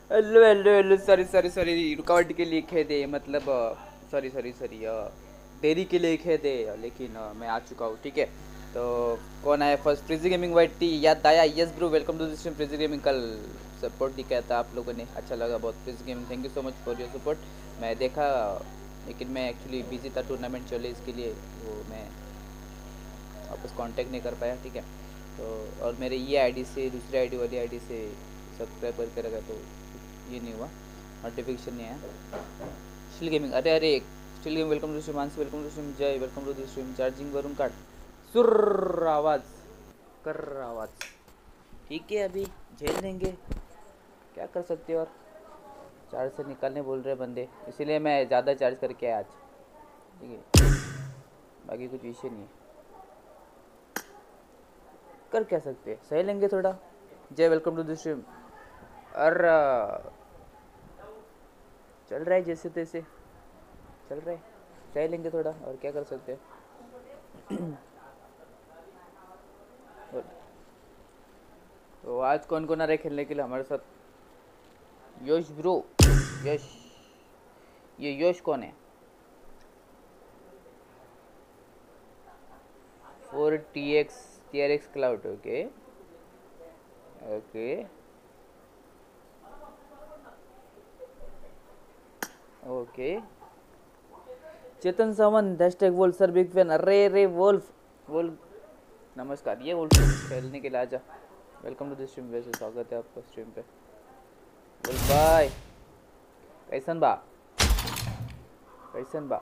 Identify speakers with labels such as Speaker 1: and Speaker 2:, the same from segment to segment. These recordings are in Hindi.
Speaker 1: Hello hello hello, sorry sorry sorry, रुकावट के लिए खेद है, मतलब सॉरी सॉरी सॉरी, देरी के लिए खेद है, लेकिन मैं आ चुका हूँ, ठीक है। तो कौन आया first? Frizzy gaming white T याद आया? Yes bro, welcome to the stream. Frizzy gaming कल सपोर्ट दिखाया था आप लोगों ने, अच्छा लगा बहुत। Frizzy gaming thank you so much for your support. मैं देखा, लेकिन मैं एक्चुअली बिजी था, टूर्नामेंट चले इसके लिए वो मैं वापस कांटेक्ट नहीं कर पाया, ठीक है। तो और मेरे ये आईडी से दूसरे आईडी वाली आईडी से सब्सक्राइब करके रखा, तो ये नहीं हुआ, नोटिफिकेशन नहीं आया। स्टिल गेमिंग, अरे अरे, still gaming welcome to stream. Mansi welcome to stream. Jay welcome to the stream. Charging Varun card सुर आवाज़ कर आवाज़, ठीक है, अभी झेल लेंगे, क्या कर सकते हो। और चार्ज से निकालने बोल रहे बंदे, इसीलिए मैं ज़्यादा चार्ज करके आया आज, ठीक है, बाकी कुछ विषय नहीं है, कर क्या सकते हैं, सह लेंगे थोड़ा। जय वेलकम टू द स्ट्रीम। और चल रहा है जैसे तैसे, चल रहा है, सह लेंगे थोड़ा, और क्या कर सकते हैं। तो आज कौन कौन आ रहा है खेलने के लिए हमारे साथ? यश ब्रो, यश, ये यश कौन है? 4 TX cloud, okay okay okay. Chetan Sawant hashtag wolf sir big fan. अरे रे वोल्फ, वोल्फ नमस्कार, ये वोल्फ खेलने के लिए आजा। वेलकम टू द स्ट्रीम, वैसे स्वागत है आपका स्ट्रीम पे। वोल्फ भाई कैसन बा, कैसन बा?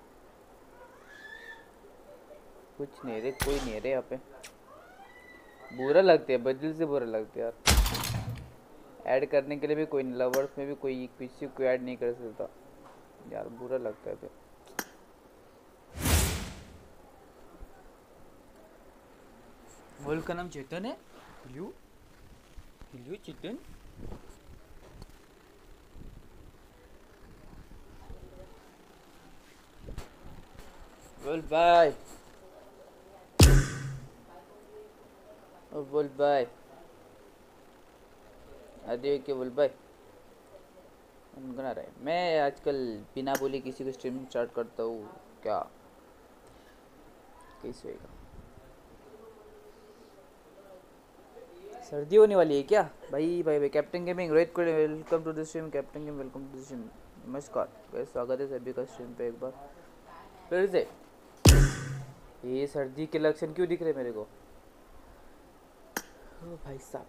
Speaker 1: कुछ नहीं रे, कोई नहीं रे यहाँ पे, बुरा लगते है, बदल से बुरा लगते है यार। ऐड करने के लिए भी कोई नहीं, लवर्स में भी कोई किसी को ऐड नहीं कर सकता यार, बुरा लगता है। वोल्फ का नाम चेतन है? हिलू हिलू चेतन। वोल्फ भाई, ओ वोल्फ भाई, अरे के वोल्फ भाई गुनगुना रहा है। मैं आजकल बिना बोले किसी को स्ट्रीम स्टार्ट करता हूँ क्या, कैसे होएगा? सर्दी होने वाली है क्या? भाई भाई भाई, captain gaming Rohit Kohli welcome to the stream. Captain gaming welcome to the stream, नमस्कार, वैसे स्वागत है सभी का स्ट्रीम पे एक बार फिर से। ये सर्दी के लक्षण क्यों दिख रहे मेरे को? ओ भाई साहब,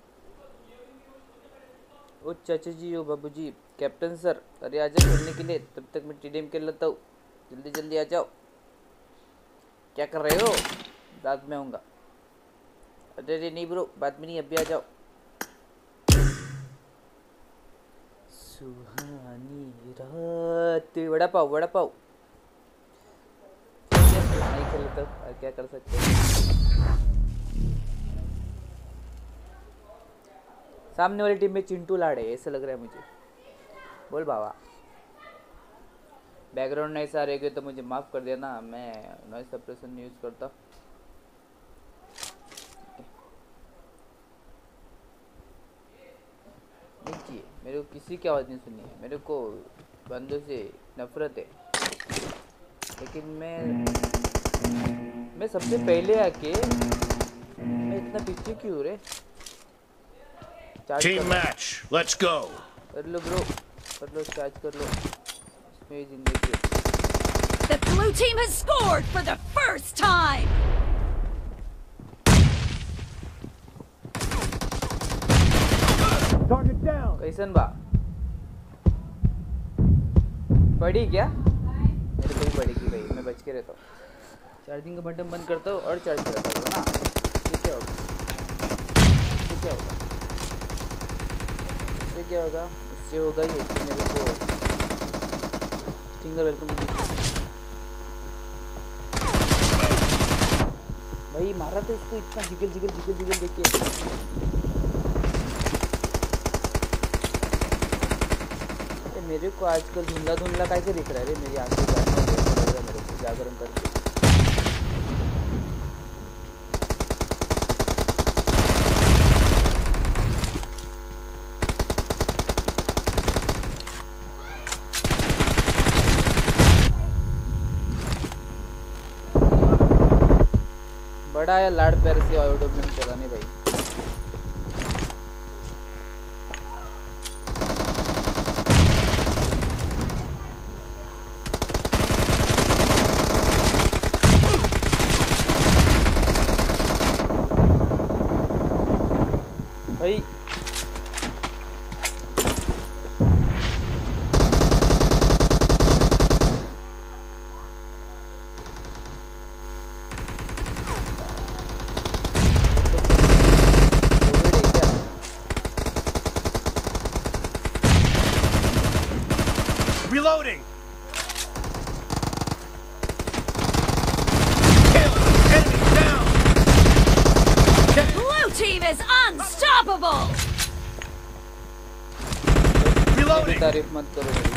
Speaker 1: ओ चाचा जी, ओ बाबू जी, कैप्टन सर, अरे आ जाओ खेलने के लिए, तब तक मैं टीडीएम खेल लेता हूँ, जल्दी जल्दी आ जाओ। क्या कर रहे हो? बाद में आऊँगा। अरे अरे नहीं ब्रो, बाद में नहीं, अभी आ जाओ। सुहानी रात, वड़ा पाव वड़ा पाव, नहीं खेल लेता हूँ, क्या कर सकते हैं। सामने वाली टीम में चिंटू लाड़े ऐसे लग रहा है मुझे। बोल बाबा, बैकग्राउंड नॉइस आ रही है तो मुझे माफ़ कर देना, मैं नॉइस सप्रेशन यूज़ करता। नहीं, मेरे को किसी की आवाज़ नहीं सुननी है, मेरे को बंदों से नफरत है, लेकिन मैं सबसे पहले आके, मैं इतना पीछे क्यों रे?
Speaker 2: Team match, let's go.
Speaker 1: कर लो ब्रो, कर लो, चार्ज कर लो, इसमें ही जिंदगी है।
Speaker 3: The blue team has scored for the first time.
Speaker 2: Target down.
Speaker 1: कैसन बा? पड़ी क्या? मेरे को भी पड़ेगी भाई, मैं बच के रहता हूँ। चार्जिंग का बटन बंद करता हूँ और चार्ज करता हूँ ना, ये क्या होगा? ये क्या होगा? ये क्या होगा? इससे होगा ये कि मेरे को सिंगल वेलकम भाई मारा तो इसको, इतना जिगल जिगल जिगल जिगल देखिए। मेरे को आजकल धुंधला धुंधला कैसे दिख रहा है रे, मेरी आंखें लग रहा है मेरे को जागरण करके। बड़ा है लाड़ प्यार से ऑडियो में चला नहीं भाई। भाई
Speaker 2: Reloading. Kill. Enemy down.
Speaker 3: Blue team is unstoppable!
Speaker 1: मेरी
Speaker 2: Reloading.
Speaker 1: तारीफ मत करो भाई।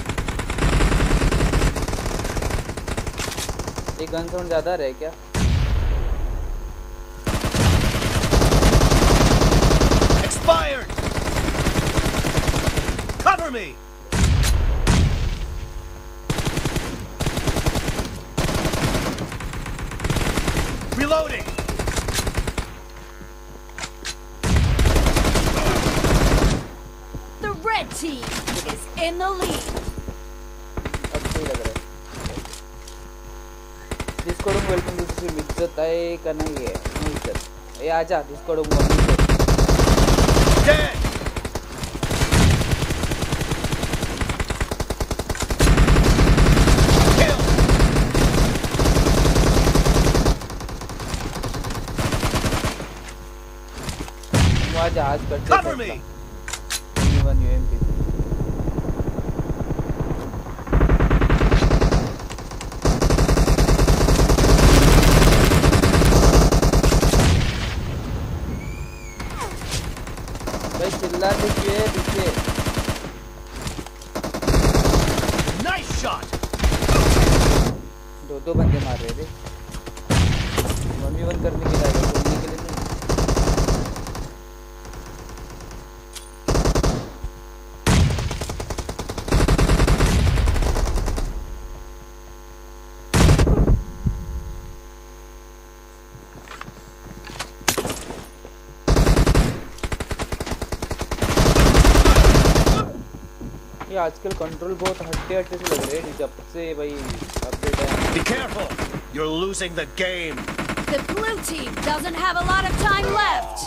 Speaker 1: ये गन साउंड ज्यादा रहे क्या?
Speaker 2: Expired. Cover me. Reloading.
Speaker 3: The red team is in the lead.
Speaker 1: अब सही लग रहा है। डिस्कॉर्ड में वेलकम टू स्ट्रीम। इज्जत है का नहीं है? नहीं इज्जत। ये आजा डिस्कॉर्ड में।
Speaker 2: Dead. Kill.
Speaker 1: वहाँ जहाज करते
Speaker 2: Cover me.
Speaker 1: One UMP. भाई चिल्ला दीजिए पीछे।
Speaker 2: Nice shot.
Speaker 1: दो बंदे मार रहे थे। 1v1 करने के लिए आए, बोलने के लिए नहीं। ये आजकल कंट्रोल बहुत हट्टे से लग रहे हैं जब से भाई अपडेट है।
Speaker 2: Be careful. You're losing the game.
Speaker 3: The blue team doesn't have a lot of time left.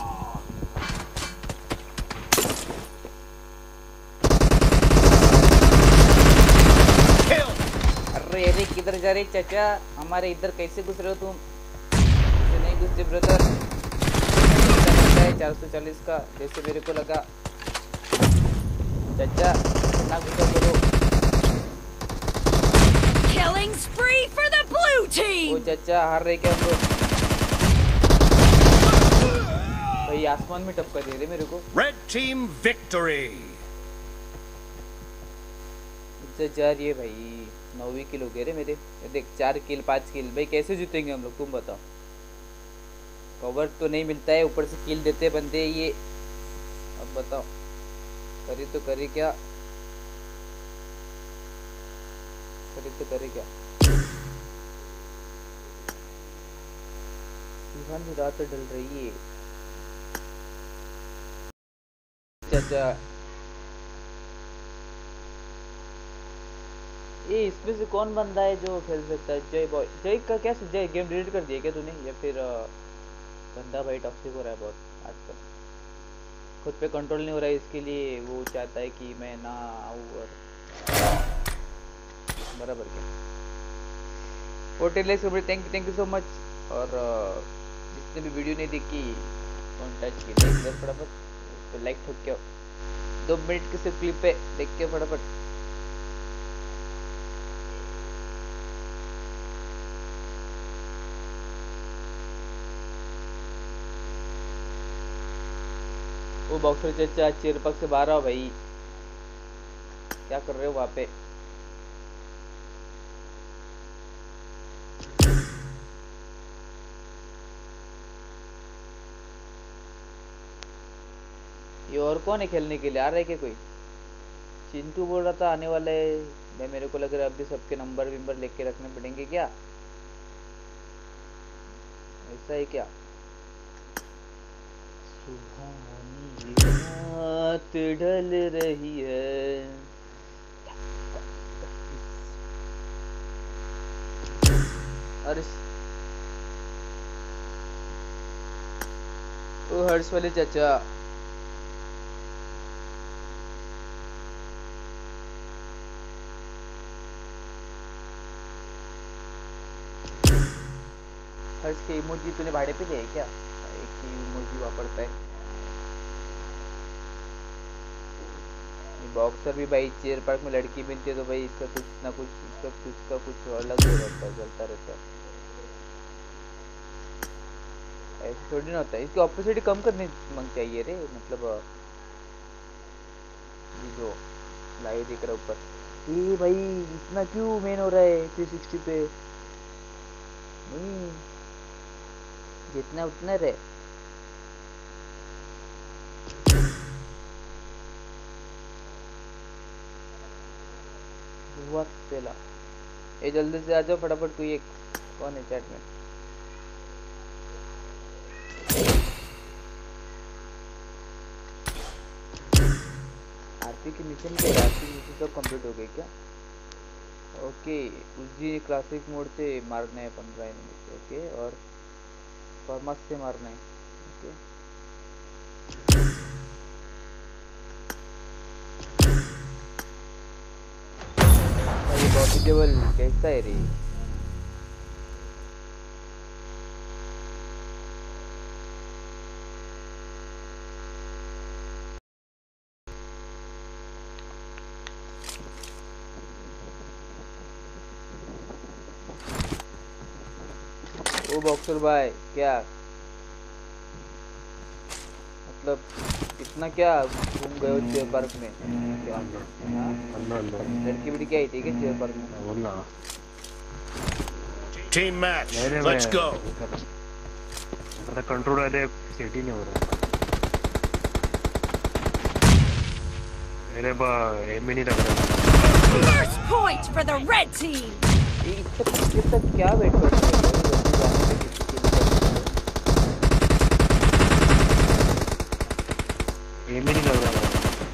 Speaker 2: Kill.
Speaker 1: अरे अरे किधर जा रहे चाचा? हमारे इधर कैसे घुस रहे हो तुम? ऐसे नहीं घुसते ब्रदर। 440 का जैसे मेरे को लगा। चाचा ना घुसा करो।
Speaker 3: Killing spree for the blue
Speaker 1: O
Speaker 3: team!
Speaker 1: चाचा हार रहे क्या हम लोग? भाई आसमान में टपका दे रहे मेरे को।
Speaker 2: Red team victory.
Speaker 1: इज्जत जा रही है भाई। 9वीं किल हो गए रे मेरे। ये देख 4 किल 5 किल। भाई कैसे जीतेंगे हम लोग तुम बताओ? कवर तो नहीं मिलता है, ऊपर से किल देते बंदे ये। अब बताओ करी तो करे क्या? करी तो करे क्या? सुबह रात ढल रही है चाचा। ये इसमें से कौन बंदा है जो खेल सकता है? जय बॉय। जय का क्या? जय गेम डिलीट कर दिया क्या तूने? या फिर बंदा भाई टॉक्सिक हो रहा है बहुत आजकल। खुद पे कंट्रोल नहीं हो रहा है, इसके लिए वो चाहता है कि मैं ना आऊँ। और बराबर क्या? Hotel thank you so much. और जिसने भी वीडियो नहीं देखी फोन टच की देख फटाफट तो लाइक ठोक के 2 मिनट की सिर्फ क्लिप पे देख के फटाफट। वो बॉक्सर चाचा चिरपक से बाहर आओ भाई। क्या कर रहे हो वहाँ पे? ये और कौन है खेलने के लिए? आ रहा है क्या कोई? चिंटू बोल रहा था आने वाला है। भाई मेरे को लग रहा है अभी सबके नंबर विंबर लेके रखने पड़ेंगे क्या? ऐसा है क्या? सुहानी रात ढल रही है। अरे ओ हर्ष वाले चाचा, हर्ष के इमोजी तूने भाड़े पे दिया है क्या? एक ही इमोजी वापरता है। बॉक्सर भी भाई चेयर पार्क में लड़की मिलती है तो भाई इसका कुछ ना कुछ, इसका कुछ अलग हो रहता है, चलता रहता है। ऐसे थोड़ी ना होता है, इसकी ऑपोसिटी कम करनी चाहिए रे। मतलब ये जो लाइव दिख रहा है ऊपर, ये भाई इतना क्यों मेन हो रहा है 360 पे? नहीं जितना उतना रहे। वक्त पेला, ये जल्दी से आ जाओ फटाफट। कोई एक कौन है चैट में? आरती की मिशन क्या है? आरती की मिशन सब कंप्लीट हो गई क्या? ओके, उसी क्लासिक मोड से मारना है 15 मिनट। ओके, और फॉर्मस से मारना है। ओके, ये प्रॉफिटेबल कैसा है रे? ओ बॉक्सर भाई, क्या मतलब इतना क्या घूम गए हो चेयर पार्क में? क्या लड़की बड़ी क्या ही ठीक है चेयर पार्क में?
Speaker 4: बोलना
Speaker 2: Team match.
Speaker 4: नहीं
Speaker 2: Let's go.
Speaker 4: मैं कंट्रोल वाले सेट ही नहीं हो रहा। मेरे बा एम ही नहीं लग रहा।
Speaker 3: First point for the red team.
Speaker 1: ये इससे पीछे तक क्या वेट कर रहे हो? जल्दी जाने के किसी
Speaker 4: एम ही नहीं लग रहा।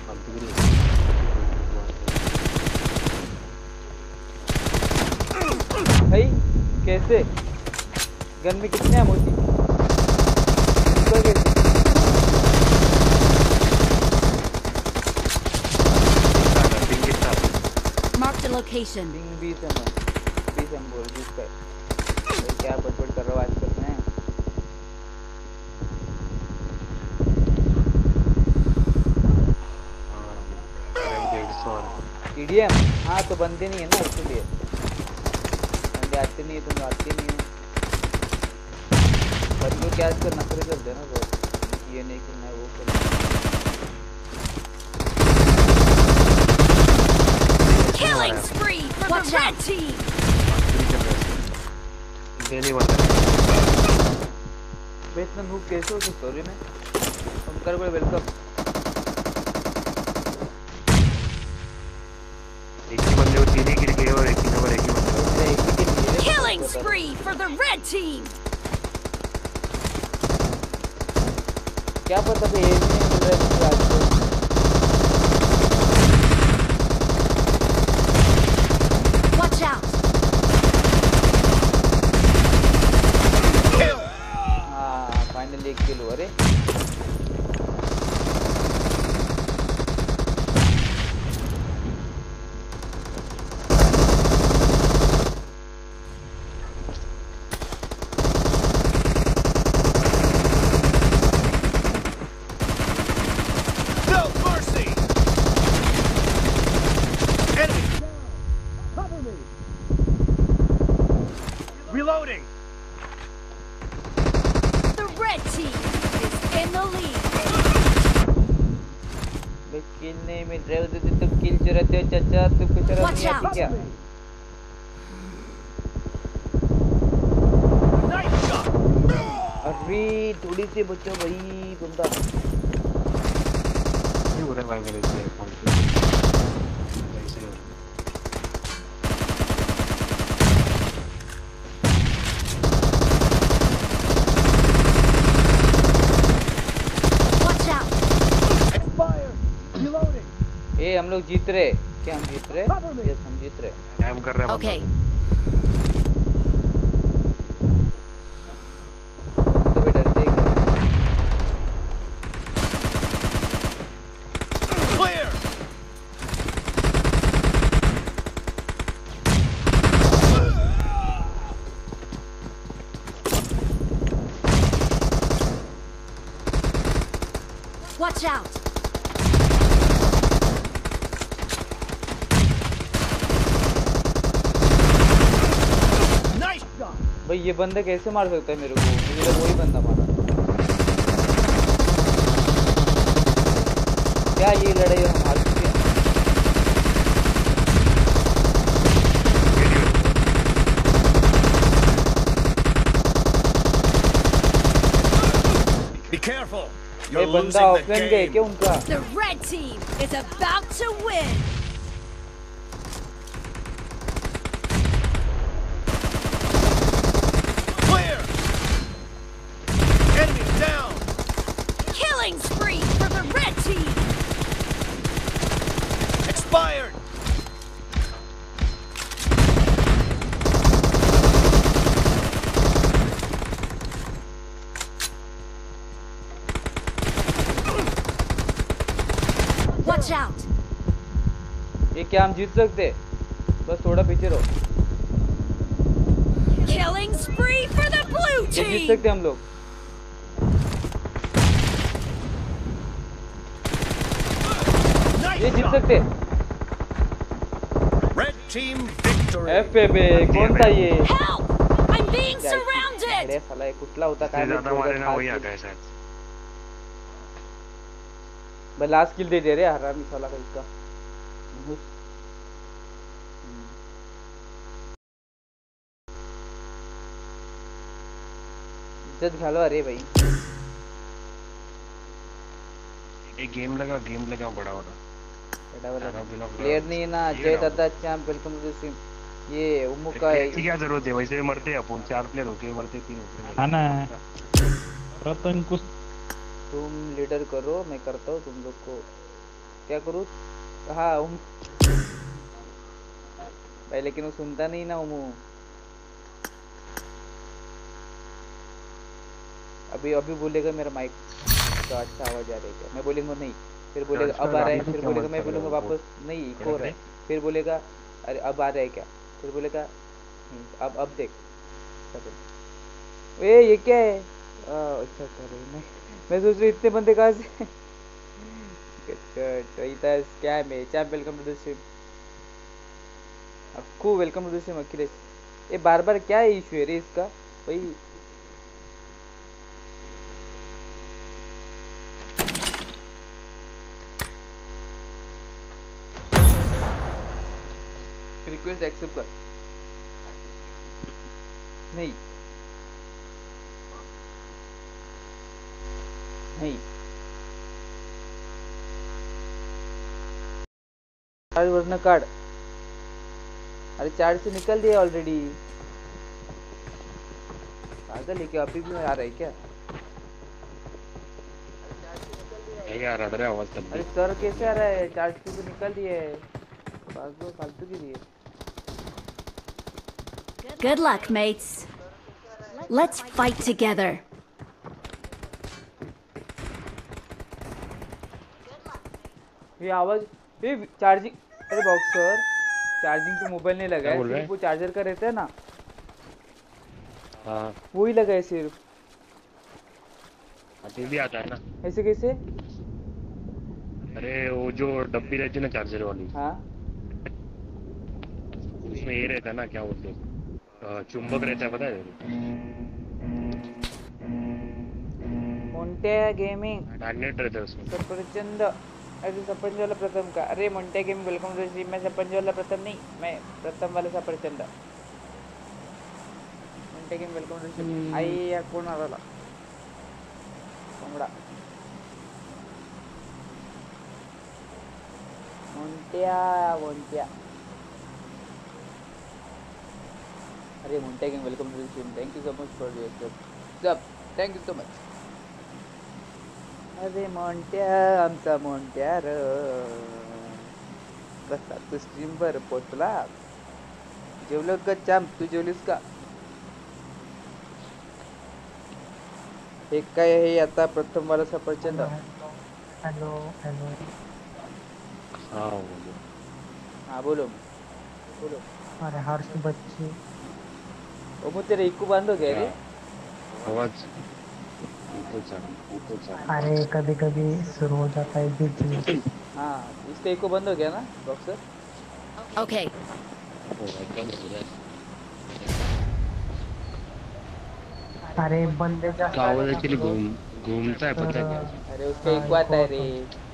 Speaker 1: भाई कैसे? गन में कितने मोती? कैसे?
Speaker 3: Marked a location.
Speaker 1: पिंग 20 हम बोल जिसका क्या बटबट कर रहा हूँ आजकल मैं? TDM, हाँ तो बंदे नहीं है ना इसलिए। बंदे आते नहीं है, तुम आते नहीं हो। बंदों क्या आजकल नखरे चलते हैं ना बहुत, ये नहीं करना है वो करना है।
Speaker 3: Killing spree for the red team.
Speaker 1: इतना नूब कैसे हो सकते हो? में तुम कर बड़े वेलकम।
Speaker 4: एक ही बंदे को तीन ही गिर गए और एक ही नंबर एक ही बंदे।
Speaker 3: Killing spree for the red team.
Speaker 1: क्या पता भाई ये नहीं मिल रहा है
Speaker 3: Watch out.
Speaker 1: हाँ फाइनली एक किल हुआ रे।
Speaker 2: No mercy. Enemy. Cover me. Reloading.
Speaker 3: The red team is in the lead.
Speaker 1: किल नहीं मिल रहे हो तो तुम किल चुराते हो चाचा, तुमको शर्म
Speaker 3: Watch
Speaker 1: नहीं आती
Speaker 3: out.
Speaker 1: क्या?
Speaker 2: Nice shot.
Speaker 1: अरे थोड़ी सी बच्चों भाई बंदा।
Speaker 4: नहीं हो रहा है भाई मेरे से अकाउंट पे। ऐसे हो।
Speaker 1: हम लोग जीत रहे? क्या हम जीत रहे? यस हम जीत रहे।
Speaker 4: कैम कर रहा है
Speaker 3: Okay.
Speaker 1: तो भी डरते ही क्या?
Speaker 2: Clear!
Speaker 3: Watch out!
Speaker 2: Nice shot!
Speaker 1: भाई ये बंदा कैसे मार सकता है मेरे को? मुझे लगा वही बंदा मारा। क्या ये लड़ाई हम हार चुके हैं?
Speaker 2: Be careful!
Speaker 1: ये
Speaker 2: You're
Speaker 1: बंदा
Speaker 2: losing the
Speaker 1: ऑफलाइन गया है क्या
Speaker 2: game.
Speaker 1: उनका?
Speaker 3: The red team is about to win!
Speaker 2: Clear! Enemy down!
Speaker 3: Killing spree for the red team!
Speaker 2: Expired!
Speaker 3: Watch out!
Speaker 1: ये क्या हम जीत सकते? बस थोड़ा पीछे रहो।
Speaker 3: Killing spree for the blue
Speaker 1: ये जीत
Speaker 3: team!
Speaker 1: सकते हम लोग।
Speaker 2: Nice
Speaker 1: ये जीत
Speaker 2: shot!
Speaker 1: सकते।
Speaker 2: Red team victory!
Speaker 1: FAB कौन था ये?
Speaker 3: Help! I'm being
Speaker 1: अरे
Speaker 3: surrounded!
Speaker 1: साला ये कुतला होता काय
Speaker 4: ज्यादा मारे ना वही आ गए शायद।
Speaker 1: भाई लास्ट किल दे दे रे हरामी साला का इसका। इज्जत घालो अरे भाई।
Speaker 4: एक गेम लगा बड़ा वाला।
Speaker 1: बेटा वाला
Speaker 4: खाना पीना पूरा-
Speaker 1: प्लेयर नहीं है ना।
Speaker 4: ये
Speaker 1: जय
Speaker 4: रहा।
Speaker 1: दादा champ welcome to the stream. ये उम्मू का
Speaker 4: प्लेयर की क्या जरूरत है? वैसे मरते हैं अपन, 4 प्लेयर होते हैं, मरते 3 होते हैं।
Speaker 5: हाँ ना रतन कुछ
Speaker 1: तुम लीडर करो मैं करता हूँ तुम लोग को। क्या करूँ? हाँ भाई लेकिन वो सुनता नहीं ना उम्मू। अभी अभी बोलेगा मेरा माइक का अच्छा आवाज आ रहा है क्या? मैं बोलेंगा नहीं, फिर बोलेगा अब आ रहा है, फिर बोलेगा मैं बोलूँगा वापस नहीं इको हो रहा है, फिर बोलेगा अरे अब आ रहा है क्या, फिर बोलेगा अब देख। ए ये क्या है? अच्छा करे मैं सोच रही इतने बंदे कहाँ से? स्कैम है। Champ welcome to the stream. Akku welcome to the stream. Akhilesh ये बार बार क्या इशू है रे इसका भाई? रिक्वेस्ट एक्सेप्ट कर। नहीं नहीं चार्ज वरना कार्ड। अरे चार्ज से निकल दिया ऑलरेडी। पागल है क्या? अभी भी आ रहा है क्या?
Speaker 4: नहीं आ रहा था रे आवाज तब
Speaker 1: अरे
Speaker 4: भी।
Speaker 1: सर कैसे आ रहा है? चार्ज से तो निकल दिए फालतू की दिए।
Speaker 3: Good luck, mates. Let's fight together.
Speaker 1: ये आवाज ये चार्जिंग। अरे बॉक्सर चार्जिंग पे मोबाइल नहीं लगा
Speaker 4: क्या
Speaker 1: है,
Speaker 4: बोल रहा
Speaker 1: सिर्फ वो चार्जर का रहता है ना
Speaker 4: हाँ
Speaker 1: वो ही लगा है सिर्फ।
Speaker 4: अभी भी आता है ना।
Speaker 1: ऐसे कैसे?
Speaker 4: अरे वो जो डब्बी रहती है ना चार्जर वाली,
Speaker 1: हाँ
Speaker 4: उसमें ये रहता है ना, क्या बोलते हैं, चुंबक रहता है, पता है तेरे
Speaker 1: मोंटे गेमिंग
Speaker 4: को? मैग्नेट रहता है उसमें।
Speaker 1: सफरचंद। अरे सफरचंद वाला प्रथम का। अरे Monte gaming welcome to the stream. मैं सफरचंद वाला प्रथम नहीं, मैं प्रथम वाला सफरचंद। Monte gaming welcome to the stream. आई यार कोण आला कोंबडा मोंट्या। अरे Monte gaming welcome to the stream. Thank you so much for your सब। Thank you so much. अरे मोंट्या आमचा मोंट्या र बस तू स्ट्रीमवर पोचला. जेवलो का चॅम्प? तू जेवलीस का? हे काय आहे आता प्रथम वाला सफरचंद.
Speaker 6: Hello hello.
Speaker 4: हाँ बोलो.
Speaker 1: हाँ बोलो बोलो.
Speaker 6: अरे हर्ष बच्चे.
Speaker 1: ओ मुझे तेरे इक्कू बंद हो गया रे.
Speaker 4: आवाज
Speaker 6: अरे कभी कभी शुरू हो जाता है बीच में.
Speaker 1: हाँ इसका इक्कू बंद हो गया ना बॉक्सर.
Speaker 3: Okay.
Speaker 6: अरे बंदे जास्त
Speaker 4: आवाज
Speaker 6: आले ना
Speaker 4: ऍक्च्युली
Speaker 6: तो-
Speaker 4: घूमता है पता है क्या?
Speaker 1: अरे उसका इक्कू आता है रे.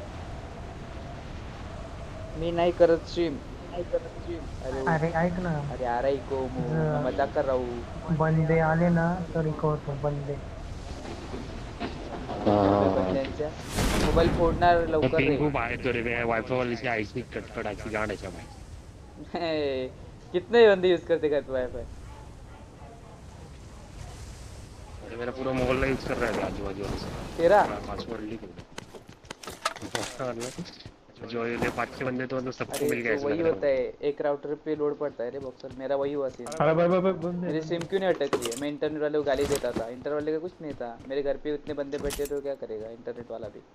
Speaker 1: मी नाही करत स्ट्रीम. अरे
Speaker 6: अरे ऐक ना,
Speaker 1: अरे आ रहा इक्कू. मैं मजाक कर रहा हूँ.
Speaker 6: बंदे आले ना तर इको होतो बंदे.
Speaker 1: बंद्यांच्या मोबाईल फोडणार लवकर रे.
Speaker 4: पिंग खूप आहे तो रे. वायफाय वालीची आईची कटकटाची गाण आहे भाई.
Speaker 1: कितने बंदे यूज करते घर पे वाईफाई?
Speaker 4: अरे मेरा पूरा मोहल्ला यूज कर रहा है आजू बाजू वाले से.
Speaker 1: तेरा
Speaker 4: पासवर्ड लिख जो ये 5-6 बंदे तो मतलब सबको मिल गया
Speaker 1: अरे तो वही होता है. एक राउटर पे लोड पड़ता है रे बॉक्सर. मेरा वही हुआ सीन.
Speaker 5: अरे भाई भाई
Speaker 1: मेरी सिम क्यों नहीं अटक रही है? मैं इंटरनेट वाले को गाली देता था. इंटरनेट वाले का कुछ नहीं था. मेरे घर पे इतने बंदे बैठे तो क्या करेगा इंटरनेट वाला भी.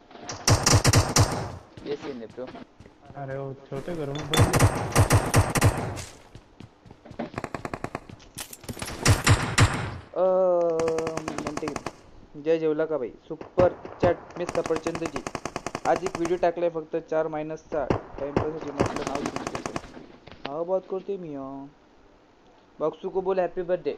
Speaker 1: ये सीन है ब्रो.
Speaker 5: अरे वो छोटे घर में बंद.
Speaker 1: म्हणते जय जेवला का भाई. सुपर चॅट मिस सफरचंद जी. आज एक व्हिडिओ टाकलाय फक्त 4 मायनसचा टाइमपाससाठी. म्हटलं नाव घेतलं. हाँ बात करते मियाँ. बक्सू को बोले हैप्पी बर्थडे.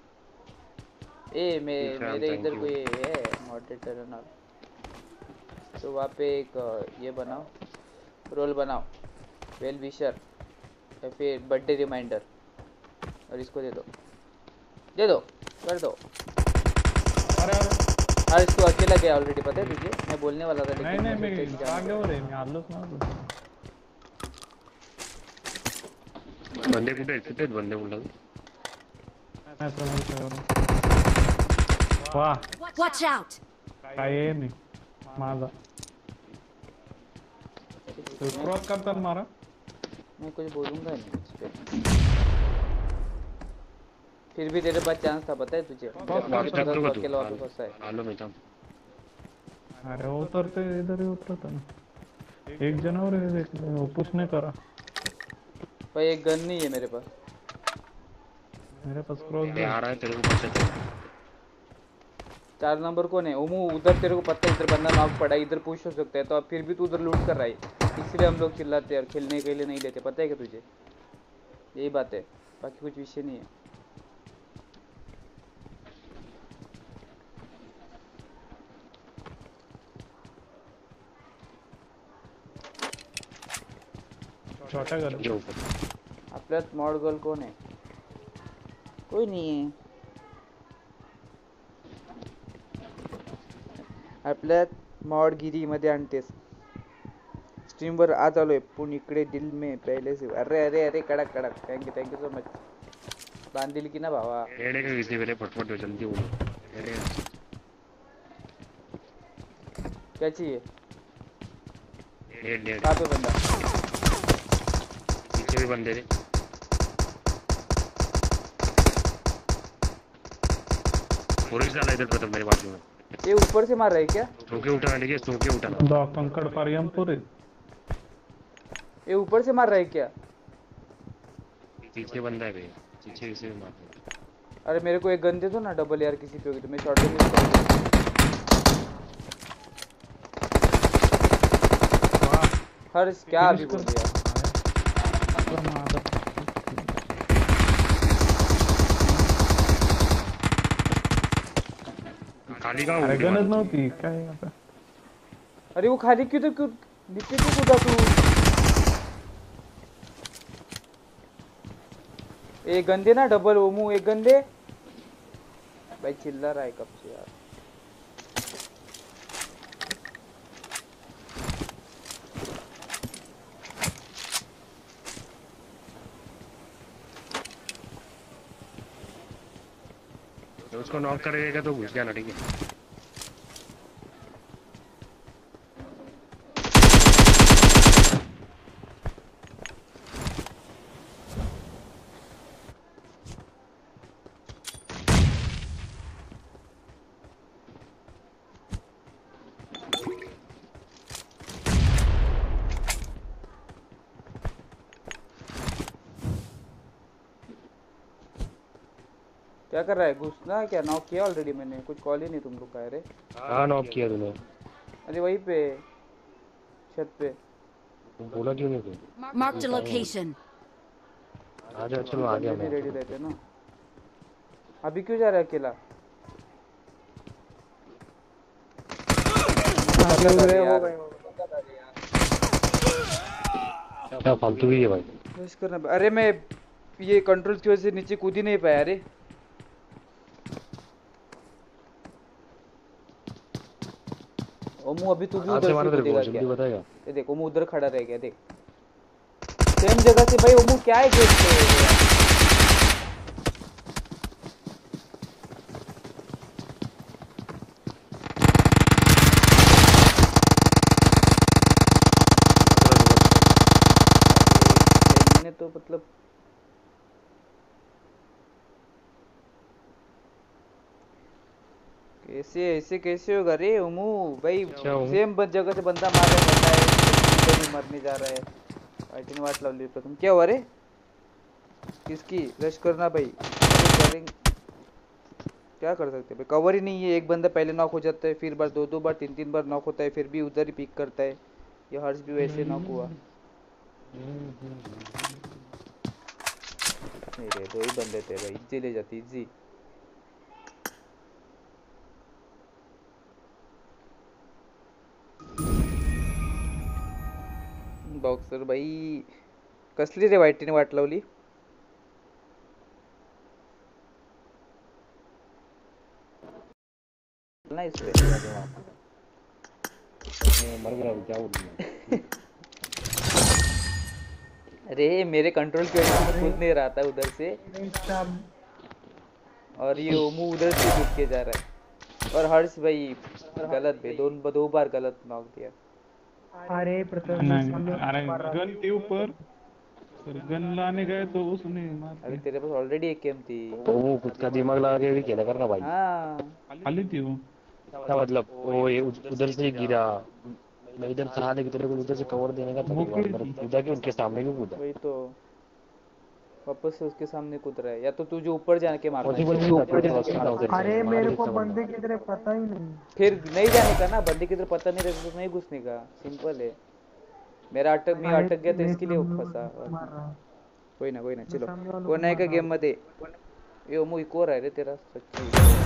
Speaker 1: मेरे इधर कोई है मॉडरेटर ना, तो वहाँ पे एक ये बनाओ, रोल बनाओ, वेल विशर या फिर बर्थडे रिमाइंडर, और इसको दे दो कर दो.
Speaker 5: अरे अरे
Speaker 1: अरे इसको अकेला गया ऑलरेडी. पता है तुझे? मैं बोलने वाला था
Speaker 5: नाही
Speaker 1: लेकिन
Speaker 5: नाही
Speaker 1: मैं
Speaker 5: मी
Speaker 1: सोचा कि
Speaker 5: आगे हो रे. मी आलोच ना.
Speaker 4: बंदे कुठे आहेत बंदे म्हणलं.
Speaker 5: नाही समोर. वाह
Speaker 3: Watch out!
Speaker 5: काय आहे मी माझा क्रॉस करतात मारा.
Speaker 1: मैं कुछ बोलूंगा नहीं इस पे. फिर भी तेरे पास चांस था. पता है तुझे? अकेला वापस फंसा है.
Speaker 4: आलो मी थांब.
Speaker 5: अरे उतरते इधर ही उतरता ना. एक जनावर है. वो पुश नहीं करा.
Speaker 1: भाई एक गन नहीं है मेरे पास.
Speaker 5: मेरे पास क्रॉस
Speaker 4: ये आ रहा है तेरे को पता चल.
Speaker 1: 4 नंबर कौन है? ओमू उधर तेरे को पता है इधर बंदा नॉक पड़ा है. इधर पुश हो सकता है तो अब फिर भी तू उधर लूट कर रहा है. इसलिए हम लोग चिल्लाते हैं और खेलने के लिए नहीं लेते. पता है क्या तुझे? यही बात है, बाकी कुछ विषय नहीं है.
Speaker 5: छोटा घर.
Speaker 4: जो ऊपर
Speaker 1: आपल्यात मॉड गर्ल कोण आहे? कोई नहीं है. आपल्यात मॉड गिरी मध्ये आणतेस. स्ट्रीमवर आज आलोय पण इकडे दिल में पहले से. अरे अरे अरे कडक कडक. Thank you so much. बांधील की ना भावा.
Speaker 4: एडे का किसी मेरे फटफट हो जल्दी बोलो. एडे
Speaker 1: क्या चाहिए?
Speaker 4: एड
Speaker 1: कहाँ पे बंदा?
Speaker 4: पीछे भी बंदे रे. पुलिस डाला इधर प्रथम मेरे बाजू में.
Speaker 1: ये ऊपर से मार रहा है क्या?
Speaker 4: सोके उठाना देखिए. सोके उठाना.
Speaker 5: दो कंकड़ पारियम पूरे.
Speaker 1: ये ऊपर से मार रहा है क्या?
Speaker 4: पीछे बंदा है भैया. पीछे इसे भी मार.
Speaker 1: अरे मेरे को एक गन दे दो ना. डबल यार किसी पे होगी तो मैं शॉटगन यूज करूंगा. हर्ष क्या अभी बोल दिया?
Speaker 4: खाली का
Speaker 5: अरे गणच नव्हती काय आता.
Speaker 1: अरे वो खाली क्यों नीचे क्यों कूदा तू? एक गन दे ना डबल. ओमू एक गन दे. भाई चिल्ला रहा है कब से यार.
Speaker 4: तो उसको नॉक करेगा तो घुस जाना. ठीक है.
Speaker 1: क्या कर रहा है? घुसना क्या? नॉक किया ऑलरेडी मैंने, कुछ कॉल ही नहीं तुम लोग का है रे।
Speaker 4: हाँ नॉक किया तूने,
Speaker 1: अरे वहीं पे छत पे।
Speaker 4: तुम बोला क्यों नहीं तू?
Speaker 3: Marked a location.
Speaker 4: आ जा, चलो आ गया
Speaker 1: बंदे
Speaker 4: मैं।
Speaker 1: नहीं रेडी रहते ना। अभी क्यों जा रहा है अकेला?
Speaker 5: अरे वो
Speaker 1: यार,
Speaker 4: क्या फालतू ही है भाई।
Speaker 1: बस करना। अरे मैं ये कंट्रोल की वजह से नीचे कूद ही नहीं पाया रे। ओमू अभी तू भी
Speaker 4: हाथ
Speaker 1: उधर
Speaker 4: से
Speaker 1: से
Speaker 4: मारा तेरे को,
Speaker 1: कूदेगा
Speaker 4: जल्दी
Speaker 1: क्या?
Speaker 4: बताएगा।
Speaker 1: ये देख ओमू उधर खड़ा रह गया, देख सेम जगह से। भाई ओमू क्या है गेट पे? मैंने तो मतलब कैसे ऐसे कैसे होगा रे ओमू भाई?
Speaker 4: क्या ओमू?
Speaker 1: सेम जगह से बंदा मार रहा है, भी मरने जा रहा है। फाइटिंग वाट लावली प्रथम। क्या हुआ रे? किसकी रश करना भाई? करेंगे क्या कर सकते भाई? कवर ही नहीं है। एक बंदा पहले नॉक हो जाता है, फिर बार दो बार तीन बार नॉक होता है, फिर भी उधर ही पिक करता है। ये हर्ष भी वैसे नॉक हुआ। नहीं रे, दो ही बंदे थे भाई, इज्जी ले जाती इज्जी। बॉक्सर भाई कसली रे वाईटीने वाट लावली? ना इस पे
Speaker 4: मर गया क्या बोलूं?
Speaker 1: अरे मेरे कंट्रोल की वजह से कूद नहीं रहा था उधर से, और ये ओमू उधर से कूद के जा रहा है। और हर्ष भाई गलत भाई, दो बार गलत नॉक दिया।
Speaker 6: अरे
Speaker 5: नहीं, अरे गन के ऊपर सर गन लाने गए तो उसने मार
Speaker 1: अरे
Speaker 5: दिया।
Speaker 1: तेरे पास ऑलरेडी एक गेम थी।
Speaker 4: वो खुद का दिमाग लगा के भी खेला करना भाई।
Speaker 1: हाँ
Speaker 5: खाली थी वो।
Speaker 4: क्या मतलब वो ये उधर से ही गिरा, मैं इधर था लेकिन तेरे को उधर से कवर देने का था,
Speaker 5: वो
Speaker 4: मेरे
Speaker 5: कोई
Speaker 4: कूदा के उनके सामने क्यों कूदा?
Speaker 1: वही तो, वापस से उसके सामने कूद रहा है। या तो तुझे ऊपर जाके मारना
Speaker 4: पॉसिबल
Speaker 1: चाहिए।
Speaker 4: नहीं था, तेरे पास था उधर से,
Speaker 6: अरे
Speaker 4: मार
Speaker 6: मेरे
Speaker 4: देता
Speaker 6: को
Speaker 4: वरना।
Speaker 6: बंदे की तरह पता ही नहीं।
Speaker 1: फिर नहीं जाने का ना, बंदे की तरफ पता नहीं रहता तो नहीं घुसने का, सिंपल है। मैं अटक गया तो इसके लिए फंसा।
Speaker 6: मार रहा
Speaker 1: कोई ना चलो।
Speaker 6: सामने वालों को
Speaker 1: कोण आहे का
Speaker 6: मार रहा
Speaker 1: गेम
Speaker 6: हूँ।
Speaker 1: मध्ये? ये ओमू इको आहे रे तेरा सच्ची।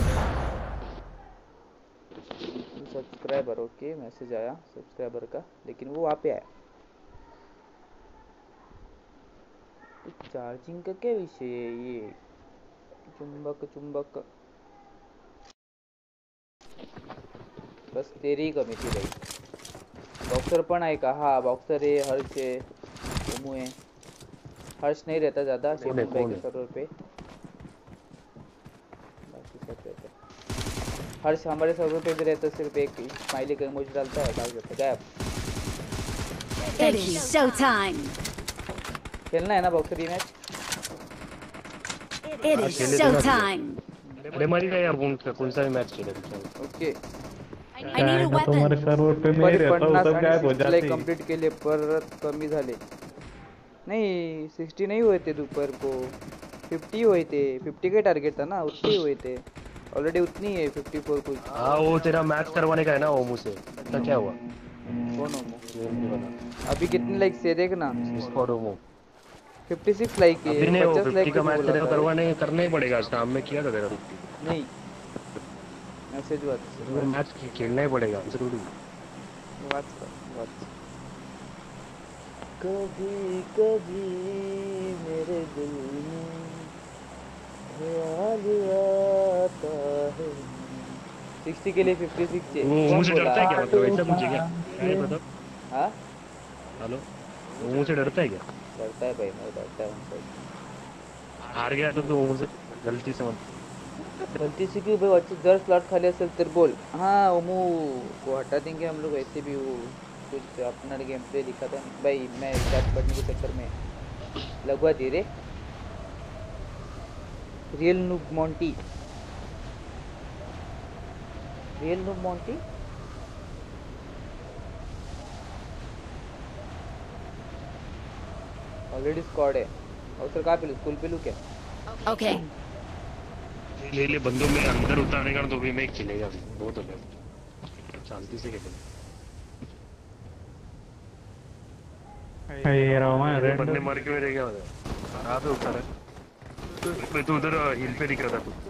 Speaker 1: सब्सक्राइबर ओके, मैसेज आया सब्सक्राइबर का, लेकिन वो वहाँ पे आया। चार्जिंग का क्या विषय है ये? चुंबक बस तेरी ही कमी थी भाई। बॉक्सर पण आहे का? हा बॉक्सर है, हर्ष है, ओमू है। हर्ष नहीं रहता ज़्यादा शेमन भाई के सर्वर पे, बाकी सब रहता है। हर्ष हमारे सर्वर पे भी रहता, सिर्फ एक स्माइली का इमोजी डालता है, भाग जाता है, गायब।
Speaker 3: It is showtime.
Speaker 1: खेलना है ना बॉक्सर ये मैच?
Speaker 3: It is showtime.
Speaker 4: अरे मरी गया यार, कौन सा भी मैच खेले
Speaker 1: okay.
Speaker 3: I need a weapon.
Speaker 5: तुम्हारे सर्वर पे नहीं रहता हूँ तब गायब हो जाते हैं।
Speaker 1: कंप्लीट केले परत कमी झाले नहीं। 60 नहीं हुए थे दोपहर को, 50 हुए थे। 50 के टारगेट था ना, उतने ही हुए थे ऑलरेडी, उतनी है 54 कुछ।
Speaker 4: हाँ वो तेरा मैच करवाने का है ना ओमू से, तो क्या हुआ?
Speaker 1: कौन ओमू? अभी कितने लाइक से देखना?
Speaker 4: स्क्वाड ओमू
Speaker 1: 56 लाइक है।
Speaker 4: अभी नहीं, वो
Speaker 1: 50
Speaker 4: 50
Speaker 1: लाइक
Speaker 4: का मैच तेरे को करवाने करना ही पड़ेगा। शाम में किया था तेरा 50
Speaker 1: नहीं, मैसेज हुआ था।
Speaker 4: मैच खेलना ही पड़ेगा जरूरी।
Speaker 1: कभी कभी मेरे दिल में ख्याल आता है। 60 के लिए 56 चाहिए।
Speaker 4: वो
Speaker 1: कौन
Speaker 4: मुझे
Speaker 1: बोला?
Speaker 4: डरता है क्या? मतलब ऐसा मुझे क्या है पता?
Speaker 1: हाँ
Speaker 4: हेलो, वो मुझे डरता है क्या?
Speaker 1: डरता है भाई, मैं डरता है उनसे।
Speaker 4: हार गया तो मुझे गलती से मत।
Speaker 1: गलती से क्यों भाई? अच्छे 10 स्लॉट खाली असेल तर बोल। हाँ ओमू को हटा देंगे हम लोग, ऐसे भी वो कुछ अपना गेम प्ले दिखा था भाई। मैं स्टार्ट करने के चक्कर में लगवा दी रे। Real noob Monty, real noob Monty. Already squad है। और सर कहाँ पे लूँ? स्कूल पे लूँ क्या?
Speaker 3: Okay.
Speaker 4: ले ले बंदों में अंदर उतारने का तो भी मैं चलेगा बहुत हो गया शांति से खेलेंगे
Speaker 5: ये रहा मैं
Speaker 4: अरे
Speaker 5: रेड
Speaker 4: बंदे मर क्यों रह गया कहाँ पे उतारा मैं तो उधर हिल पे दिख रहा था खुद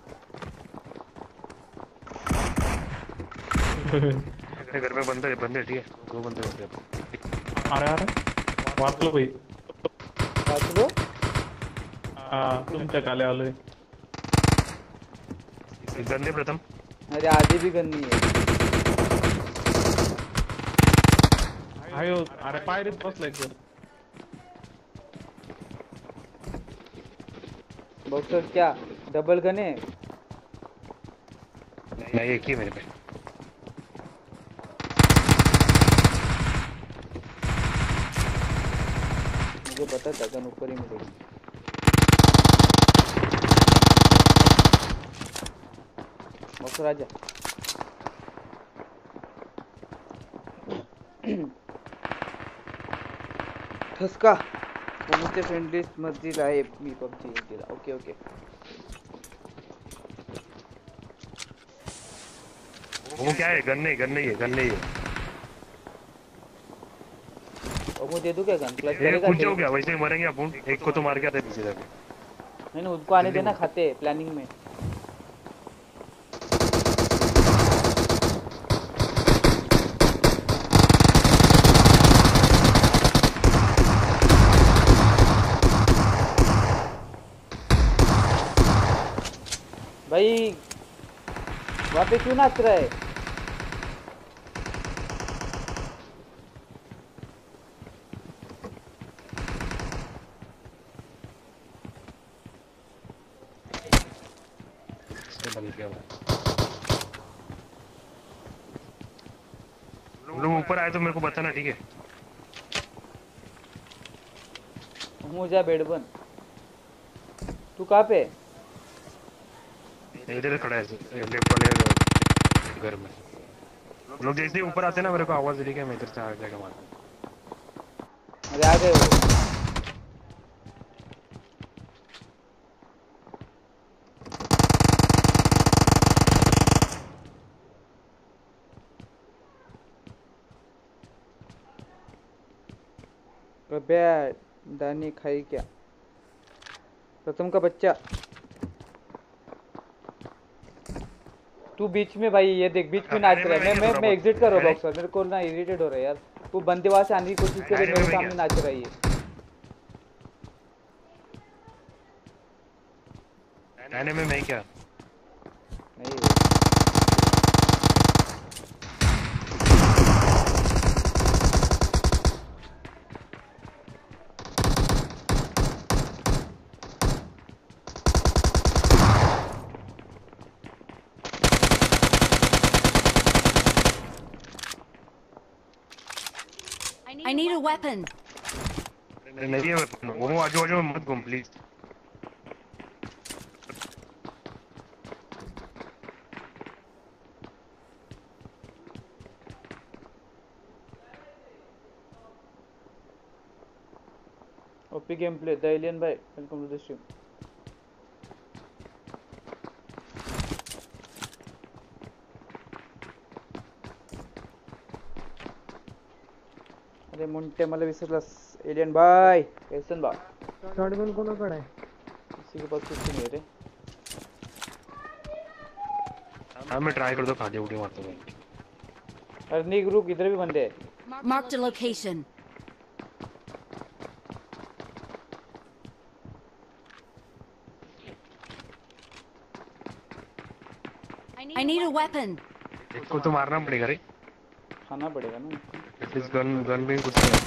Speaker 4: को घर में बंदे बंदे ठीक है 2 बंदे होते हैं
Speaker 5: अरे अरे वाचलो भाई
Speaker 1: वाचलो
Speaker 5: तुमच्या काले आलोय
Speaker 4: गंदे प्रथम
Speaker 1: अरे आधी भी गन नहीं है
Speaker 5: आयो अरे पायरीत बसलाय तो
Speaker 1: बॉक्सर क्या डबल गन है
Speaker 4: नहीं एक ही मेरे पे
Speaker 1: मुझे पता था गन ऊपर ही मिलेगी बॉक्सर आजा ठसका कोणते फ्रेंड लिस्ट मधील आहे मी पबजी दिला ओके ओके
Speaker 4: वो क्या है गन नहीं है
Speaker 1: और मैं दे दूं क्या गन क्लच
Speaker 4: ये
Speaker 1: करेगा
Speaker 4: कुछ हो गया वैसे ही मरेंगे अपन एक को तो मार के आते पीछे जाके
Speaker 1: नहीं नहीं उसको आने देना खाते प्लानिंग में भाई वहाँ पे क्यों नाच रहा है
Speaker 4: लोग ऊपर आए तो मेरे को बताना ठीक है
Speaker 1: मुझे बेड बन तू कहाँ पे
Speaker 4: इधर खड़ा है लेफ्ट वाले घर में लोग जैसे ही ऊपर आते हैं ना मेरे को आवाज देगी मैं इधर से आ जाएगा मारने
Speaker 1: अरे आ गए वो कृपया दानी खाई क्या प्रथम का बच्चा तू बीच में भाई ये देख बीच में नाच रहा है मैं एग्जिट कर रहा हूँ बॉक्सर मेरे को ना इरिटेट हो रहा है यार तू बंदे वहां से आने की कोशिश कर मेरे सामने नाच रहा है ये
Speaker 4: कहने में मैं क्या
Speaker 1: नहीं
Speaker 3: I need a weapon.
Speaker 4: नहीं है वो आजू मत घूम please
Speaker 1: OP game play the alien भाई वेलकम टू द स्ट्रीम अरे मुंटे मला विसरलास एलियन भाई कैसन बा
Speaker 6: शॉटगन कोणाकडे आहे
Speaker 1: किसी के पास कुछ नहीं है रे
Speaker 4: हाँ मैं ट्राई कर दो खाने उड़ी मारता हूँ
Speaker 1: अरे नहीं रुक इधर भी बंदे हैं
Speaker 3: Marked a location. I need a weapon.
Speaker 4: एक को तो मारना पड़ेगा रे
Speaker 1: खाना पड़ेगा ना
Speaker 4: एटलीस्ट गन भी कुछ नहीं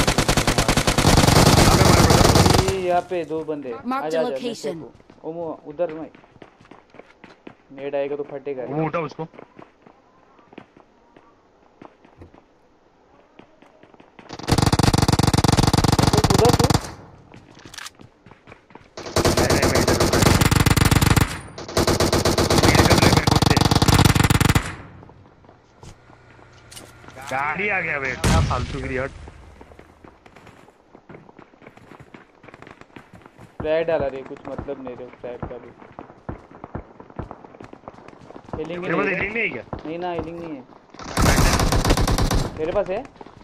Speaker 1: यहाँ पे 2 बंदे
Speaker 3: Mark the
Speaker 1: आजा आजा
Speaker 3: location.
Speaker 1: ओमो उधर में नेड आएगा तो फटेगा रे।
Speaker 4: वो उठा उसको
Speaker 1: उधर तू
Speaker 4: नहीं मैं इधर रुका कर ले मेरे कुत्ते गाड़ी आ गया बे क्या फालतू गिरी हट
Speaker 1: फ्लैग डाला रे कुछ मतलब नहीं रे फ्लैग का भी हीलिंग
Speaker 4: मेरे पास हीलिंग नहीं है क्या?
Speaker 1: नहीं ना, हीलिंग नहीं है तेरे पास है।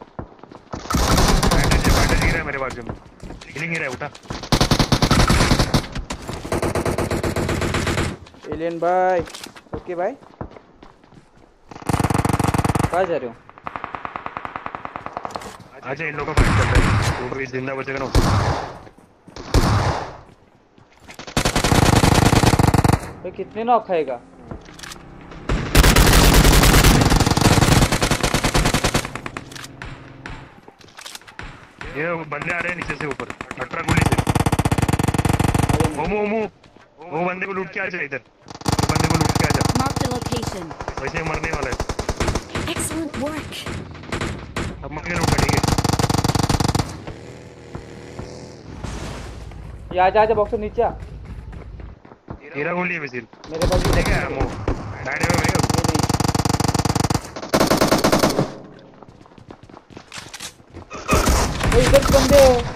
Speaker 4: बैंडेज गिरा है मेरे पास में, हीलिंग गिरा है, उठा।
Speaker 1: एलियन भाई, ओके भाई, कहाँ जा रहे हो?
Speaker 4: अच्छा इन लोगों का फाइट करता है, तो भी जिंदा बचेगा ना उसको।
Speaker 1: भाई कितने नॉक खाएगा?
Speaker 4: ये बंदे आ रहे हैं नीचे से ऊपर 18 गोली से। ओमो वो बंदे को लूट के आ जा इधर, वो बंदे को लूट के आ जा,
Speaker 3: Marked a location.
Speaker 4: वैसे ही मरने वाला है।
Speaker 3: Excellent work.
Speaker 4: अब मर के लूटा, ठीक है।
Speaker 1: ये आजा बॉक्सर नीचे आ।
Speaker 4: 13 गोली है वैसे।
Speaker 1: मेरे पास भी
Speaker 4: देखा है वो बैठ में भैया।
Speaker 1: इधर बंदे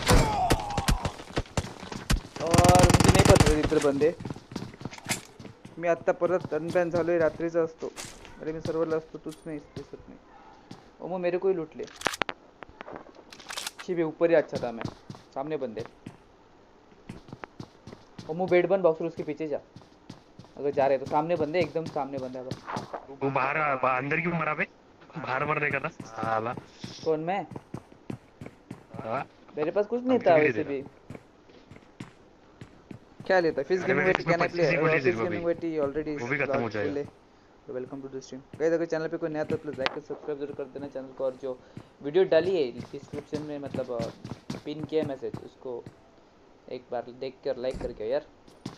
Speaker 1: और मुझे नाही पडत इतर बंदे. मी आत्ता परत अनबॅन झालोय, रात्रीचा असतो. अरे मी सर्वरला असतो, तूच नाही दिसत नाही. ओमो मेरे को ही लूट ले. छिपे ऊपर ही अच्छा था मैं. सामने बंदे. ओमो बेड बन, बॉक्सर उसके पीछे जा. अगर जा रहे तो सामने बंदे, एकदम सामने बंदे.
Speaker 4: वो बाहर अंदर क्यों मरा बे? बाहर मरने का था साला.
Speaker 1: कौन मैं?
Speaker 4: हाँ?
Speaker 1: मेरे पास कुछ नहीं था वैसे भी. क्या लेता? फिश गेमिंग वेटी can I play? Fish gaming वेटी ऑलरेडी
Speaker 4: वो भी खत्म हो जाएगा.
Speaker 1: Welcome to the stream guys. अगर चैनल पे कोई नया तो प्लीज लाइक और सब्सक्राइब जरूर कर देना चैनल को. और जो वीडियो डाली है डिस्क्रिप्शन में, मतलब पिन किया मैसेज, उसको एक बार देख कर लाइक करके यार.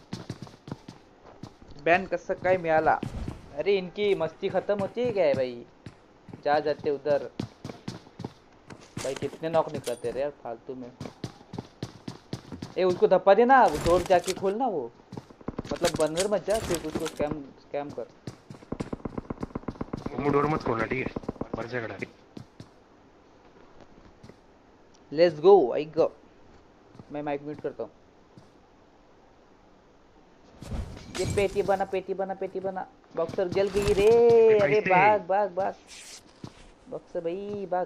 Speaker 1: बैन कसं काय मिळाला? अरे इनकी मस्ती खत्म होती है क्या है भाई? जा जाते उधर भाई. कितने नॉक निकलते रहे यार फालतू में. ए उसको धप्पा देना, डोर जाके खोलना. वो मतलब बंदर मत जा, फिर उसको स्कैम कर.
Speaker 4: वो डोर मत खोलना, ठीक है? मर जाएगा.
Speaker 1: Let's go. I go. मैं माइक म्यूट करता हूँ. ये पेटी बना, पेटी बना, पेटी बना. बॉक्सर जल गई रे. अरे भाग भाग भाग बॉक्सर भाई भाग.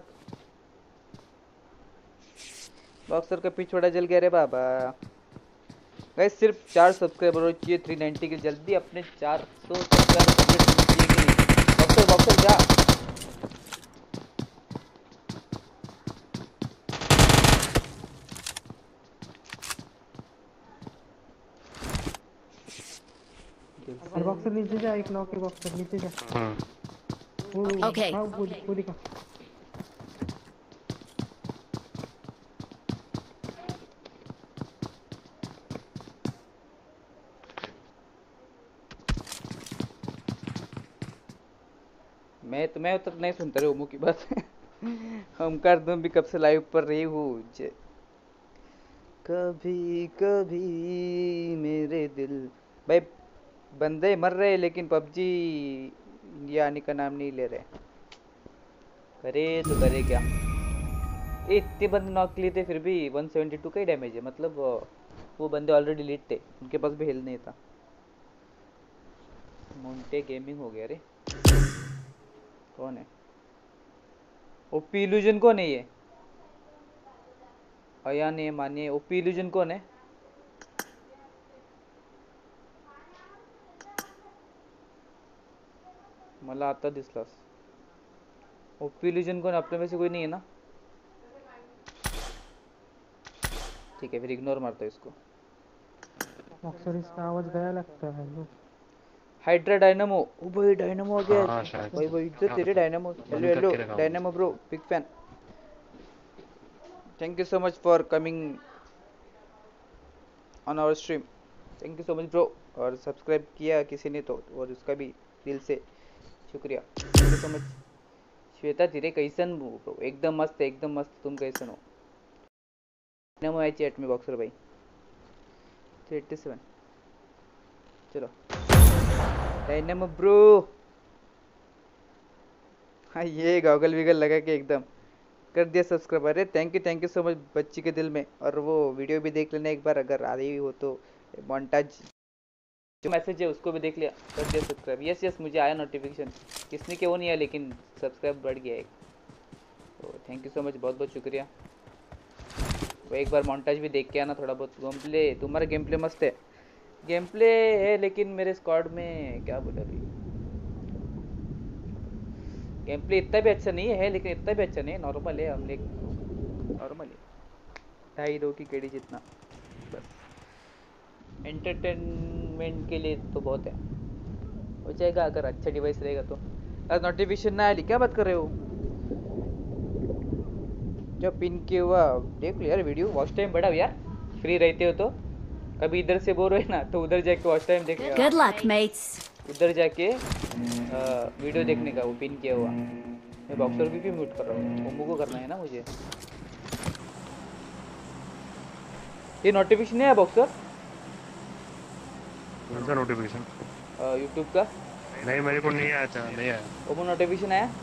Speaker 1: बॉक्सर का पिछवाड़ा जल गया रे बाबा. गाइस सिर्फ 4 सब्सक्राइबर हो चाहिए 390 के. जल्दी अपने 400 सब्सक्राइबर कंप्लीट कीजिए. बॉक्सर बॉक्सर जा.
Speaker 6: और बॉक्सर नीचे जा, एक नॉक के बॉक्सर नीचे जा.
Speaker 3: Okay.
Speaker 6: हाँ पूरी का.
Speaker 1: मैं तक नहीं सुनता रे ओमो की बात. हम कर दूं भी कब से लाइव पर रही हूँ. कभी कभी मेरे दिल. भाई बंदे मर रहे लेकिन पबजी इंडिया आने का नाम नहीं ले रहे. करे तो करे क्या? इतने बंदे नॉक लिए थे फिर भी 172 का ही डैमेज है. मतलब वो बंदे ऑलरेडी लीड थे, उनके पास भी हिल नहीं था. मोंटे गेमिंग हो गया रे. कौन है? ओपी इल्यूजन कौन है ये? अयान है, मानिए. ओपी इल्यूजन कौन है? मला आता दिसलास. ओपी इल्यूजन कौन? अपने में से कोई नहीं है ना? ठीक है फिर इग्नोर मारता हूँ इसको.
Speaker 6: बॉक्सर इसका आवाज गया लगता है. लो
Speaker 1: हाइड्रा डायनामो. ओ भाई डायनामो आ गया.
Speaker 4: हाँ, शायद.
Speaker 1: भाई भाई इज्जत तेरे Dynamo. Hello hello Dynamo bro, big fan. Thank you so much for coming on our stream. Thank you so much bro. और सब्सक्राइब किया किसी ने तो, और उसका भी दिल से शुक्रिया. Thank you so much. Shweta धीरे कैसन ब्रो? एकदम मस्त, एकदम मस्त. तुम कैसन हो? डायनामो आई चैट में बॉक्सर भाई. 87. चलो डायनामो ब्रो. हाँ ये गॉगल विगल लगा के एकदम कर दिया सब्सक्राइब. अरे थैंक यू सो मच बच्ची के दिल में. और वो वीडियो भी देख लेना एक बार अगर आ रही हो तो. मोन्टाज जो मैसेज है उसको भी देख लिया, कर दिया सब्सक्राइब। यस यस मुझे आया नोटिफिकेशन, किसने के वो नहीं आया लेकिन सब्सक्राइब बढ़ गया एक। तो थैंक यू सो मच, बहुत बहुत शुक्रिया। वो एक बार मोन्टाज भी देख के आना थोड़ा बहुत। गेम प्ले तुम्हारा गेम प्ले मस्त है, गेम प्ले है लेकिन मेरे स्क्वाड में क्या बोला अभी, गेम प्ले इतना भी अच्छा नहीं है लेकिन इतना भी अच्छा नहीं है, नॉर्मल है। हम नॉर्मल है, 2.5 की केडी जितना, बस एंटरटेनमेंट के लिए तो बहुत है। हो जाएगा अगर अच्छा डिवाइस रहेगा तो। अगर नोटिफिकेशन ना आया क्या बात कर रहे हो, जब पिन किया हुआ देख लो यार वीडियो, वॉच टाइम बढ़ाओ यार, फ्री रहते हो तो। कभी इधर से बोर हुए ना तो उधर जाके वॉच टाइम देख,
Speaker 3: Good luck, mates.
Speaker 1: उधर जाके वीडियो देखने का, वो पिन किया हुआ। मैं बॉक्सर भी म्यूट कर रहा हूँ, ओमो को करना है ना मुझे। ये नोटिफिकेशन नहीं आया बॉक्सर,
Speaker 4: कौन सा नोटिफिकेशन?
Speaker 1: यूट्यूब का?
Speaker 4: नहीं मेरे को नहीं आया था, नहीं आया।
Speaker 1: ओमो नोटिफिकेशन आया?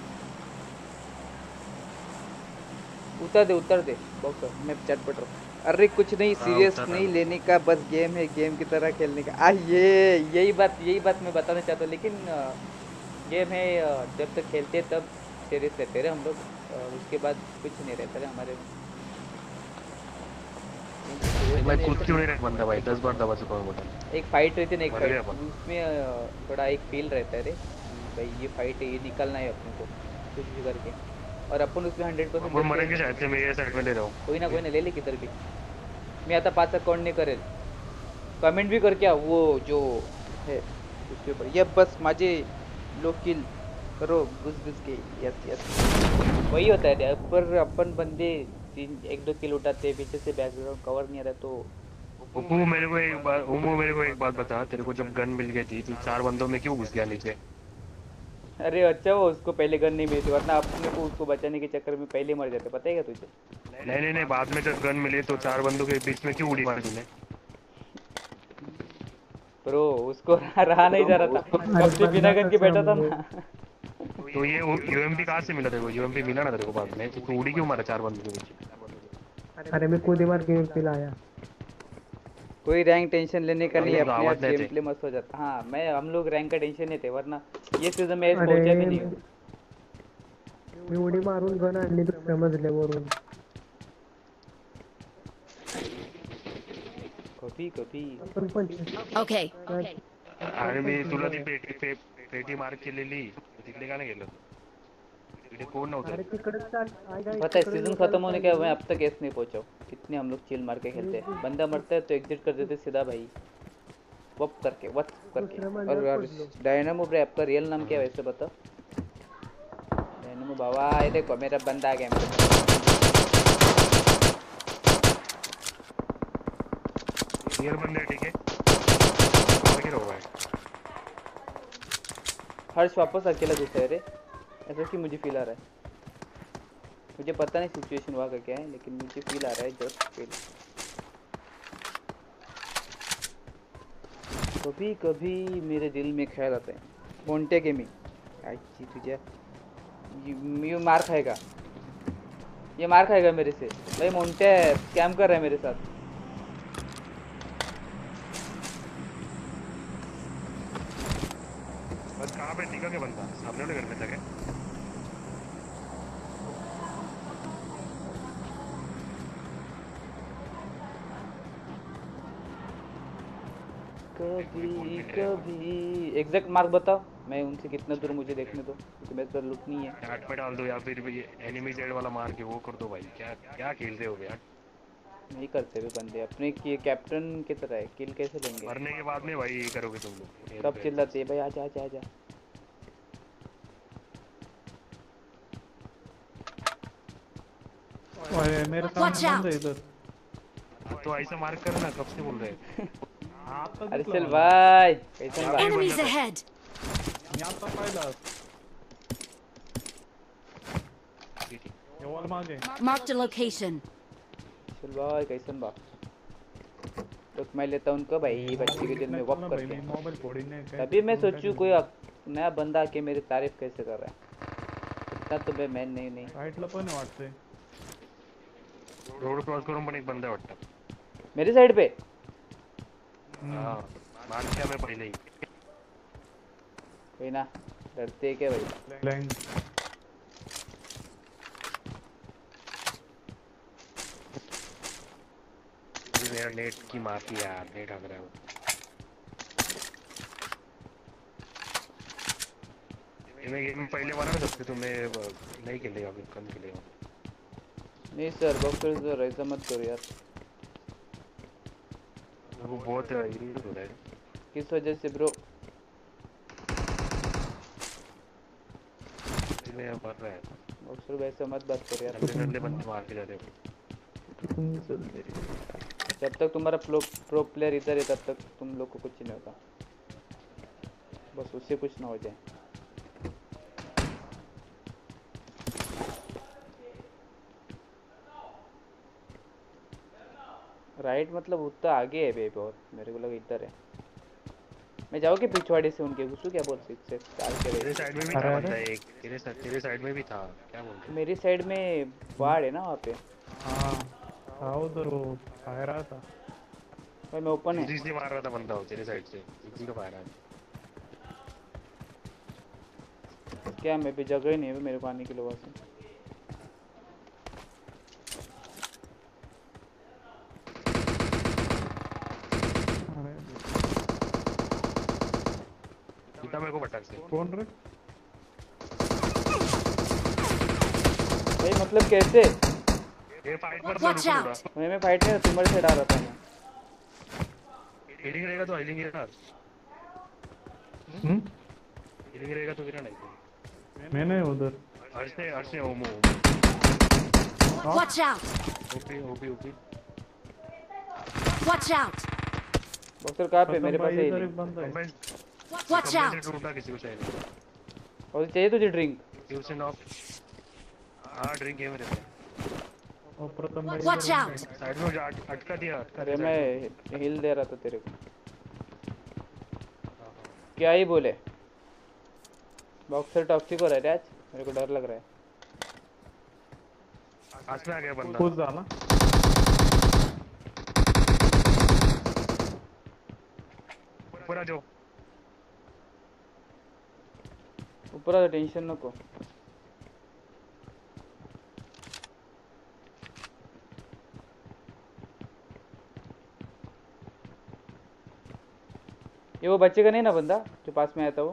Speaker 1: उतर दे बॉक्सर, मैं चैट पढ़ रहा हूँ। अरे कुछ नहीं, सीरियस नहीं लेने का, बस गेम है, गेम की तरह खेलने का। यही बात मैं बताना चाहता हूँ। लेकिन गेम है, जब तक खेलते हैं तब सीरियस रहते रहे हम लोग, उसके बाद कुछ नहीं रहता है हमारे में।
Speaker 4: मैं खुद क्यों नहीं रख बंदा भाई, 10 बार दबा चुका हूँ बटन।
Speaker 1: एक फाइट रहती है ना, एक
Speaker 4: मर गया
Speaker 1: फाइट,
Speaker 4: अपन।
Speaker 1: उसमें थोड़ा एक फील रहता है रे भाई, ये फाइट है, ये निकलना है अपने को कुछ भी करके, और अपन उसमें 100%
Speaker 4: वो मरेंगे शायद से, मैं ये साइड में ले रहा हूँ।
Speaker 1: कोई ना ले ले किधर भी। मी आता 5 अकाउंट नाही करेल, कमेंट भी करके वो जो है उसके ऊपर। ये बस माझे लो किल करो घुस के, यस वही होता है। पर अपन बंदे 1-2 किल उठाते, पीछे से बैकग्राउंड कवर नहीं आ रहा तो।
Speaker 4: उमो मेरे को एक बात बता, तेरे को जब गन मिल गई थी तो 4 बंदों में क्यों घुस गया नीचे?
Speaker 1: अरे अच्छा, वो उसको पहले गन नहीं मिली थी, वरना अपने को उसको बचाने के चक्कर में पहले मर जाते, पता है क्या तुझे?
Speaker 4: नहीं बाद में जब गन मिली तो 4 बंदों के बीच में क्यों उड़ी मारी तूने?
Speaker 1: ब्रो उसको रहा नहीं जा रहा था, कब से बिना गन के बैठा था ना।
Speaker 4: तो ये यूएमपी कहाँ से मिला तेरे को? यूएमपी मिला ना तेरे को बाद में, तो तू उड़ी क्यों मारा 4 बंदों के बीच?
Speaker 6: अरे मैं खुद ही मार के पिलाया।
Speaker 1: कोई रैंक टेंशन लेने का नहीं, अपने आप
Speaker 4: आवाज नहीं
Speaker 1: गेम प्ले मस्त हो जाता। हाँ हम लोग रैंक का टेंशन नहीं थे, वरना ये सीजन में पहुंचा भी नहीं।
Speaker 6: मी उडी मारून गण आणली दुसऱ्या मजल्यावरून।
Speaker 1: कभी
Speaker 6: पण
Speaker 3: Okay.
Speaker 4: आणि मी तुला ती पेटी मार केलेली, तिकडे का नाही गेलो? तिकडे कोण
Speaker 6: अरे
Speaker 4: नव्हतं?
Speaker 6: तिकडे चाल,
Speaker 1: पता है सीजन खत्म होने के मैं अब तक एस नहीं पहुंचा हूँ। कितने हम लोग चिल मार के खेलते हैं, बंदा मरता है तो एग्जिट कर देते सीधा भाई, वप करके। और डायनामो ब्रे आपका रियल नाम क्या है वैसे बता? डायनामो बाबा, ये देखो मेरा बंदा आ गया मेरे पास।
Speaker 4: रियल बंदे ठीक है, आगे रहो भाई।
Speaker 1: हर्ष वापस अकेला घुसा है रे, ऐसा कि मुझे फील आ रहा है। मुझे पता नहीं सिचुएशन वहाँ का क्या है, लेकिन मुझे फील आ रहा है, जस्ट फील। कभी कभी मेरे दिल में ख्याल आता है, मोंटे गेमिंग आई तुझे ये मार खाएगा, ये मार खाएगा मेरे से भाई। मोंटे स्कैम कर रहा है मेरे साथ।
Speaker 4: बस कहाँ पे टिका के बंदा? सामने वाले घर में था क्या?
Speaker 1: कभी एग्जैक्ट मार्क बताओ, मैं उनसे कितना दूर मुझे देखने दो, क्योंकि मेरे पास लुक नहीं है।
Speaker 4: चैट पे डाल दो या फिर एनिमी जेड वाला मार के वो कर दो भाई। क्या खेलते हो यार?
Speaker 1: नहीं करते हुए बंदे अपने कैप्टन की तरह है, किल कैसे लेंगे?
Speaker 4: मरने के बाद में भाई ये करोगे तुम लोग?
Speaker 1: कब चिल्लाते भाई, आजा आजा आजा।
Speaker 5: ओए मेरे
Speaker 3: Watch
Speaker 5: सामने
Speaker 3: out.
Speaker 5: बंद है इधर।
Speaker 4: तो ऐसा मार कर ना, कब से बोल रहे हैं?
Speaker 5: आता
Speaker 1: अरे
Speaker 5: दिसला
Speaker 1: चल
Speaker 5: मला.
Speaker 1: भाई, कैसन भाई?
Speaker 3: Enemies ahead.
Speaker 5: मी आता पाहिला. ये वॉल मागे.
Speaker 3: Marked a location.
Speaker 1: चल भाई, कैसन बा? तो मैं लेता हूँ उनको भाई, बच्चे के दिल में वॉक
Speaker 5: भाई,
Speaker 1: करके।
Speaker 5: मी मोबाईल फोडीने काय.
Speaker 1: तभी मैं सोचूं कोई नया बंदा आके मेरी तारीफ कैसे कर रहा है। इतना तो मैं नहीं।
Speaker 5: राईटला पण आहे वाटतंय.
Speaker 4: रोड क्रॉस करून पण एक बंदा आहे वाटतं।
Speaker 1: मेरी साइड पे
Speaker 4: हाँ मार क्या मैं पहले ही
Speaker 1: कोई ना डरते क्या भाई।
Speaker 5: ब्लैंक
Speaker 4: मेरा नेट की माफी यार नेट आ रहा है वो मैं गेम पहले मारा ना सबसे तो मैं नहीं खेलेगा अभी कम खेलेगा
Speaker 1: नहीं सर बॉक्सर सर ऐसा मत करो यार।
Speaker 4: वो बहुत इरिटेट हो रहा है
Speaker 1: किस वजह से ब्रो?
Speaker 4: मैं मर रहा है
Speaker 1: बॉक्सर वैसे मत बात करो यार।
Speaker 4: नन्हे बंदे मार के जाते हो
Speaker 1: जब तक तुम्हारा प्रो प्लेयर इधर है तब तक तुम लोग को कुछ नहीं होगा, बस उससे कुछ ना हो जाए। राइट मतलब उतना आगे है बेबी और मेरे को लगा इधर है। मैं जाऊँ कि पिछवाड़े से उनके घुसूँ क्या बोल सकते
Speaker 4: तेरे साइड में भी था बंदा एक तेरे साइड में भी था क्या बोलते
Speaker 1: मेरी साइड में बाढ़ है ना वहाँ पे।
Speaker 5: हाँ था उधर वो फायर आया था
Speaker 1: भाई मैं ओपन है।
Speaker 4: उसी से मार रहा था बंदा वो तेरे साइड से उसी का फायर आया
Speaker 1: क्या मैं भी जगह ही नहीं है मेरे को आने के लिए वहाँ से।
Speaker 4: सीधा मेरे को पटक से
Speaker 5: कौन रे
Speaker 1: भाई मतलब कैसे?
Speaker 4: ये फाइट पर
Speaker 3: Watch out!
Speaker 1: मैं फाइट नहीं तुम्हारे से डाल रहा था मैं।
Speaker 4: हीलिंग रहेगा तो हीलिंग है ना
Speaker 5: हम्म
Speaker 4: हीलिंग रहेगा तो गिरा नहीं
Speaker 5: मैंने उधर
Speaker 4: अर्श से ओमो
Speaker 3: Watch out!
Speaker 4: OP OP OP
Speaker 3: Watch out!
Speaker 1: Boxer कहाँ पे? मेरे पास है
Speaker 5: इधर
Speaker 1: ही
Speaker 5: एक बंदा है
Speaker 3: Watch out!
Speaker 4: टूटा किसी को चाहिए
Speaker 1: और चाहिए तुझे ड्रिंक?
Speaker 4: यूज नॉक हां ड्रिंक है मेरे पे
Speaker 5: और प्रथम
Speaker 3: Watch out!
Speaker 4: साइड में अटका दिया
Speaker 1: अरे मैं हिल दे रहा था तेरे को। क्या ही बोले? बॉक्सर टॉक्सिक हो रहा है आज, मेरे को डर लग रहा है।
Speaker 4: पास में आ गया बंदा
Speaker 5: कूद डाला
Speaker 4: ऊपर आ जाओ
Speaker 1: ऊपर आ टेंशन नको। ये वो बच्चे का नहीं ना बंदा जो पास में आया था वो?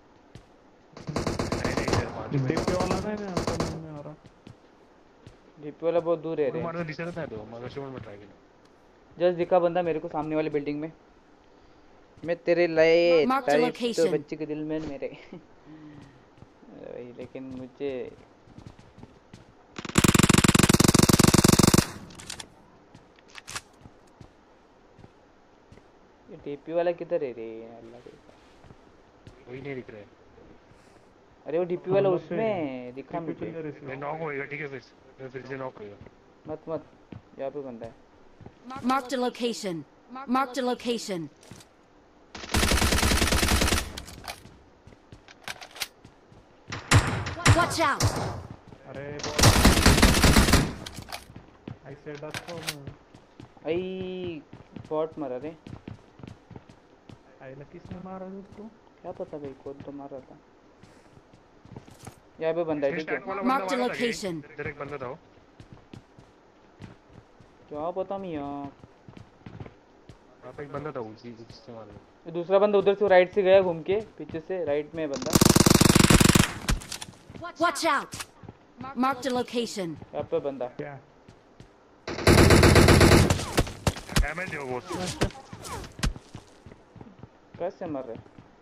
Speaker 5: डीपी वाला नहीं ना समझ में आ रहा
Speaker 1: डीपी वाला बहुत दूर है रे।
Speaker 4: मारो दिशा रहता है तो मगर शोर में ट्राई किया
Speaker 1: जस्ट दिखा बंदा मेरे को सामने वाली बिल्डिंग में। मैं तेरे लिए
Speaker 3: Mark the
Speaker 1: तारीफ तो
Speaker 3: location.
Speaker 1: बच्चे के दिल में मेरे भाई लेकिन मुझे ये डीपी वाला किधर है रे अल्लाह के।
Speaker 4: कोई नहीं दिख रहा है
Speaker 1: अरे वो डीपी वाला उसमें दिखा मुझे।
Speaker 4: मैं नॉक होएगा ठीक है फिर से नॉक होएगा
Speaker 1: मत यहाँ पे बंदा है।
Speaker 3: Marked a location. Marked a location. Watch out!
Speaker 5: अरे आई सेड उसको
Speaker 1: आई बॉट मारा रे।
Speaker 5: आई किसने मारा उसको
Speaker 1: क्या पता भाई कौन तो मार रहा था। यहाँ पे बंदा है ठीक है।
Speaker 3: Marked a location.
Speaker 4: इधर एक बंदा था वो
Speaker 1: क्या पता मियाँ।
Speaker 4: वहाँ पे एक बंदा था उसी जिससे मारा
Speaker 1: ये दूसरा बंदा उधर से राइट से गया घूम के पीछे से राइट में है बंदा।
Speaker 3: Watch out! Marked a location.
Speaker 1: यहाँ पे बंदा।
Speaker 5: क्या
Speaker 4: डैमेज हो वो
Speaker 1: कैसे मर रहे?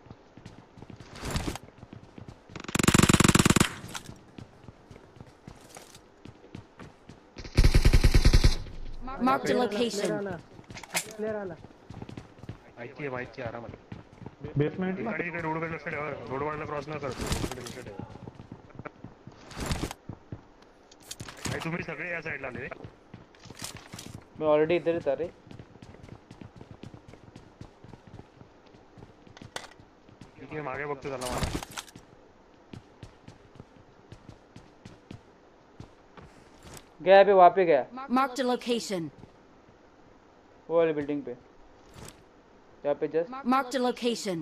Speaker 3: Marked a location.
Speaker 4: आई थी आराम से
Speaker 5: बेसमेंट में
Speaker 4: गाड़ी के रोड पे लेफ्ट है रोड वाला क्रॉस ना कर दो भाई तुम्ही सगळे या साइडला आले रे
Speaker 1: मैं ऑलरेडी इधर था रे।
Speaker 4: ठीक आहे मागे बघतो त्याला मला
Speaker 1: गया पे वहाँ पे गया
Speaker 3: Marked a location.
Speaker 1: वो वाली बिल्डिंग पे। यहाँ पे जस्ट
Speaker 3: Marked a location.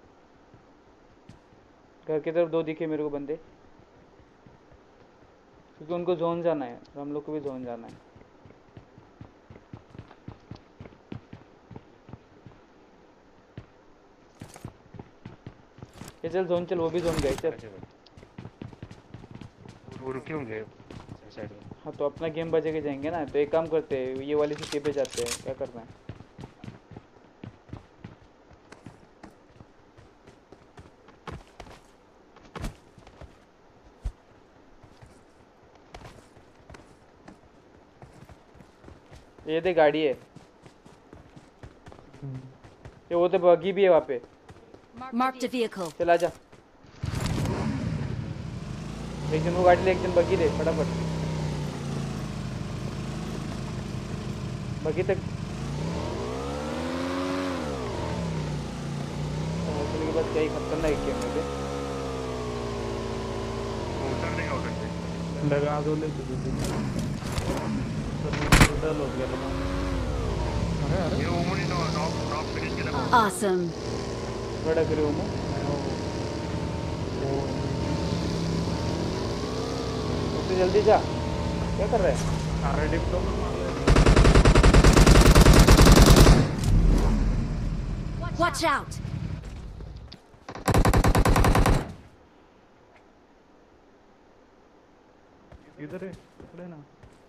Speaker 1: घर की तरफ 2 दिखे मेरे को बंदे, क्योंकि उनको जोन जाना है और हम लोग को भी जोन जाना है। ये चल जोन चल, वो भी जोन गए चल।
Speaker 4: वो रुके होंगे साइड में।
Speaker 1: हाँ तो अपना गेम बजे के जाएंगे ना, तो एक काम करते हैं, ये वाली सिटी पे जाते हैं, क्या करना है। ये दे गाड़ी है, ये वो तो बगी भी है वहाँ पे।
Speaker 3: Marked a vehicle.
Speaker 1: चल आजा, एक जन वो गाड़ी ले, एक जन बगी ले, फटाफट बगी तक पहुंचने के बाद क्या ही खतरनाक गेम है बे।
Speaker 4: उतर देगा उधर से।
Speaker 5: लगा दो ले तो डल हो गया। अरे अरे
Speaker 4: ये उमनी नॉक फिनिश के ना।
Speaker 3: Awesome.
Speaker 1: बड़ा करे हूँ तो जल्दी जा, क्या कर रहा है।
Speaker 5: अरे डिप्लोमा मार ले।
Speaker 3: Watch out.
Speaker 5: इधर है, पकड़े ना।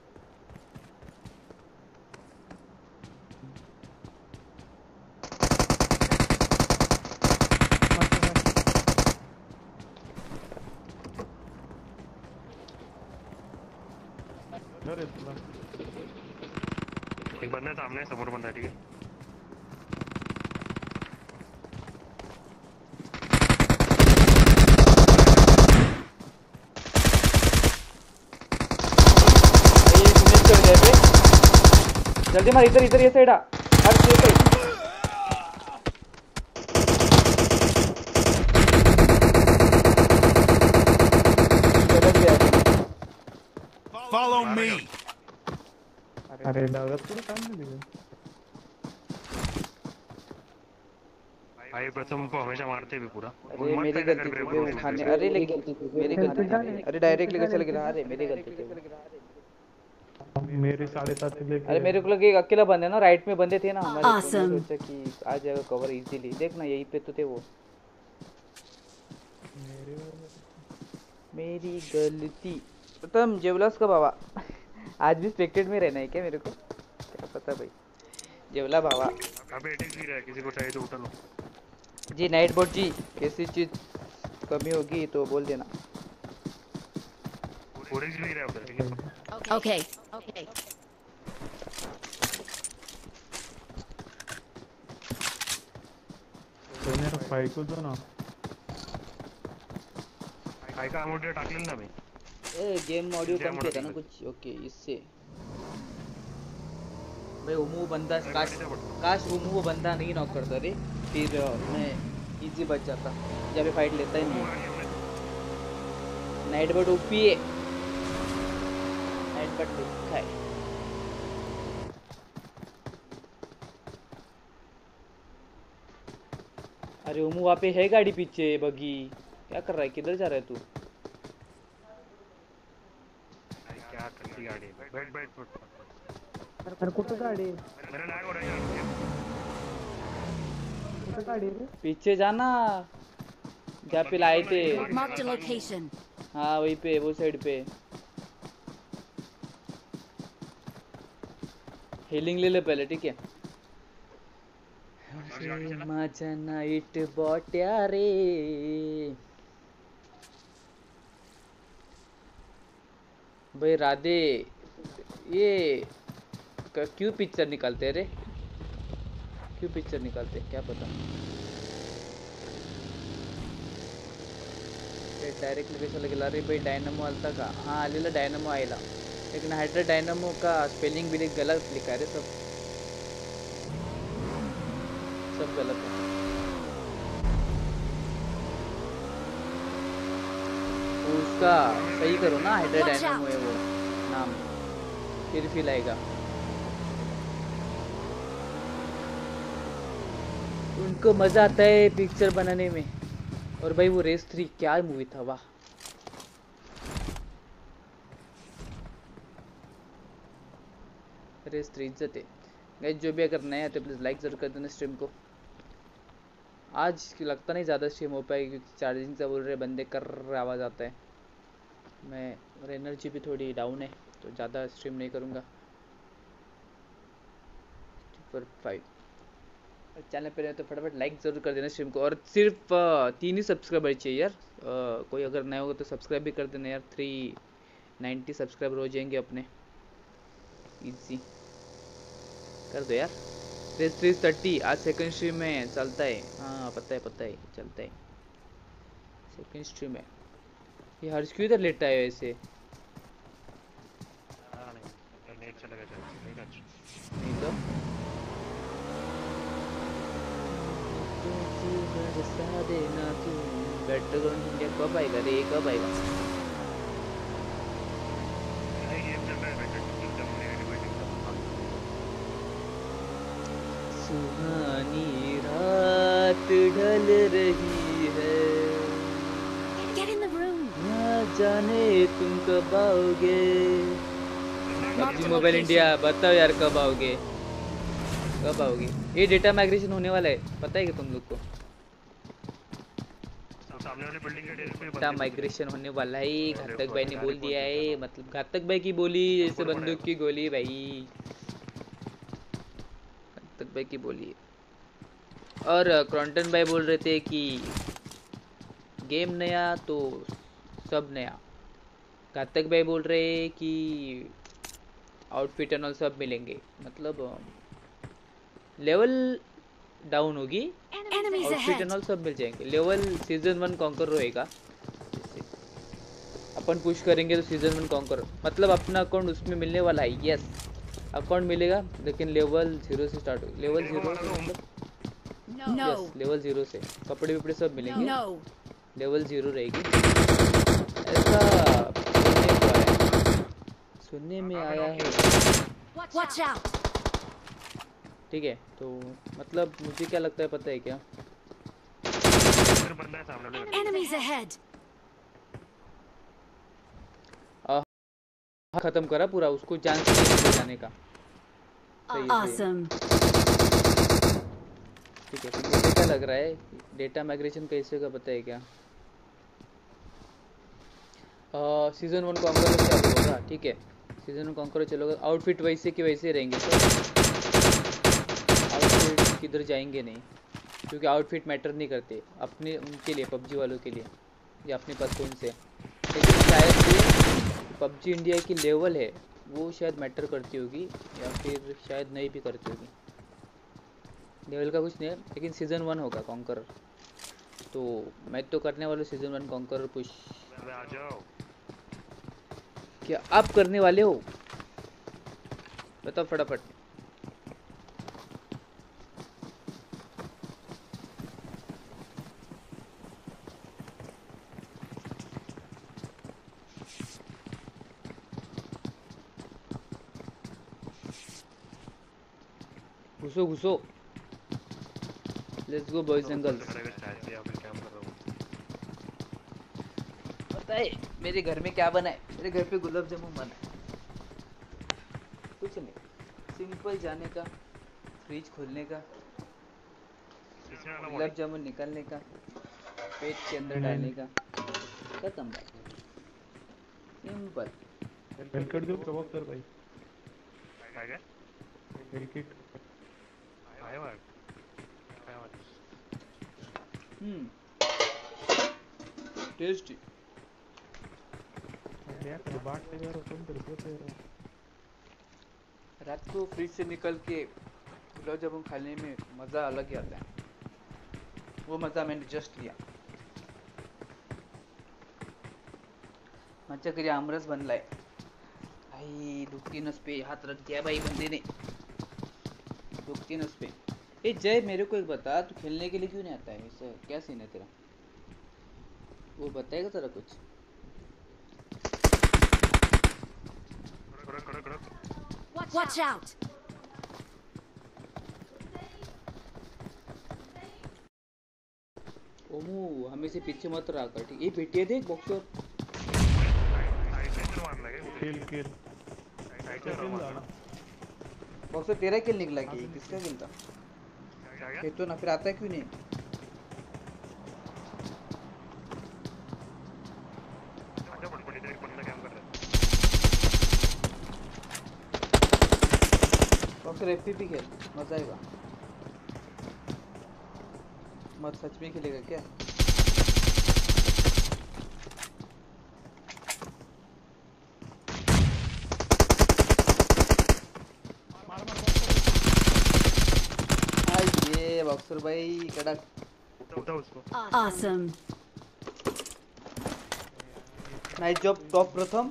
Speaker 5: अरे तुला
Speaker 4: एक बंदा सामने समोर बंदा ठीक है।
Speaker 1: ये फिनिश कर दे बे, जल्दी मार, इधर इधर ये साइड आ, हर ये साइड।
Speaker 2: Follow me.
Speaker 5: अरे लागत पूरा काम में दिया।
Speaker 4: भाई प्रथम को हमेशा मारते भी पूरा।
Speaker 1: अरे मेरी गलती थी बे, वो खाने, अरे लेकिन मेरी गलती थी, अरे डायरेक्ट लेके चल गया, अरे मेरी गलती थी।
Speaker 5: मेरे 7.5 लेके
Speaker 1: अरे मेरे को लगे एक अकेला बंदा है ना, राइट में बंदे थे ना हमारे, तो
Speaker 3: Awesome.
Speaker 1: मैंने सोचा कि आ जाएगा कवर इजीली। देखना यहीं पे तो थे वो। मेरी गलती। प्रथम जेवलास का बाबा आज भी स्पेक्टेड में रहना है क्या मेरे को, क्या पता भाई। जेवला बाबा
Speaker 4: अबे एटिक्स भी रहा है, किसी को चाहिए तो उठा लो।
Speaker 1: जी, नाइट बोट जी, कैसी चीज कमी होगी तो बोल देना।
Speaker 4: ओरिज भी रहा है उधर ठीक है।
Speaker 3: Okay.
Speaker 5: तो मेरा फाइव को दो ना।
Speaker 4: काय का अमाउंट टाकलेलं ना मी।
Speaker 1: ए गेम ऑडियो कम किया था ना कुछ, ओके इससे। भाई ओमू बंदा, काश ओमू वो बंदा नहीं नॉक करता रे, फिर मैं इजी बच जाता, जब ये फाइट लेता ही नहीं। नाइट बट ओपी है, नाइट बट लिखा है। अरे ओमू वहाँ पे है गाड़ी पीछे, बगी क्या कर रहा है, किधर जा रहा है तू।
Speaker 4: क्या करती गाड़ी, बैठ बैठ बैठ।
Speaker 6: अरे कुठं गाडी आहे?
Speaker 4: मेरा लैग हो रहा है यार।
Speaker 6: कुठं गाडी आहे रे?
Speaker 1: पीछे जाना, जहाँ पे लाए थे।
Speaker 3: Marked a location.
Speaker 1: हाँ वहीं पे, वो साइड पे। हीलिंग ले ले पहले, ठीक है। माझा नाइट बॉट्या रे, भाई राधे ये क्यों पिक्चर निकालते हैं रे, क्यों पिक्चर निकालते हैं क्या पता। डायरेक्ट लोकेशन गेला रे भाई, डायनामो आलता का, हाँ आलेला डायनामो आएला, लेकिन हाइड्रा डायनामो का स्पेलिंग भी गलत लिखा है रे, सब गलत है। उसका सही करो ना, हाइड्रा डायनामो है वो नाम, फिर फील आएगा। उनको मज़ा आता है पिक्चर बनाने में। और भाई वो रेस 3 क्या मूवी था, वाह। रेस 3 इज्जत है गाइस। जो भी अगर नया है तो प्लीज़ लाइक ज़रूर कर देना स्ट्रीम को। आज लगता नहीं ज़्यादा स्ट्रीम हो पाएगी क्योंकि चार्जिंग से बोल रहे बंदे कर आवाज़ आता है। मैं और एनर्जी भी थोड़ी डाउन है तो ज़्यादा स्ट्रीम नहीं करूँगा। 5 चैनल पे रहे तो फटाफट लाइक ज़रूर कर देना स्ट्रीम को। और सिर्फ 3 ही सब्सक्राइबर चाहिए यार। कोई अगर नया होगा तो सब्सक्राइब भी कर देना यार। 390 सब्सक्राइबर हो जाएंगे अपने, इजी कर दो यार। रेस 330 आज सेकंड स्ट्रीम में चलता है। हाँ पता है चलता है सेकंड स्ट्रीम में। ये हर्ष क्यों इधर लेटा है वैसे?
Speaker 4: नेट चलेगा
Speaker 1: नहीं तो बरसा देना तू। बेटर इंडिया कब आएगा रे, कब आएगा? सुहानी रात ढल रही है,
Speaker 3: Get in the room.
Speaker 1: ना जाने तुम कब आओगे। PUBG मोबाइल इंडिया बताओ यार कब आओगे, कब आओगे? ये डेटा माइग्रेशन होने वाला है, पता है कि तुम लोग को?
Speaker 4: सामने वाले बिल्डिंग के टेरेस पे
Speaker 1: डेटा माइग्रेशन होने वाला है, घातक भाई ने बोल दिया है। मतलब घातक भाई की बोली जैसे बंदूक की गोली भाई, घातक भाई की बोली। और क्रॉन्टन भाई बोल रहे थे कि गेम नया तो सब नया। घातक भाई बोल रहे कि आउटफिट एंड ऑल सब मिलेंगे, मतलब लेवल डाउन होगी,
Speaker 3: Enemies
Speaker 1: outfit and
Speaker 3: ahead.
Speaker 1: All सब मिल जाएंगे। लेवल सीजन 1 कॉन्कर रहेगा, अपन पुश करेंगे तो सीजन 1 कॉन्कर, मतलब अपना अकाउंट उसमें मिलने वाला है। यस अकाउंट मिलेगा लेकिन लेवल 0 से स्टार्ट हो। लेवल 0 से मतलब
Speaker 3: No.
Speaker 1: यस लेवल 0 से कपड़े वपड़े सब मिलेंगे।
Speaker 3: No.
Speaker 1: लेवल 0 रहेगी ऐसा सुनने में आया है।
Speaker 3: Watch out.
Speaker 1: ठीक है तो मतलब मुझे क्या लगता है पता है क्या?
Speaker 4: बंदा है सामने वाले।
Speaker 3: Enemies ahead.
Speaker 1: खत्म करा पूरा, उसको चांस नहीं जाने का। सही है, सही है।
Speaker 3: Awesome.
Speaker 1: ठीक है तो मुझे क्या लग रहा है डेटा माइग्रेशन कैसे का पता है क्या? सीजन 1 कॉन्कर चालू होगा, ठीक है सीजन 1 कॉन्कर चलोगा। आउटफिट वैसे के वैसे रहेंगे सर, आउटफिट किधर जाएंगे नहीं क्योंकि आउटफिट मैटर नहीं करते अपने उनके लिए, पबजी वालों के लिए या अपने पास कौन से। लेकिन शायद से पबजी इंडिया की लेवल है वो शायद मैटर करती होगी या फिर शायद नहीं भी करती होगी। लेवल का कुछ नहीं है लेकिन सीजन 1 होगा कॉन्कर, तो मैं तो करने वाला सीजन 1 कॉन्कर पुश।
Speaker 4: आ जाओ।
Speaker 1: क्या आप करने वाले हो बताओ फटाफट। घुसो घुसो, let's go boys and girls. पता है मेरे घर में क्या बना है? मेरे घर पे गुलाब जामुन बना है। कुछ नहीं, सिंपल जाने का, फ्रिज खोलने का, गुलाब जामुन निकालने का, पेट के अंदर डालने का, खत्म बात। सिंपल।
Speaker 5: हेलकट देऊ प्रभाकर भाई?
Speaker 4: काय काय?
Speaker 5: हेलकिट
Speaker 4: काय वाट? काय वाट?
Speaker 1: टेस्टी।
Speaker 5: यार बाट से यार तुम तेरे को तेरे
Speaker 1: रात को फ्रिज से निकल के गुलाब जामुन खाने में मज़ा अलग ही आता है। वो मज़ा मैंने जस्ट लिया। माझ्या घरी आमरस बनलाय भाई, दुखती नस पे हाथ रख दिया भाई बंदे ने, दुखती नस पे। ए जय मेरे को एक बता, तू खेलने के लिए क्यों नहीं आता है? ऐसा क्या सीन है तेरा? वो बताएगा तेरा कुछ?
Speaker 3: Watch out.
Speaker 1: ओमू हमें से पीछे मत रहा कर ठीक। ये पेटियां देख बॉक्सर।
Speaker 4: साइड से तो मार लगे
Speaker 5: किल किल
Speaker 4: साइड से
Speaker 5: किल
Speaker 4: मार
Speaker 5: झाला
Speaker 1: बॉक्सर तेरा किल निकला कि किसका किल था?
Speaker 4: क्या
Speaker 1: ये तो ना फिर आता है क्यों नहीं?
Speaker 4: आजा पड़ इधर एक बंदा कैंप कर रहा है
Speaker 1: बॉक्सर एफपीपी खेल मजा आएगा। मत सच में खेलेगा क्या? ये बॉक्सर भाई कड़क।
Speaker 4: उठा उसको
Speaker 3: Awesome.
Speaker 1: नाइस जॉब टॉप प्रथम।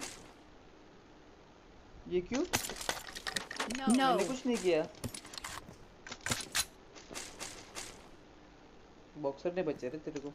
Speaker 1: ये क्यों?
Speaker 3: No.
Speaker 1: मैंने कुछ नहीं किया। बॉक्सर ने बचे रे तेरे को।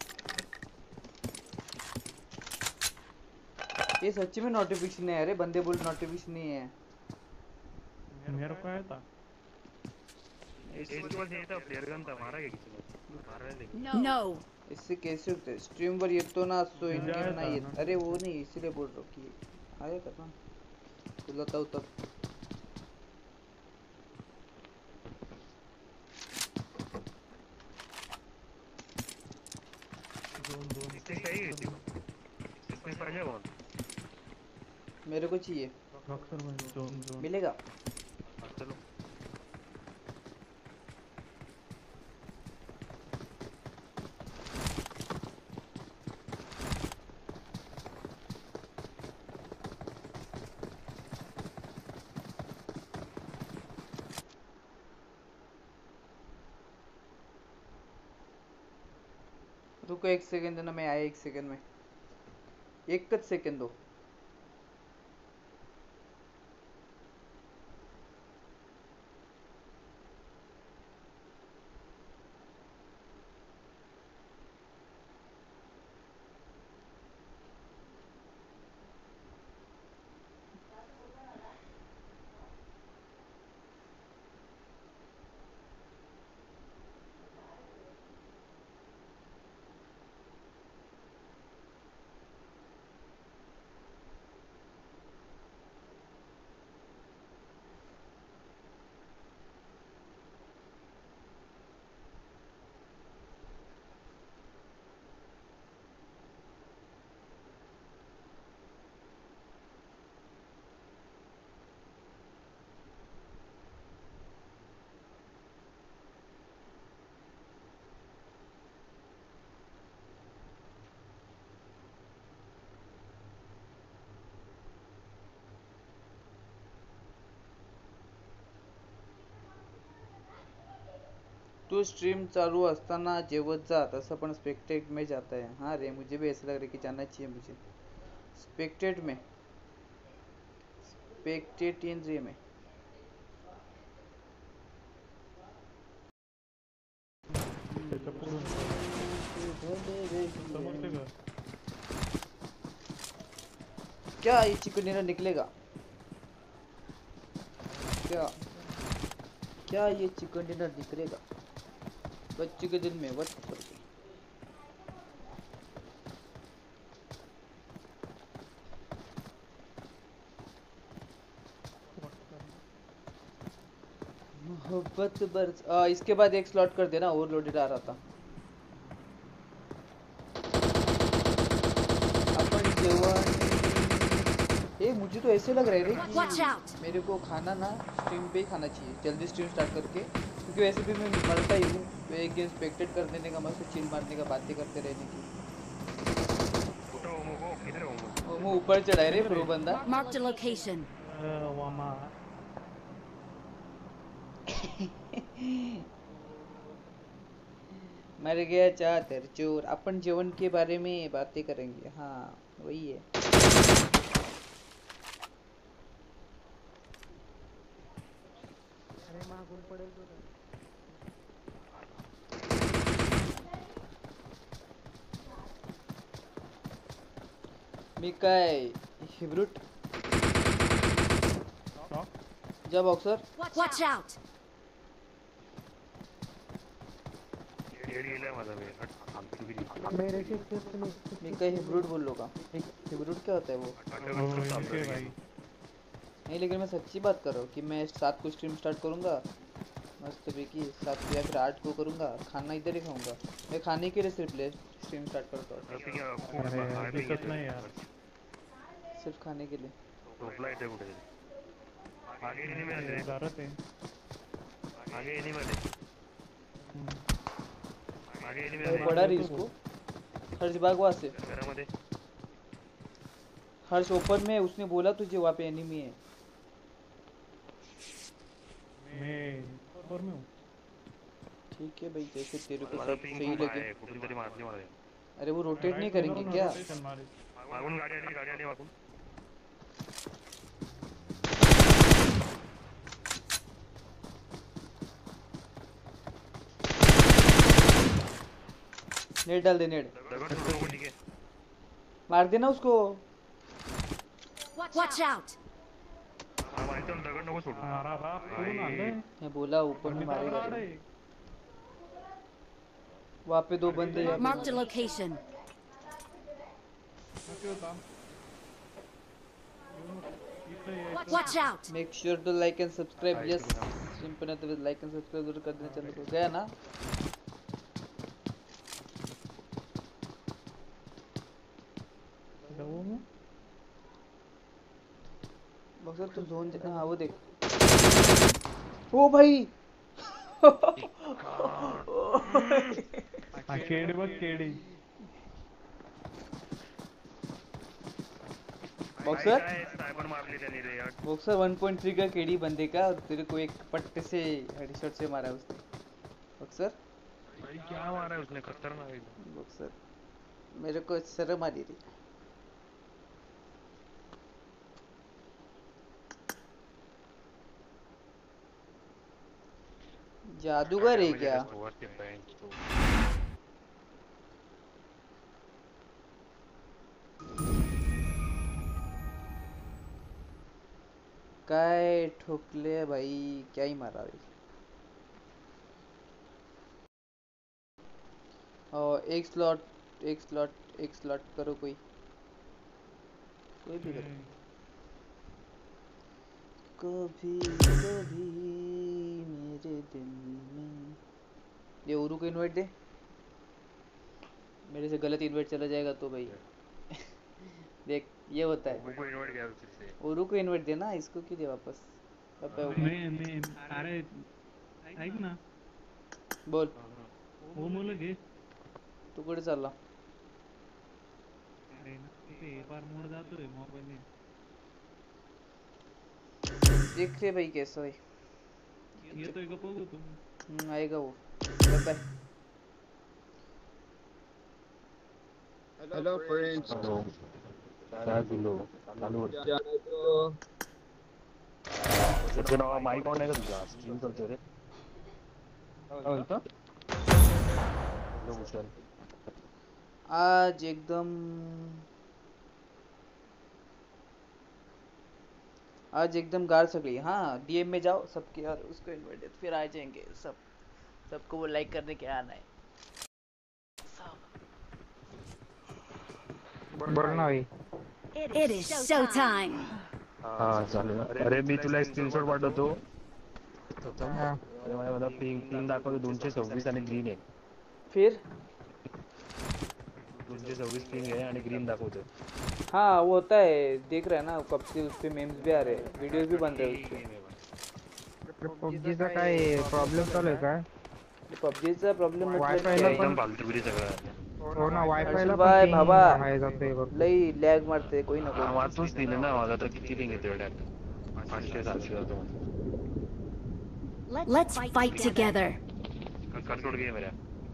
Speaker 1: ये सच्ची में नोटिफिकेशन है। अरे बंदे बोल नोटिफिकेशन नहीं है।
Speaker 5: मेरे को आया था
Speaker 4: इसके पास ये था फ्लेयर गन था मारा क्या किसी ने मारा नहीं
Speaker 3: No.
Speaker 1: इससे कैसे होते हैं? स्ट्रीम पर ये तो ना सो इनके
Speaker 5: जाया
Speaker 1: ना
Speaker 5: था
Speaker 1: ये
Speaker 5: ना।
Speaker 1: अरे वो नहीं इसीलिए बोल रहा हूँ कि आया करना बुलाता हूँ तब।
Speaker 4: इससे चाहिए इसमें पड़ जाए कौन
Speaker 1: मेरे को चाहिए
Speaker 5: बॉक्सर भाई जोन जोन
Speaker 1: मिलेगा।
Speaker 4: चलो
Speaker 1: रुको एक सेकंड ना मैं आया एक सेकंड में एक कद सेकंड दो। तू स्ट्रीम चालू असताना जेवत जा तसं पण स्पेक्टेट में जाता है। हाँ रे मुझे भी ऐसा लग रहा है कि जाना चाहिए मुझे स्पेक्टेट में स्पेक्टेट इन रे में।
Speaker 5: त्याच्या पुढून समोरचे घर
Speaker 1: क्या ये चिकन डिनर निकलेगा? क्या क्या ये चिकन डिनर निकलेगा? बच्चे के दिन में वट करके मोहब्बत बरस इसके बाद एक स्लॉट कर देना ओवरलोडेड आ रहा था। अपन जेवण ए मुझे तो ऐसे लग रहा है रे
Speaker 3: Watch
Speaker 1: कि
Speaker 3: out.
Speaker 1: मेरे को खाना ना स्ट्रीम पे ही खाना चाहिए जल्दी स्ट्रीम स्टार्ट करके क्योंकि वैसे भी मैं मरता ही हूँ। एक गेम स्पेक्टेट कर देने का मस्त चिल मारने का बातें करते रहने की।
Speaker 4: उठो ओमो को किधर है ओमो
Speaker 1: वो ऊपर चढ़ाए रे प्रो बंदा।
Speaker 3: Marked a location.
Speaker 5: वामा
Speaker 1: मर गया चादर चोर। अपन जीवन के बारे में बातें करेंगे। हाँ वही है। मी काय हिब्रुट जा बॉक्सर।
Speaker 3: Watch out.
Speaker 4: हेड गेलाय माझा मी आमची बिरी
Speaker 6: मेरे से सिर्फ
Speaker 1: मैं कहीं हिब्रूट बोल लो का हिब्रूट क्या होता है वो
Speaker 5: इनके भाई
Speaker 1: नहीं लेकिन मैं सच्ची बात कर रहा हूँ कि मैं 7 को स्ट्रीम स्टार्ट करूँगा मस्त बेकी 7 या फिर 8 को करूँगा खाना इधर ही खाऊंगा मैं खाने के लिए सिर्फ स्ट्रीम स्टार्ट करता हूँ
Speaker 5: अरे यार दिक्कत नाही यार
Speaker 1: सिर्फ खाने के लिए
Speaker 4: झोपला येते कुठे आगे नाही
Speaker 5: ये
Speaker 4: मिळाले
Speaker 5: घरात आहे
Speaker 4: आगे नहीं मिळाले आगे नहीं
Speaker 1: भाई
Speaker 4: मिळाले
Speaker 1: पड़ा रही इसको हर्ष भाग वहाँ से
Speaker 4: घरामध्ये
Speaker 1: हर्ष ओपन में उसने बोला तुझे वहाँ पे एनिमी है
Speaker 5: मैं ऊपर में हूँ
Speaker 1: ठीक है भाई जैसे तेरे को
Speaker 4: माझा
Speaker 1: सब
Speaker 4: पिंग
Speaker 1: सही
Speaker 4: खूप
Speaker 1: लगे
Speaker 4: आहे कुठून तरी मारली मला
Speaker 1: अरे वो रोटेट नहीं करेंगे क्या
Speaker 5: रोटेशन मारे
Speaker 4: मागून गाडी आली मागून
Speaker 1: नेट डाल दे नेट
Speaker 4: दगड सोडून ठीक आहे
Speaker 1: मार देना उसको
Speaker 3: Watch out!
Speaker 4: हा माहिती आहे दगड नको सोडू
Speaker 5: अरे बाप कुठून आलंय
Speaker 1: मैं बोला ऊपर में मारेगा
Speaker 5: आडे
Speaker 1: रे। वहाँ पे 2 बंदे हैं
Speaker 3: Marked a location. Watch out!
Speaker 1: Make sure to like and subscribe yes stream पर तो लाइक एंड सब्सक्राइब जरूर कर देना चैनल को गया ना
Speaker 5: जाऊ मग
Speaker 1: मकसद तो जोन हाँ वो देख ओ भाई
Speaker 5: केडी बघ केडी
Speaker 1: बॉक्सर
Speaker 4: स्नाइपर मारली त्यांनी रे यार
Speaker 1: बॉक्सर 1.3 का केडी बंदे का और तेरे को एक पट्टे से हेडशॉट से मारा उसने बॉक्सर
Speaker 4: भाई क्या मारा है उसने खतरनाक एकदम
Speaker 1: बॉक्सर मेरे को शर्म आ रही थी जादूगर है क्या काय ठोकले भाई क्या ही मारा भाई और एक स्लॉट करो कोई भी करो कभी कभी मेरे दिल में ये उरू को इनवाइट दे मेरे से गलत इनवाइट चला जाएगा तो भाई देख ये होता है
Speaker 4: को इनवाइट किया फिर से
Speaker 1: उरू को इनवाइट देना इसको क्यों दे वापस
Speaker 5: मी अरे ऐक ना
Speaker 1: बोल
Speaker 5: हो मुलं घे
Speaker 1: तू कुठे चालला
Speaker 5: अरे ना ते बार मोड जातोय मोबाईल में
Speaker 1: देख रहे भाई कैसा है
Speaker 5: येतोय का बघू तू
Speaker 1: आएगा वो बाय
Speaker 7: हेलो फ्रेंड्स
Speaker 4: क्या किलो चालू होतं
Speaker 7: क्या है तो
Speaker 4: तुझं नाव माईक ऑन आहे का तुझा स्ट्रीम करतोय रे
Speaker 7: बोलतो
Speaker 4: भूषण
Speaker 1: आज एकदम गार सकली हाँ डीएम में जाओ सबके और उसको इनवाइट दे फिर आ जाएंगे सबको वो लाइक करने के आना है
Speaker 6: बोल ना भाई
Speaker 3: It is showtime!
Speaker 4: हा चालेल अरे मी तुला एक स्क्रीनशॉट पाठवतो अरे माझ्या पिंग दाखवतो 226 आणि ग्रीन आहे
Speaker 1: फिर
Speaker 4: 226 पिंग आहे आणि ग्रीन दाखवतो
Speaker 1: हाँ वो होता है देख रहा है ना कब से उस पे मेम्स भी आ रहे हैं वीडियोस भी बन रहे हैं उसपे
Speaker 6: पबजीचा काय प्रॉब्लेम चालू आहे का
Speaker 1: पबजीचा प्रॉब्लेम
Speaker 6: वायफाय
Speaker 1: मतलब
Speaker 4: एकदम फालतूगिरी सगळं
Speaker 6: हो ना वायफाय ला
Speaker 1: बाय
Speaker 6: पण
Speaker 1: बाबा
Speaker 6: आहे जाते बघ
Speaker 1: लई लॅग मारते कोई ना कोई
Speaker 4: वाचूच दिलं ना माझा तर किती पिंग येते एवढ्यात 500-700 जातो
Speaker 3: Let's fight together!
Speaker 4: कंट्रोल घे मेरा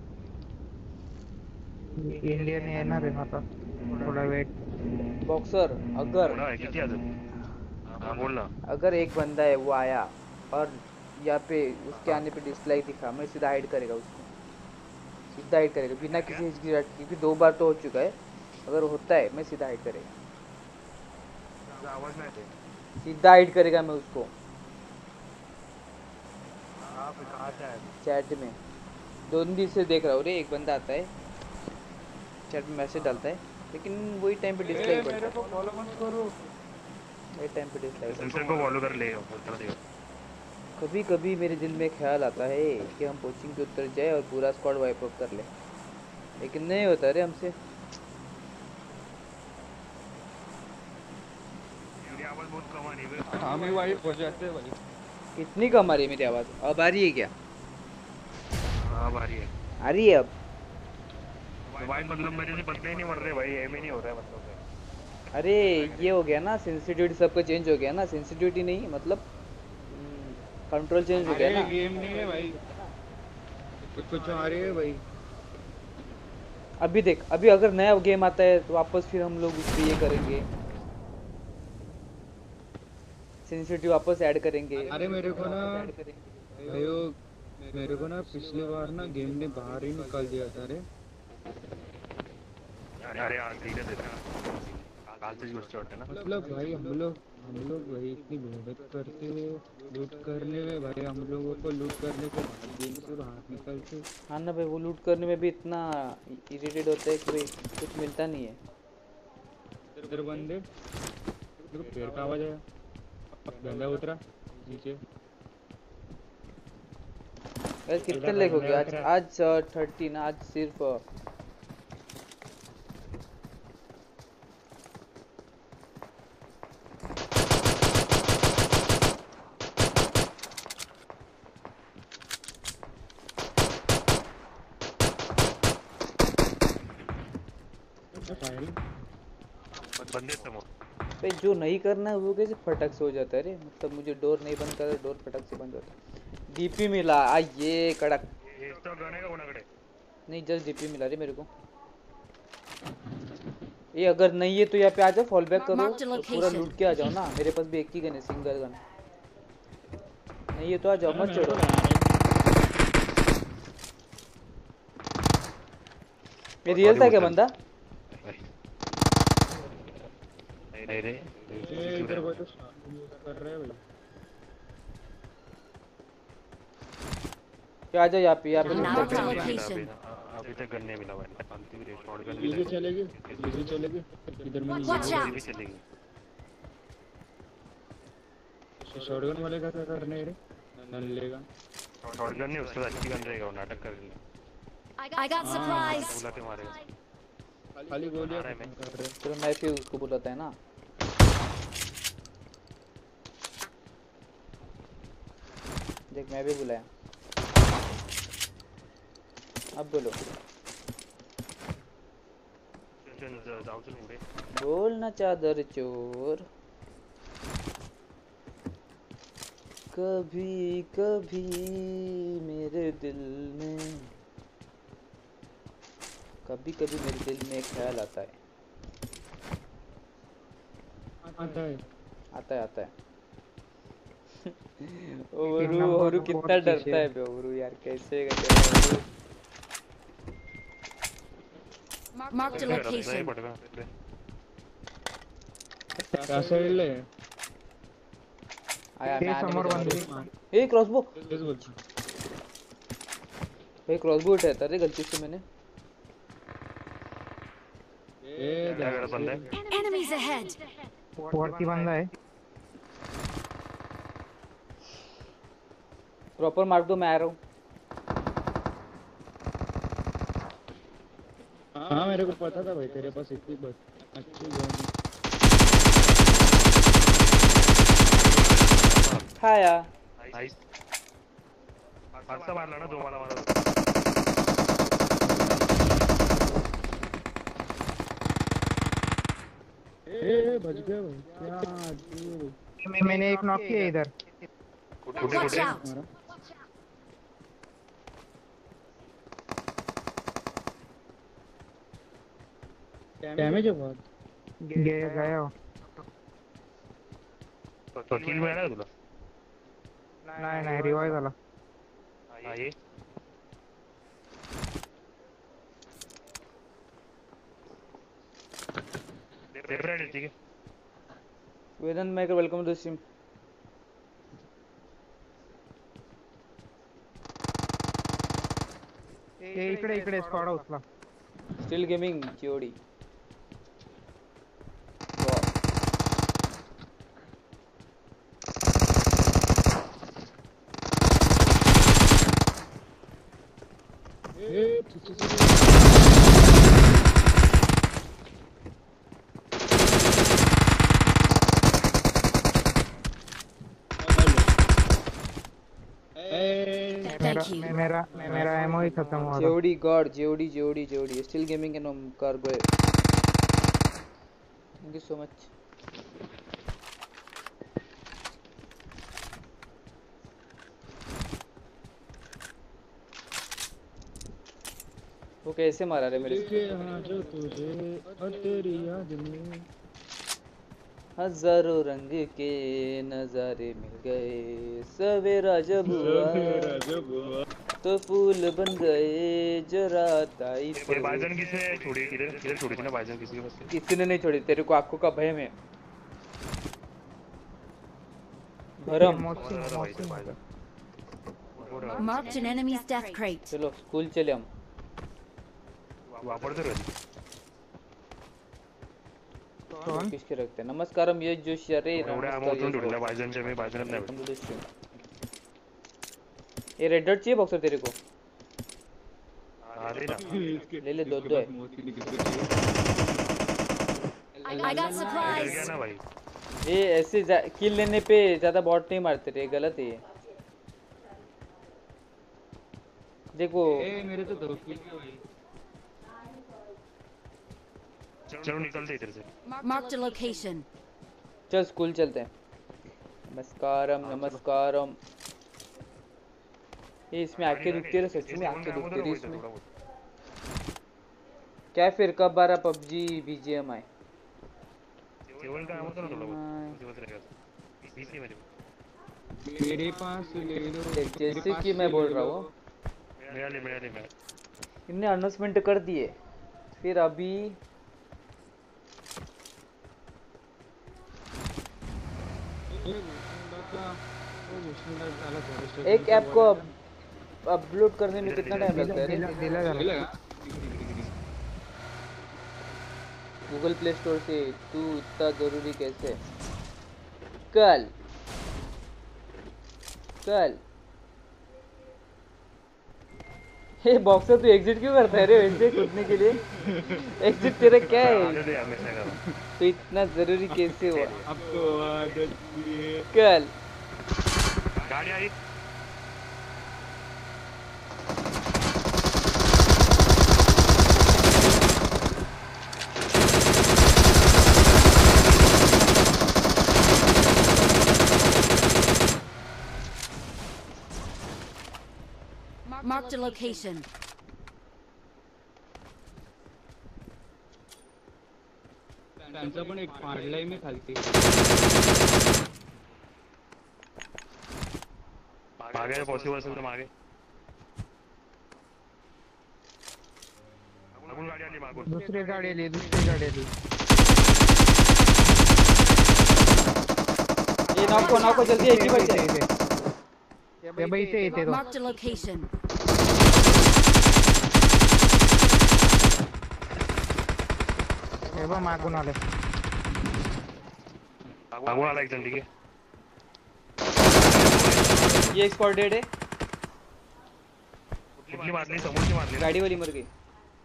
Speaker 6: इंडियन येणार आहे आता थोडा वेट
Speaker 1: बॉक्सर अगर
Speaker 4: बोला किती अजून हाँ बोल ना
Speaker 1: अगर एक बंदा है वो आया और यहाँ पे उसके आने पे डिसलाइक दिखा मैं सीधा हाइड करेगा उसको सीधा हाइड करेगा बिना किसी हिचकिचाहट के, क्योंकि 2 बार तो हो चुका है अगर होता है मैं सीधा हाइड करेगा
Speaker 4: आवाज नाही येते
Speaker 1: सीधा हाइड करेगा मैं उसको
Speaker 4: कहाँ पे कहाँ से आया
Speaker 1: चैट में 2 दिन से देख रहा हूँ रे, एक बंदा आता है चैट में मैसेज डालता है, लेकिन वही टाइम पे डिसलाइक
Speaker 5: मेरे
Speaker 1: बढ़ता
Speaker 5: को फॉलो मत करो।
Speaker 1: है, वही टाइम पे डिसलाइक।
Speaker 4: सेंसर को फॉलो कर ले उत्तर दियो।
Speaker 1: कभी कभी मेरे दिल में ख्याल आता है कि हम कोचिंग के उत्तर जाए और पूरा स्क्वाड वाइप अप कर ले, लेकिन नहीं होता रे हमसे।
Speaker 4: मेरी आवाज बहुत कम आ रही है।
Speaker 7: हम ही वाइप हो जाते हैं भाई।
Speaker 1: कितनी कम आ रही है मेरी आवाज़? अब आ रही है क्या?
Speaker 4: हाँ आ रही है।
Speaker 1: आ रही है अब?
Speaker 4: भाई मतलब मेरे से बंदे ही नहीं मर रहे भाई, एम ही नहीं हो रहा है मतलब।
Speaker 1: अरे ये हो गया ना, सेंसिटिविटी सबका चेंज हो गया ना, सेंसिटिविटी नहीं मतलब कंट्रोल चेंज हो गया
Speaker 7: अरे
Speaker 1: ना।
Speaker 7: गेम नहीं है भाई, कुछ आ रही है भाई।
Speaker 1: अभी देख, अभी अगर नया गेम आता है तो वापस फिर हम लोग उस पे ये करेंगे, सेंसिटिव वापस ऐड करेंगे।
Speaker 7: अरे मेरे को ना भाई मेरे को ना पिछली बार ना गेम ने बाहर ही निकाल दिया था रे।
Speaker 4: अरे यार धीरे धीरे काल से गुस्से होते ना।
Speaker 7: मतलब भाई हम लोग भाई इतनी मेहनत करते लूट करने में भाई, हम लोगों को लूट करने के बाद गेम से बाहर निकलते।
Speaker 1: हाँ ना भाई, वो लूट करने में भी इतना इरिटेट होता है कि भाई कुछ मिलता नहीं है।
Speaker 7: इधर बंदे, देखो पेड़ का आवाज आया, बंदा उतरा नीचे।
Speaker 1: गाइस कितने लेग हो गया आज? आज 13, आज सिर्फ
Speaker 4: बंदे तुम
Speaker 1: भाई जो नहीं करना है वो कैसे फटक से हो जाता है रे, मतलब मुझे डोर नहीं बंद कर, डोर फटक से बंद होता है। डीपी मिला आ, ये कड़क
Speaker 4: तो गाने का उनगड़े
Speaker 1: नहीं, जस्ट डीपी मिला रे मेरे को। ये अगर नहीं है तो यहाँ पे आ जाओ, फॉल बैक करो
Speaker 3: Marked a
Speaker 1: और पूरा
Speaker 3: location.
Speaker 1: लूट के आ जाओ ना। मेरे पास भी एक ही गन है, सिंगल गन। नहीं है तो आ जाओ, मत चढ़ो। ये रियल था क्या बंदा?
Speaker 4: नहीं रे
Speaker 7: इधर कोई तो कर रहे हैं भाई।
Speaker 1: आ जाओ यहाँ पे, यहाँ पे
Speaker 3: Now
Speaker 1: लूट
Speaker 3: the
Speaker 1: करके।
Speaker 3: location.
Speaker 4: अभी तक गन नहीं मिला भाई, फालतू की शॉट गन
Speaker 7: इधर चलेगी, इधर चलेगी, इधर में
Speaker 3: Watch out.
Speaker 4: भी चलेगी।
Speaker 7: शॉटगन वाले का क्या करने रे, नन लेगा।
Speaker 4: शॉट गन नहीं, उसके बाद अच्छी गन रहेगा, वो नाटक कर रही है,
Speaker 3: I got supplies.
Speaker 4: बुला के मारेगा।
Speaker 7: खाली गोलियां
Speaker 4: आ रहा है मैं।
Speaker 7: कर रहे।
Speaker 1: चलो मैं फिर उसको बुलाता है ना। देख मैं भी बुलाया, अब बोलो।
Speaker 4: जाओ चल उड़े।
Speaker 1: बोल ना चादर चोर, कभी कभी मेरे दिल में, कभी कभी मेरे दिल में एक ख्याल आता है।
Speaker 7: आता है
Speaker 1: आता है आता है। ओरू कितना डरता है बे ओरू यार, कैसे करते हैं।
Speaker 3: Marked a
Speaker 4: नहीं
Speaker 3: location.
Speaker 4: पड़ेगा।
Speaker 7: क्या साइड ले
Speaker 1: आया मैं आने में
Speaker 6: समोर
Speaker 1: जा रहा हूँ। ए क्रॉसबो,
Speaker 7: किस बोलते
Speaker 1: भाई क्रॉसबो उठाया था रे गलती से मैंने।
Speaker 7: ए
Speaker 4: क्या कर बंदा है?
Speaker 3: Enemies ahead.
Speaker 6: वरती बंदा है.
Speaker 1: प्रॉपर मार दो, मैं आ रहा हूँ।
Speaker 7: हाँ मेरे को पता था भाई तेरे पास इतनी अच्छी गन है।
Speaker 1: खाया
Speaker 4: नाइस। फारसा मारला ना तुम्हाला मारा।
Speaker 7: ए बच गए भाई, क्या आदमी।
Speaker 6: मैंने एक नॉक किया इधर.
Speaker 4: कुठे
Speaker 3: Watch
Speaker 4: कुठे?
Speaker 3: out.
Speaker 7: डैमेज है बहुत।
Speaker 6: गया हो.
Speaker 4: तो किल मिळाला का तुला?
Speaker 6: नाही रिवाइव झाला.
Speaker 4: हा ये रेड ठीक है।
Speaker 1: वेदन मेकर वेलकम टू स्ट्रीम।
Speaker 7: हे इकडे स्क्वॉड हाऊसला.
Speaker 1: Still gaming GOD.
Speaker 3: Thank you.
Speaker 7: मेरा एमओ ही खत्म हुआ था.
Speaker 1: GOD god GOD still gaming and cargo. Thank you so much. वो कैसे मारा रे मेरे से?
Speaker 7: जो तुझे और तेरी याद में
Speaker 1: हजारों रंग के नजारे मिल गए, सवेरा जब हुआ तो फूल बन गए, जो रात आई
Speaker 4: ये बाइजन किसने छोड़ी? किधर छोड़ी थी ना बाइजन? किसी के बस से?
Speaker 1: किसी ने नहीं छोड़ी. तेरे को आंखों का भय है. भरम.
Speaker 3: Marked an enemy's death crate.
Speaker 1: चलो स्कूल चले हम.
Speaker 4: वापस रह.
Speaker 1: किसके रखते हैं? नमस्कारम यश जोशी. अरे
Speaker 4: एवढ्या अमाउंटून जोडला बायजनच्या. मी बायजनच नाही भेटत.
Speaker 1: ये रेड डॉट चाहिए बॉक्सर तेरे को?
Speaker 4: अरे ना
Speaker 1: ले दो है.
Speaker 3: I got supplies.
Speaker 4: गया ना भाई.
Speaker 1: ये ऐसे किल लेने पे ज्यादा बॉट नहीं मारते रे. गलत है ये. देखो
Speaker 7: मेरे तो 2 किल है भाई.
Speaker 4: चलो निकलते इधर से.
Speaker 3: Marked a location.
Speaker 1: चल स्कूल चलते हैं. नमस्कारम. ये इसमें आके रुकती है. सच में आके रुकती है इसमें. क्या फिर कब आ रहा पबजी बीजीएमआई?
Speaker 4: केवल का आवाज ना थोड़ा पीसी
Speaker 7: मेरे पास ले लो.
Speaker 1: जैसे कि मैं बोल रहा हूँ,
Speaker 4: मिळाले.
Speaker 1: इनने अनाउंसमेंट कर दिए. फिर अभी एक ऐप को अपलोड करने में कितना टाइम लगता है? गूगल प्ले स्टोर से. तू इतना जरूरी कैसे? कल हे बॉक्सर तू एग्जिट क्यों करता है रे वैसे कूदने के लिए? एग्जिट तेरा क्या है? तो इतना जरूरी कैसे हुआ?
Speaker 7: आपको आदत है.
Speaker 1: कल
Speaker 4: गाड़ी आई.
Speaker 3: Marked a location.
Speaker 7: त्यांचा पण एक मारलाय मी खालती.
Speaker 4: मागे पॉसिबल असेल तर मागे. मागून गाडी आली. मागून
Speaker 7: दुसरी गाडी आली.
Speaker 1: ये नॉको जल्दी. एक ही बचा है.
Speaker 7: या बाई इथे येते तो.
Speaker 3: Marked a location.
Speaker 7: हे बघ मागून आले.
Speaker 4: मागून आला एक जण. ठीक आहे.
Speaker 1: ये एक स्पॉट डेड है.
Speaker 4: कुठली मारली? समोरची मारली.
Speaker 1: गाड़ी वाली मर गई.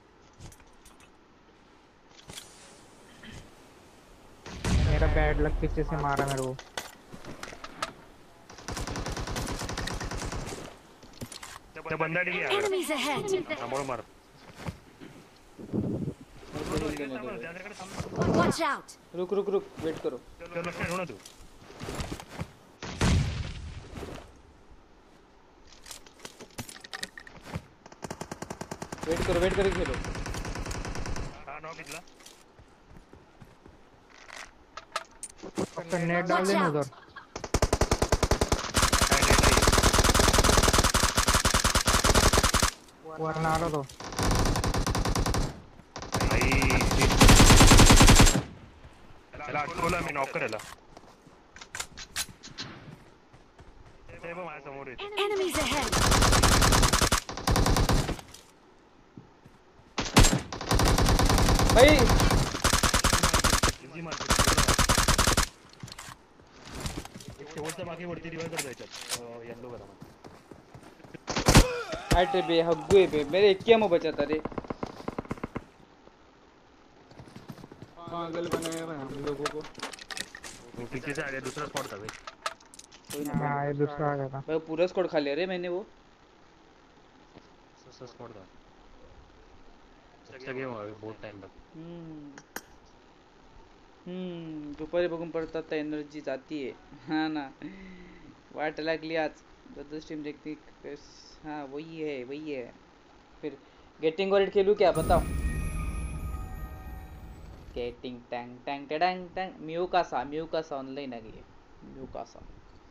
Speaker 7: मेरा बैड लक पीछे से मारा मेरे को.
Speaker 4: त्या बंदा ठीक आहे.
Speaker 3: Enemies ahead.
Speaker 4: समोर मार.
Speaker 3: Watch out.
Speaker 1: रुक वेट करो.
Speaker 4: चल लक्ष ठेव ना तू.
Speaker 1: वेट करके खेलो.
Speaker 4: हा नॉक इथला.
Speaker 7: फक्त नेट डाल दे ना उधर. वरना आला तो.
Speaker 4: त्याला अटकवला मी. नॉक करायला. ते बघ माझ्या समोर येते.
Speaker 3: Enemies ahead.
Speaker 1: भाई
Speaker 4: इझी मार एक शेवटचा बाकी वरती रिवाइव कर द्यायच्यात येलो करा
Speaker 1: हट बे हग्गू बे मेरे एक केमो बचा था रे
Speaker 7: पागल बनाया भाई हम लोगों को।
Speaker 4: वो पीछे से आ गया दूसरा स्पॉट था भाई
Speaker 1: कोई ना
Speaker 6: हाँ ये दूसरा आ गया था।
Speaker 1: भाई पूरा स्क्वाड खा लिया रे मैंने वो
Speaker 4: दूसरा स्पॉट था अच्छा गेम हुआ बहुत टाइम तक
Speaker 1: दुपारी बघून पडतात तर एनर्जी जाती है हाँ ना वाट लागली आज बदल स्ट्रीम देखते हाँ वही है फिर गेटिंग वॉलेट खेलूँ क्या बताओ गेटिंग टैंग टैंग टैंग टैंग म्यू का सा ऑनलाइन आ गई म्यू का सा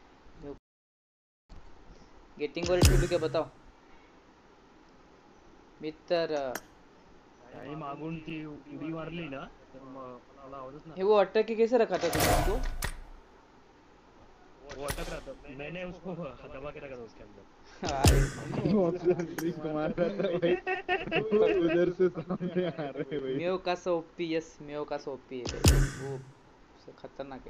Speaker 1: गेटिंग वॉलेट खेलूँ क्या बताओ मित्र
Speaker 4: आणि मागून ती उडी मारली ना तर मला आवाजच
Speaker 1: हे वो अटक के कैसे रखा था तुम उसको
Speaker 4: वो अटक रहा था मैंने उसको दबा के रखा था उसके अंदर
Speaker 7: ड्रिंक मार रहा था भाई वो उधर से सामने आ रहे भाई।
Speaker 1: म्यू का सा ओपी यस म्यू का सा ओपी है वो खतरनाक है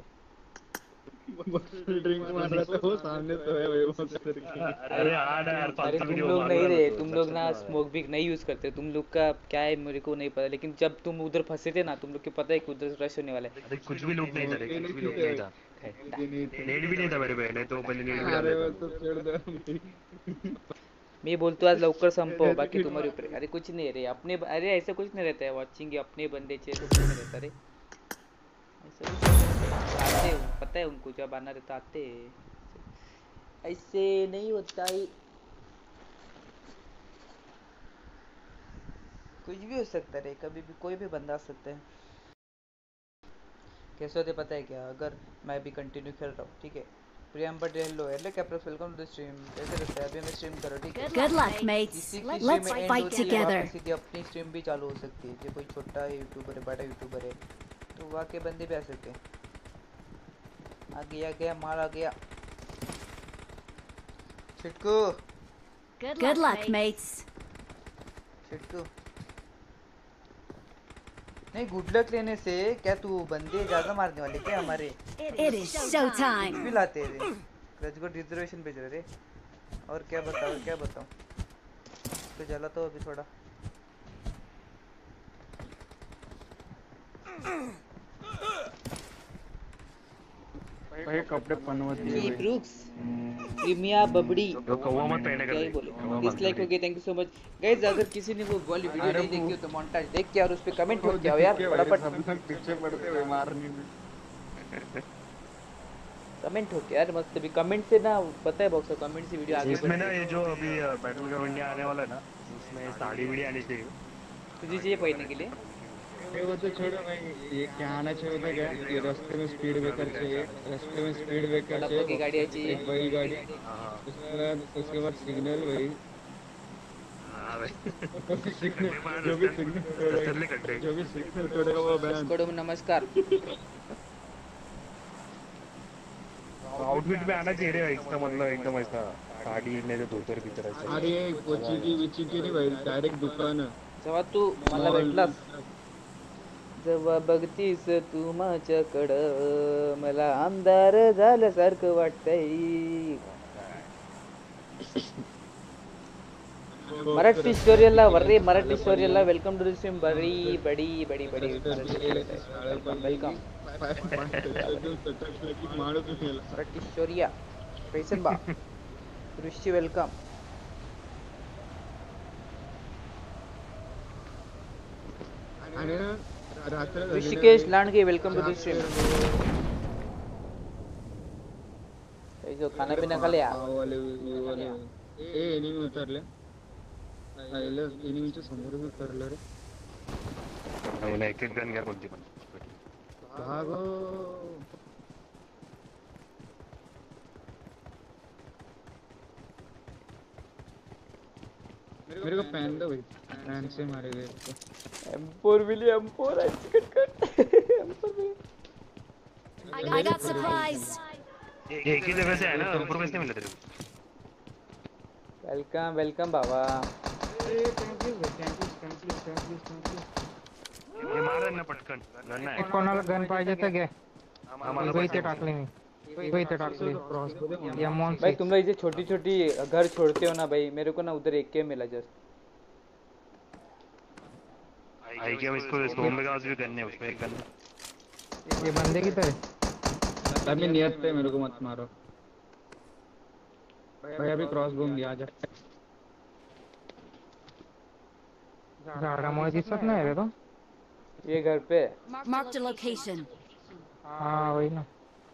Speaker 7: ड्रिंक मार रहा था वो सामने तो है भाई वो उधर की।
Speaker 4: अरे हाँ ना यार
Speaker 1: अरे
Speaker 4: फालतू
Speaker 1: तुम
Speaker 4: वीडियो
Speaker 1: लोग
Speaker 4: मार
Speaker 1: नहीं
Speaker 4: रहा
Speaker 1: रे
Speaker 4: था तो,
Speaker 1: तुम लोग
Speaker 4: लक्षात
Speaker 1: ना
Speaker 4: नहीं आया।
Speaker 1: स्मोक भी नहीं यूज करते तुम लोग का क्या है मेरे को नहीं पता लेकिन जब तुम उधर फंसे थे ना तुम लोग को पता है कि उधर रश होने वाला है
Speaker 4: अरे कुछ भी लूट नहीं था रे कुछ भी लूट नहीं था नेट भी नहीं था मेरे पे नहीं तो पहले नेट भी डाल
Speaker 7: अरे वो
Speaker 4: देता
Speaker 7: तो छोड़ दो भाई।
Speaker 1: मैं बोलता हूँ आज लवकर संपो बाकी तुम्हारे ऊपर अरे कुछ नहीं रे अपने अरे ऐसा कुछ नहीं रहता है वॉचिंग अपने बंदे चे तो कुछ नहीं रहता रे ऐसा कुछ नहीं रहता। आते पता है उनको जब आना रहता आते ऐसे नहीं होता है कुछ भी हो सकता है कभी भी कोई भी बंदा आ सकता है कैसे होते पता है क्या अगर मैं भी कंटिन्यू खेल रहा हूँ ठीक है Priyam but hello hello captain welcome to the stream कैसे रहता है अभी मैं स्ट्रीम करो ठीक है
Speaker 3: Good luck, mates.
Speaker 1: किसी की
Speaker 3: Let's
Speaker 1: स्ट्रीम
Speaker 3: fight together.
Speaker 1: सीधी अपनी स्ट्रीम भी चालू हो सकती है जो कोई छोटा यूट्यूबर है बड़ा यूट्यूबर है तो वहाँ के बंदे भी आ सकते हैं आ गया मार आ गया छिटकू
Speaker 3: Good luck, mates.
Speaker 1: छिटकू नहीं गुड लक लेने से क्या तू बंदे ज्यादा मारने वाले क्या हमारे
Speaker 3: It is showtime.
Speaker 1: भी लाते रे रजगढ़ रिजर्वेशन भेज रहे और क्या बताऊं तो जला तो अभी थोड़ा
Speaker 7: भाई कपड़े पनवत
Speaker 1: जी ब्रूक्स प्रीमिया बबड़ी
Speaker 4: तो कौवा मत पहने
Speaker 1: क्या ही
Speaker 4: कर
Speaker 1: बोले डिसलाइक हो गया thank you so much guys अगर किसी ने वो वाली वीडियो नहीं देखी हो तो मोंटाज देख के और उस पे कमेंट हो क्या हो यार फटाफट
Speaker 7: सब लोग पीछे पड़ते हुए मारने में।
Speaker 1: कमेंट हो क्या यार मस्त भी कमेंट से ना पता है बॉक्स कमेंट से वीडियो आगे
Speaker 4: इसमें ना ये जो अभी बैटल ग्राउंड इंडिया आने वाला है ना उसमें साड़ी वीडी आनी चाहिए
Speaker 1: तुझे चाहिए पहनने के लिए
Speaker 7: ये वो तो छोड़ो भाई ये क्या आना चाहिए था क्या ये रास्ते में स्पीड ब्रेकर चाहिए रास्ते में स्पीड ब्रेकर
Speaker 1: डब्बों की गाड़ियाँ चाहिए
Speaker 7: एक बड़ी गाड़ी उसके बाद सिग्नल भाई
Speaker 4: हाँ भाई
Speaker 7: सिग्नल जो भी सिग्नल तोड़ेगा वो बैन।
Speaker 1: स्कोडो में नमस्कार
Speaker 4: आउटफिट में आना चाहिए रे इसका मतलब एकदम ऐसा साड़ी ने जो धोतर की तरह से
Speaker 7: अरे कोची की नाही भाई डायरेक्ट दुकान
Speaker 1: जेव्हा तू मला भेटलास जेव्हा बघतीस तू माझ्याकडं मला आमदार झाल्यासारखं वाटतंय मराठी स्टोरीला वर्रे मराठी स्टोरीला वेलकम टू द स्ट्रीम बड़ी वेलकम मराठी स्टोरिया पैसन बा ऋषी वेलकम
Speaker 7: आणि ना रात्र
Speaker 1: Rishikesh Landge welcome to the stream जो खाना पीना खा लिया
Speaker 7: वाले ए एनिमी उतरले आयला एनिमीच्या समोरच उतरलं रे
Speaker 4: मला एक गन घ्या कोणती पण
Speaker 7: भागो मेरे को पहन दो भाई पहन से मारे गए
Speaker 1: M4 मिली M4 cut
Speaker 3: I got supplies.
Speaker 4: एक ही जगह से है ना ऊपर कैसे मिला तेरे
Speaker 1: वेलकम बाबा
Speaker 4: हे मार ना पटकन गन नाही
Speaker 5: कोणाला गन पाहिजे तर घे
Speaker 4: आम्हाला
Speaker 5: इथे इथे टाकले मी इथे टाकले या मॉन
Speaker 1: भाई तुम लोग ये छोटी छोटी घर छोड़ते हो ना भाई, मेरे को ना उधर एक के मिला जस्ट।
Speaker 4: आई क्या इसको सोम का भी गन है उसमें एक गन
Speaker 5: ये बंदे की तरह
Speaker 7: अभी नियत पे मेरे को मत मारो भाई, अभी क्रॉस बूम दिया जा।
Speaker 5: झाडामुळे दिसत नाही रे तो
Speaker 1: ये घर पे
Speaker 3: Marked a location.
Speaker 5: हाँ वही ना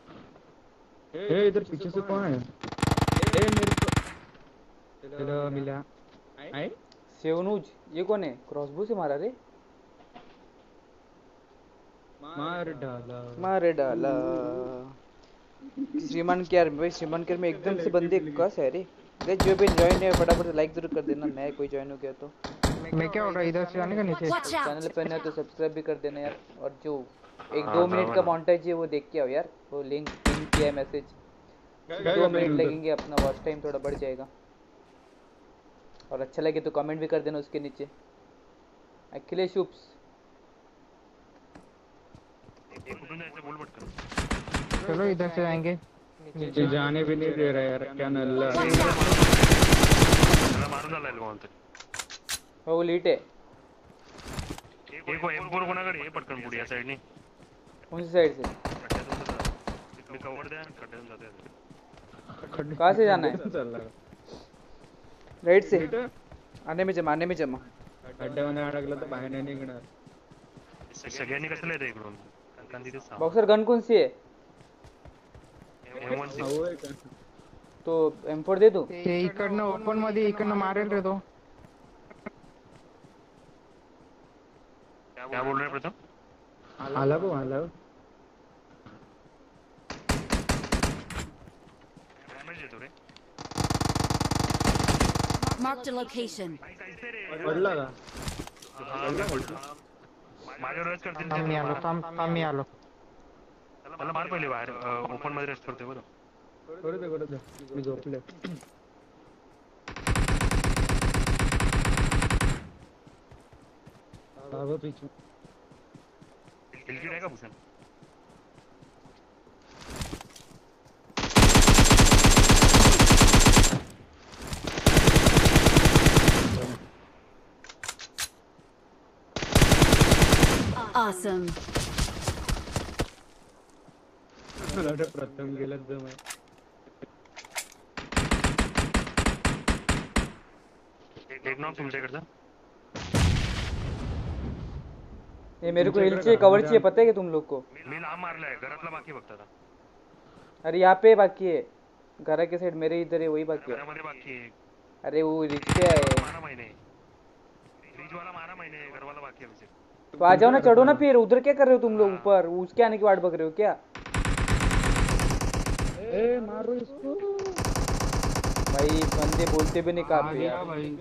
Speaker 7: ए इधर पीछे से कौन है? ए मेरे को चलो मिला आई
Speaker 1: सेवनुज, ये कौन है? क्रॉसबो से मारा रे,
Speaker 7: मार डाला।
Speaker 1: मारे डाला। श्रीमान केयर भाई, श्रीमान केयर में एकदम से बंदे कस है रे। गाइस जो भी ज्वाइन है फटाफट से लाइक जरूर कर देना, नया कोई ज्वाइन हो गया तो।
Speaker 5: मैं क्या हो रहा है इधर से आने का नीचे
Speaker 3: Watch out!
Speaker 1: चैनल पे नया तो सब्सक्राइब भी कर देना यार, और जो 1-2 मिनट का मॉन्टेज है वो देख के आओ यार, वो लिंक किया है मैसेज। 2 मिनट लगेंगे, अपना वॉच टाइम थोड़ा बढ़ जाएगा। और अच्छा लगे तो कमेंट भी कर देना उसके नीचे। अखिलेश उप्स
Speaker 4: एक कुठून जायचं बोल पटकन
Speaker 5: चलो इधर से जाएंगे
Speaker 7: ये जाने भी नहीं दे रहा यार, क्या नल्ला।
Speaker 4: मला मारून झालाय कोणतरी
Speaker 1: हो लीट है।
Speaker 4: एक M4 कोणाकडे आहे पटकन पुढे या साइडनी
Speaker 1: कौन सी साइड से?
Speaker 4: खड्ड्यातून जातात मी कव्हर द्या खड्ड्यातून जाते
Speaker 1: कहाँ से जाना है?
Speaker 7: चल रहा
Speaker 1: राइट से आने में जमा।
Speaker 7: खड्ड्यामध्ये अडकलं तर बाहेर नाही निघणार।
Speaker 4: सगळ्यांनी कसं लिहायचं इकडून कारण तिथे साप
Speaker 1: बॉक्सर गन कौन सी है?
Speaker 4: M1
Speaker 7: भाऊ आहे का?
Speaker 1: तो M4 दे दूं?
Speaker 5: ते इकडनं ओपन मध्ये इकडनं मारेल रे तो
Speaker 4: क्या बोल रहे हैं प्रथम
Speaker 7: आला भाऊ आला।
Speaker 4: डॅमेज येतो रे
Speaker 3: Marked a location.
Speaker 7: पडला का?
Speaker 4: माझ्यावर रेस्ट करतील
Speaker 5: थांब मी आलो थांब मी आलो
Speaker 4: मला मार पहिले बाहेर ओपन मध्ये रेस्ट करते बरं
Speaker 7: करू दे मी झोपले। बाबा पीछे
Speaker 4: किलकिट आहे का भूषण
Speaker 3: Awesome.
Speaker 7: मला प्रथम गेलं जम
Speaker 4: एक नॉक तुमच्याकडचा
Speaker 1: ये मेरे को हिल चाहिए, कवर चाहिए, पता है कि तुम लोग को?
Speaker 4: मी लांब मारलाय घरातला बाकी बघता आता
Speaker 1: अरे यहाँ पे बाकी है, घर के साइड मेरे इधर है, वही बाकी है।
Speaker 4: घरामध्ये बाकी आहे
Speaker 1: अरे वो रिच पे है,
Speaker 4: मारा महिने फ्रीज वाला मारा महिने घरवाला बाकी है वैसे
Speaker 1: तो आ जाओ ना, चढ़ो ना फिर। उधर क्या कर रहे हो तुम लोग? ऊपर उसके आने की वाट बक रहे हो क्या?
Speaker 7: ए मारो इसको
Speaker 1: भाई बंदे बोलते भी नहीं कहाँ पे यार।
Speaker 7: भाई।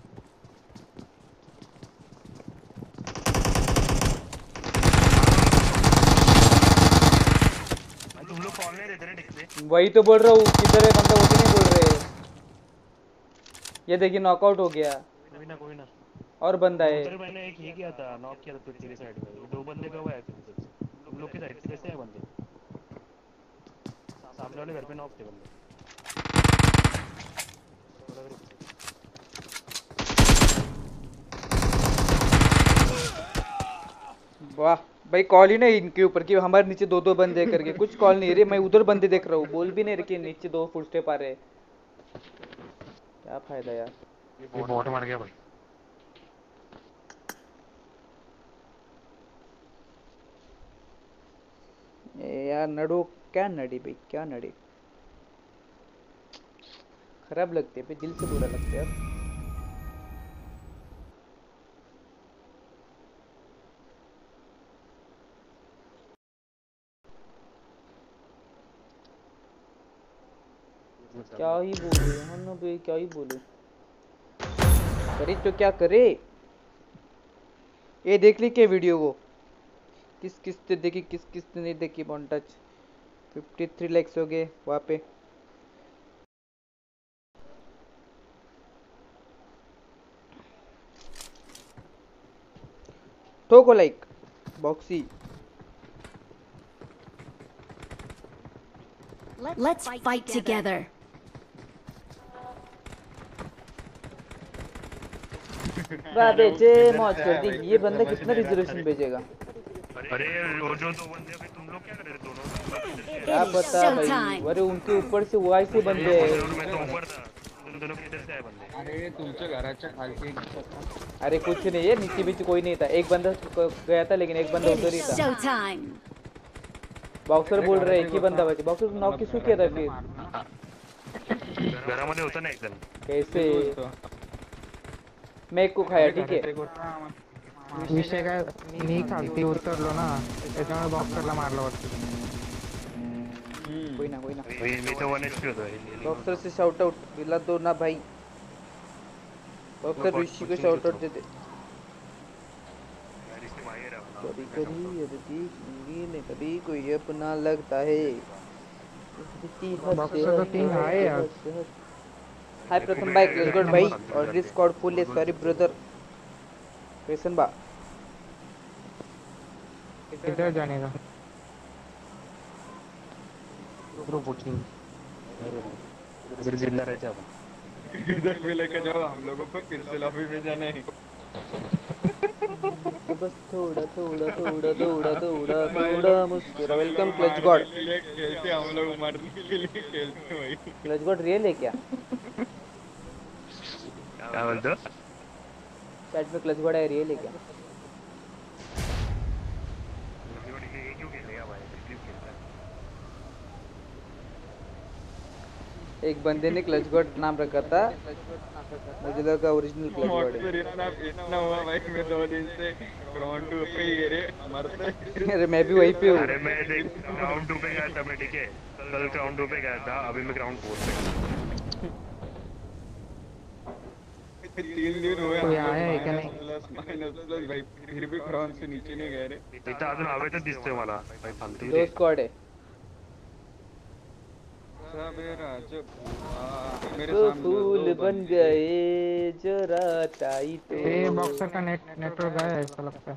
Speaker 4: तुम लोग कॉल नहीं देते ना ठीक से
Speaker 1: वही तो बोल रहा हूँ, किधर है बंदा वो भी नहीं बोल रहे। ये देखिए नॉकआउट हो गया,
Speaker 4: कोई ना
Speaker 1: और बंदा है।
Speaker 4: उधर मैंने एक ये किया था नॉक किया था तेरी साइड में ये 2 बंदे कब आए थे तुम लोग की साइड से कैसे आए बंदे सामने वाले घर पे नॉक थे बंदे
Speaker 1: वाह भाई, कॉल ही नहीं इनके ऊपर कि हमारे नीचे 2-2 बंदे करके, कुछ कॉल नहीं रे। मैं उधर बंदे देख रहा हूँ, बोल भी नहीं रहे कि नीचे 2 फुट स्टेप आ रहे। क्या फायदा यार।
Speaker 4: ये बॉट मार गया भाई
Speaker 1: ए यार नडो, क्या नड़ी भाई, क्या नड़ी, खराब लगते है भाई, दिल से बुरा लगता है यार। क्या ही बोलूं हम भाई, क्या ही बोलूं, करे तो क्या करे। ये देख ली क्या वीडियो वो, किस किस ने देखी किस किस ने नहीं देखी? बॉन्टच 53 लाइक्स हो गए वहाँ पे। ठोको लाइक। बॉक्सी
Speaker 3: Let's fight together.
Speaker 1: बेचे मौज कर दी। ये बंदा कितना रिजर्वेशन भेजेगा?
Speaker 4: अरे वो जो दो बंदे अभी तुम लोग क्या कर रहे थे दोनों?
Speaker 1: क्या पता भाई, अरे उनके ऊपर से वो ऐसे बंदे हैं।
Speaker 4: मैं तो ऊपर था, तुम दोनों किधर से आए बंदे?
Speaker 7: अरे तुमच्या घराच्या खालची
Speaker 1: अरे कुछ नहीं है, नीचे बीच कोई नहीं था। एक बंदा गया था लेकिन एक बंदा उधर ही था।
Speaker 3: Showtime.
Speaker 1: बॉक्सर बोल रहे हैं कि बंदा बचे। बॉक्सर नॉक किसको किया था फिर?
Speaker 4: घरामध्ये होता ना एक जण.
Speaker 1: कैसे? मैं एक को खाया, ठीक है।
Speaker 6: विषय काय, मी खालती उतरलो ना त्याच्यामुळे बॉक्सरला मारलं वाटतं.
Speaker 1: कोई ना कोई ना।
Speaker 4: मी तो 1 HP होतो.
Speaker 1: बॉक्सर से शाउट आउट दिला दो ना भाई। बॉक्सर ऋषि को शाउट आउट दे दे। कभी कभी जिंदगी में कभी कोई अपना लगता है।
Speaker 6: बॉक्सर का टीम आहे यार.
Speaker 1: हाय प्रथम भाई, क्लोज गॉड भाई और दिस स्क्वाड फुल है। सॉरी ब्रदर कृष्ण बा।
Speaker 6: किधर जाने का?
Speaker 4: ग्रुप बुकिंग इधर जिंदा रहते अपन.
Speaker 7: इधर भी लेके जाओ हम लोगों को, फिर से लॉबी में जाना है.
Speaker 1: बस थोड़ा थोड़ा थोड़ा थोड़ा थोड़ा थोड़ा मुस्कुरा। Welcome clutch god.
Speaker 7: खेलते हम लोग, मरने के लिए खेलते भाई.
Speaker 1: क्लच गॉड रियल है क्या?
Speaker 4: क्या बोलतो?
Speaker 1: चैट में क्लच गॉड है, रियल है क्या? एक बंदे ने क्लच गॉड नाम रखा था, मुझे लगा ओरिजिनल क्लच गॉड है।
Speaker 7: इतना हुआ भाई, मैं 2 दिन से ग्राउंड 2 पे ही गिरे मरते.
Speaker 1: अरे मैं भी वहीं पे हूँ।
Speaker 4: अरे मैं देख ग्राउंड 2 पे गया था मैं, ठीक है. कल ग्राउंड 2 पे गया था, अभी मैं ग्राउंड 4 पे.
Speaker 7: 3 दिन हुए
Speaker 6: कोई आया है क्या? नहीं
Speaker 7: प्लस माइनस भाई, फिर भी ग्राउंड से नीचे नहीं गए रे.
Speaker 4: इथं अजून हवेतच दिसतोय मला. भाई फालतू
Speaker 1: दो स्क्वाड है।
Speaker 7: मेरे
Speaker 1: तो
Speaker 7: सामने
Speaker 1: फूल बन गए जरा ताई तो।
Speaker 6: ये बॉक्सर का नेटवर्क है ऐसा लगता है.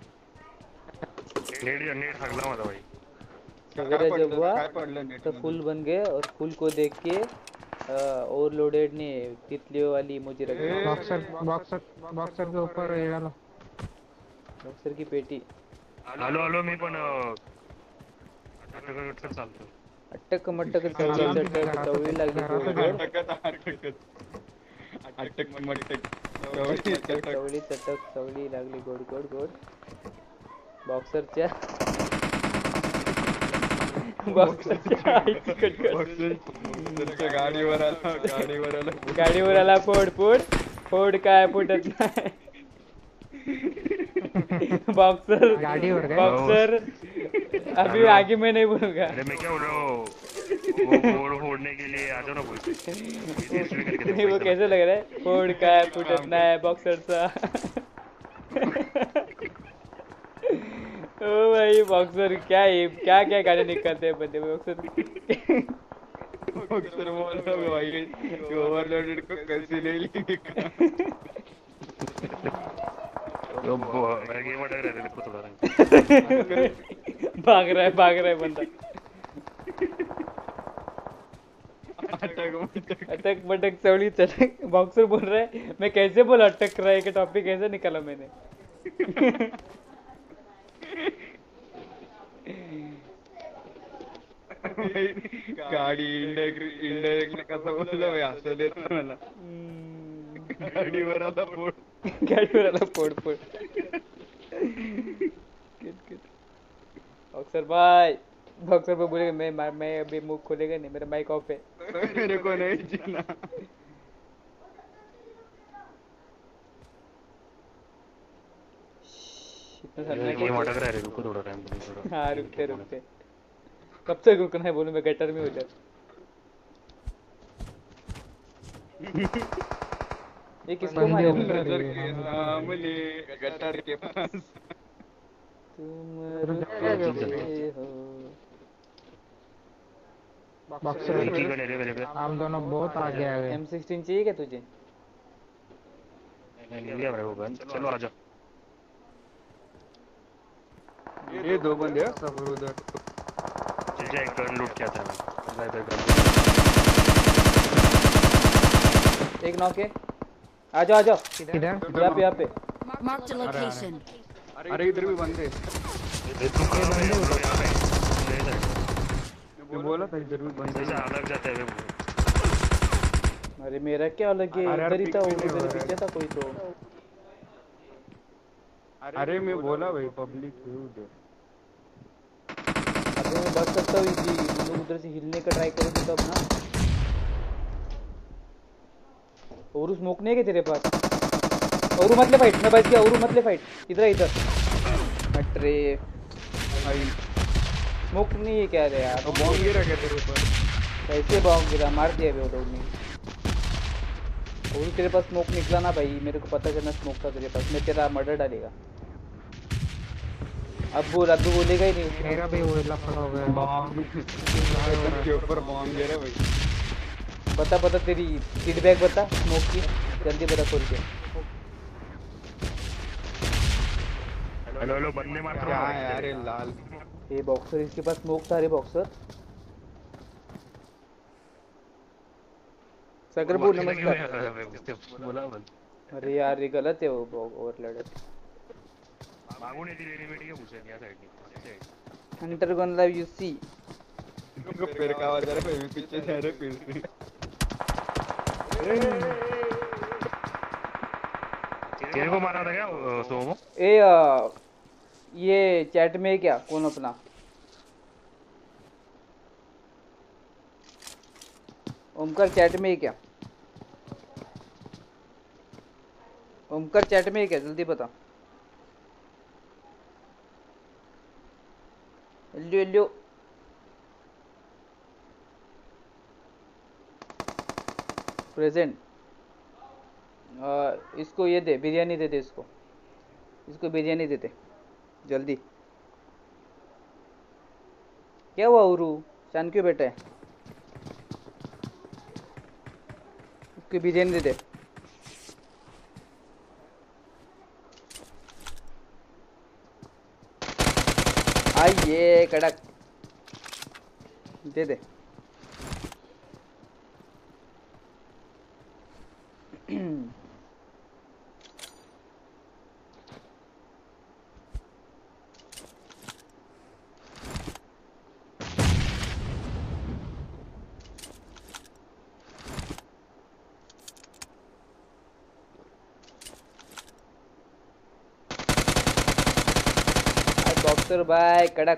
Speaker 4: नेट थांबला माझा भाई.
Speaker 1: वगैरह जब हुआ
Speaker 7: काय पडलं नेट
Speaker 1: तो फुल बन गए और फुल को देख के ओवरलोडेड ने तितलियों वाली मुझे रख दी।
Speaker 6: बॉक्सर के ऊपर ये डालो.
Speaker 1: बॉक्सर की पेटी।
Speaker 4: हॅलो मी पण अटक चालतो.
Speaker 1: अटक मटक चवळी लागली गोड
Speaker 7: अटक मटक
Speaker 1: चवळी चटक चवळी लागली गोड गोड गोड. बॉक्सरच्या गाडीवर आला फोड फोड फोड काय फुटत नाही. बॉक्सर
Speaker 6: गाडीवर काय?
Speaker 1: बॉक्सर अभी आगे मैं नहीं बोलूंगा.
Speaker 4: अरे मैं क्या बोल रहा हूँ, वो फोड़ने के लिए आ जाओ ना बोलते.
Speaker 1: नहीं वो कैसे लग रहा है, फोड़ काय फुटत नाही बॉक्सरचा. ओ भाई बॉक्सर क्या है, क्या क्या गाने निकलते हैं बंदे बॉक्सर.
Speaker 7: बॉक्सर बोल रहा है भाई, ओवरलोडेड को कैसे ले लेगा.
Speaker 4: तो गेम अटक रहा है देखो थोड़ा.
Speaker 1: भाग रहा है बंदा. अटक मटक चवली चटक. बॉक्सर बोल रहा है, मैं कैसे बोला अटक रहा है कि टॉपिक कैसे निकाला मैंने.
Speaker 7: गाडी इनडायरेक्टली कसं बोललं भाई, असं देत मला. गाडीवर आला फोड
Speaker 1: फोड. बॉक्सर पे बोलेगा मैं अभी मुंह खोलेगा नहीं, मेरा माइक ऑफ है.
Speaker 7: मेरे को नहीं जीना.
Speaker 4: गेम अटक रहा है, रुको थोड़ा टाइम.
Speaker 1: हाँ रुकते. कब तक रुकना है बोलो, मैं गटर में हो जाऊँ. ये किसको मारे?
Speaker 7: नजर के सामने गटर के पास
Speaker 1: तुम रुके हो.
Speaker 6: बॉक्सर हम दोनों बहुत आगे आ गए.
Speaker 1: M16 चाहिए क्या तुझे?
Speaker 4: मिल गया मेरे को गन. चलो आ जाओ.
Speaker 7: ये दो बंदे हैं सब उधर।
Speaker 4: चल जा, एक गन लूट किया था मैं। इधर गन।
Speaker 1: एक नॉक है। आ जाओ
Speaker 6: इधर
Speaker 1: यहाँ पे
Speaker 3: Marked a location.
Speaker 7: अरे इधर भी बंदे।
Speaker 4: ये तू कहाँ है? हम लोग यहाँ पे
Speaker 7: मैं बोला था इधर भी बंदे।
Speaker 4: जैसे अलग जाते हैं वे।
Speaker 1: अरे मेरा क्या अलग है,
Speaker 7: अरे यार,
Speaker 1: इधर ही था,
Speaker 7: पीछे
Speaker 1: उधर
Speaker 7: नहीं हो
Speaker 1: पीछे था कोई तो।
Speaker 7: अरे मैं बोला भाई पब्लिक है उधर।
Speaker 1: अबे मैं बच सकता हूँ इजी, तुम लोग उधर से हिलने का ट्राई करोगे तब ना। और स्मोक नहीं है क्या तेरे पास? और मत ले फाइट, मैं बच गया। और मत ले फाइट, इधर अरे
Speaker 7: भाई
Speaker 1: स्मोक नहीं है क्या रे यार?
Speaker 7: तो बॉम्ब गिरा क्या तेरे ऊपर?
Speaker 1: कैसे बॉम्ब गिरा? मार दिया वो लोग ने। और तेरे पास स्मोक निकला ना भाई, मेरे को पता करना स्मोक था तेरे पास, मैं तेरा मर्डर डालेगा। अब बोलेगा ही नहीं।
Speaker 6: मेरा भी वो लफड़ा हो गया।
Speaker 7: बॉम्ब के ऊपर बॉम्ब गिरा भाई।
Speaker 1: बता तेरी फीडबैक बता स्मोक की, जल्दी बता खोल के।
Speaker 4: हेलो बंदे मार
Speaker 7: क्या है यार ये लाल?
Speaker 1: ये बॉक्सर, इसके पास स्मोक था रे बॉक्सर। सागर बोल नमस्कार।
Speaker 4: बोला बंद।
Speaker 1: अरे यार ये गलत है, वो ओवरलोड है।
Speaker 4: मागून येतील एनिमेट के पूछे या side
Speaker 1: hunter gun live you see.
Speaker 7: इनको पैर का आवाज आ रहा है भाई, पीछे से आ रहे फिर से।
Speaker 4: तेरे को मारा था क्या सोमो?
Speaker 1: ये चैट में है क्या कौन अपना? ओमकार चैट में है क्या? ओमकार चैट में है क्या? जल्दी बता। Hello present. इसको ये दे, बिरयानी दे इसको बिरयानी दे जल्दी। क्या हुआ उरू? शान क्यों बैठा है? इसको बिरयानी दे। आइए कड़क दे। बॉक्सर भाई कड़क।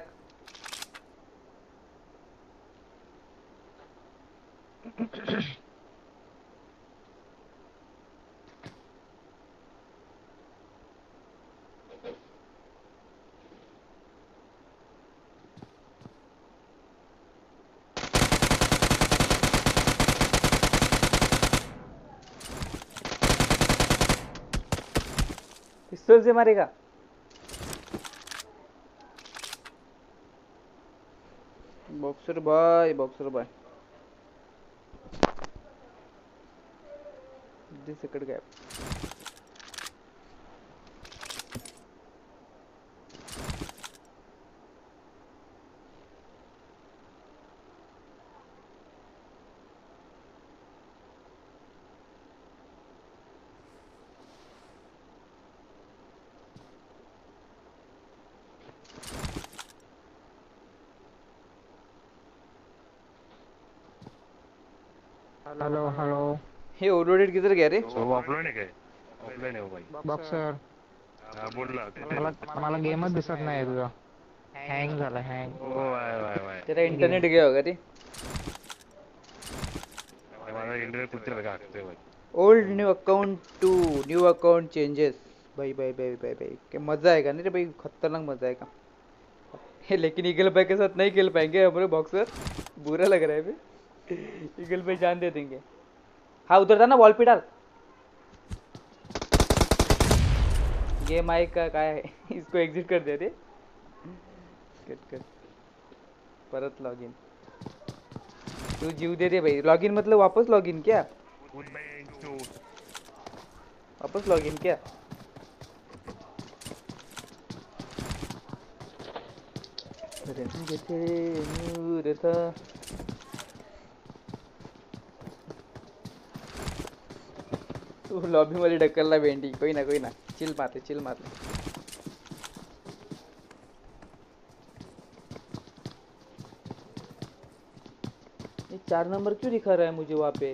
Speaker 1: पिस्तौल से मारेगा? बॉक्सर भाई से कट गया।
Speaker 6: हेलो
Speaker 1: हे ओवरलोडेड किधर गया रे?
Speaker 4: वो ऑफलाइन है क्या? ऑफलाइन है वो भाई।
Speaker 6: बॉक्सर
Speaker 4: हां बोल ना
Speaker 6: मला गेमच दिसत नाही तुझा. हँग झाला हँग.
Speaker 4: ओ वाय
Speaker 1: तेरा इंटरनेट गया होगा रे।
Speaker 4: हमारा इंटरनेट कुत्ते लगा आते भाई।
Speaker 1: Old new account to new account changes. भाई क्या मजा आएगा नहीं रे भाई, खतरनाक मजा आएगा। लेकिन ईगल भाई के साथ नहीं खेल पाएंगे हमारे बॉक्सर, बुरा लग रहा है भाई। ईगल भाई जान दे देंगे। हाँ उधर था ना, वॉल पे डाल। ये माइक का काय है? इसको एग्जिट कर दे रे। कर परत लॉगिन। तू जीव दे दे भाई। लॉगिन मतलब वापस लॉगिन क्या? वापस लॉगिन क्या? रंग थे नूर था। तू लॉबी मध्ये ढकलला भेंडी. कोई ना चिल मारते. ये 4 नंबर क्यों दिखा रहा है मुझे वहाँ पे?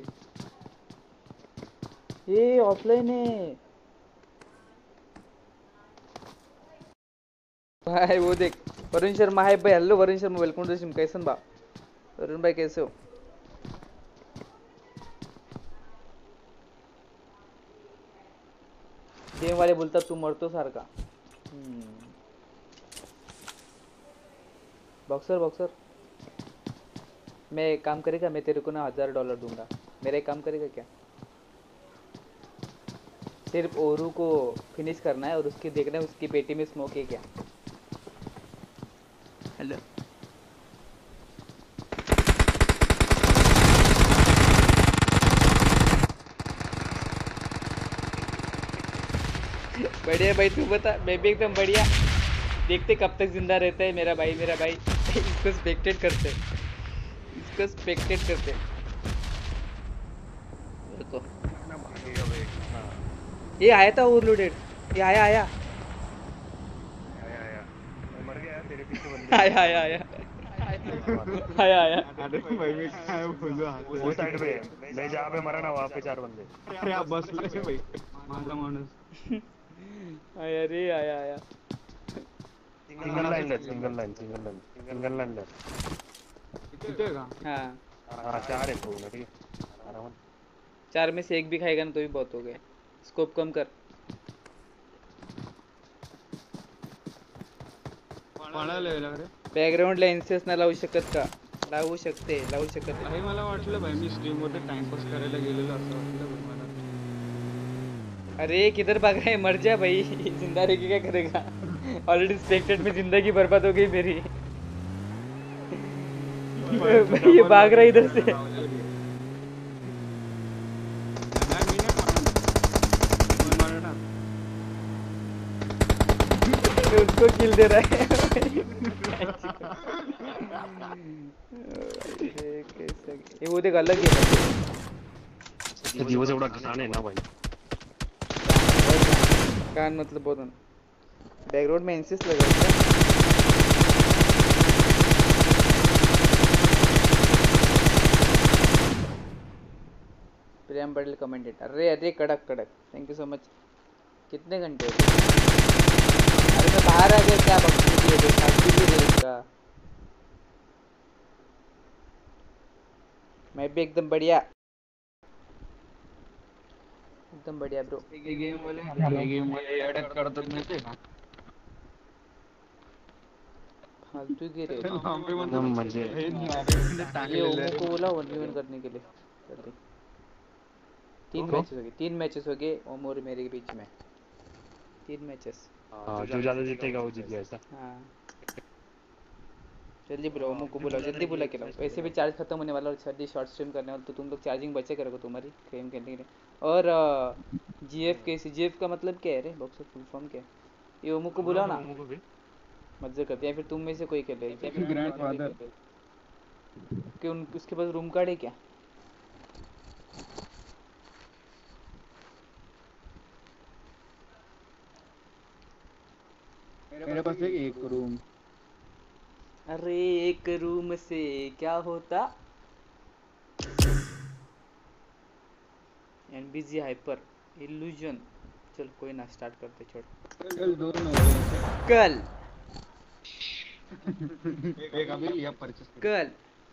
Speaker 1: ये ऑफलाइन है भाई. वो देख वरुण शर्मा है भाई. Hello Varun Sharma, welcome to सिम. कैसन बा वरुण भाई, कैसे हो? गेम वाले बोलतात तू मरतो सारखा. बॉक्सर मैं एक काम करेगा, मैं तेरे को ना $1000 दूंगा. मेरा एक काम करेगा क्या? सिर्फ ओरू को फिनिश करना है और उसकी देखना है उसकी पेटी में स्मोक है क्या. हेलो बढ़िया भाई, तू बता. मैं भी एकदम बढ़िया. देखते कब तक जिंदा रहता है मेरा भाई. इसको स्पेक्टेट करते. देखो ये आया था ओवरलोडेड. ये आया
Speaker 4: मर गया तेरे पीछे बंदे.
Speaker 1: आया.
Speaker 7: अरे भाई मैं क्या बोलूं.
Speaker 4: वो साइड पे मैं जहाँ पे मरा ना वहाँ पे 4 बंदे.
Speaker 7: अरे आप बस ले भाई. माझा माणूस.
Speaker 1: आया.
Speaker 4: Single line.
Speaker 7: किती का?
Speaker 1: हाँ
Speaker 4: 4 है तो ठीक है. आराम
Speaker 1: 4 में से एक भी खाएगा ना तो भी बहुत हो गया. स्कोप कम कर.
Speaker 7: पळाले लग रे.
Speaker 1: बॅकग्राऊंडला इन्सेस ना लावू शकत का? लावू शकते.
Speaker 7: अरे मला वाटलं भाई मी स्ट्रीम मध्ये टाइमपास करायला गेलेलो असं वाटलं भाई मला.
Speaker 1: अरे किधर भाग रहा है? मर जा भाई. जिंदा रह के क्या करेगा? ऑलरेडी स्पेक्टेड में जिंदगी बर्बाद हो गई मेरी. भाई ये भाग रहा है इधर से. उसको किल दे रहा है. ये वो देख अलग है.
Speaker 4: दिवस एवढा घाण आहे ना भाई.
Speaker 1: कान मतलब बहुत बैकग्राउंड में इंसिस लगा है. प्रियम पटेल कमेंटेटर. अरे कड़क. Thank you so much. कितने घंटे हो गए? अरे मैं बाहर आ गया. क्या बकचोदी है का. मैं भी एकदम बढ़िया ब्रो.
Speaker 7: गेम वाले अटक करतात माहिती का?
Speaker 1: फालतू की रे.
Speaker 4: म्हणजे
Speaker 1: ये ओमो को बोला 1v1 करने के लिए. जल्दी 3 मैचेस हो गए ओमो और मेरे के बीच में. 3 मैचेस.
Speaker 4: जो ज्यादा जीतेगा वो जीत गया ऐसा.
Speaker 1: हाँ जल्दी ब्रो ओमो को बुलाओ. जल्दी बुला के लाओ. वैसे भी चार्ज खत्म होने वाला और जल्दी शॉर्ट स्ट्रीम करने वाला तो तुम लोग चार्जिंग बचे करोगे तुम्हारी गेम खेलने के लिए. और जीएफ का मतलब क्या है रे? बॉक्सर फुल फॉर्म क्या है? ये ओमो को बुलाओ ना. मजे करते हैं. फिर तुम में से कोई खेले.
Speaker 7: ग्रैंडफादर.
Speaker 1: कि उसके पास रूम कार्ड है क्या?
Speaker 7: मेरे पास एक रूम.
Speaker 1: अरे एक रूम से क्या होता? NBG hyper illusion. चल कोई ना स्टार्ट करते. छोड़
Speaker 7: कल 2
Speaker 1: कल
Speaker 7: एक अभी लिया परचेस.
Speaker 1: कल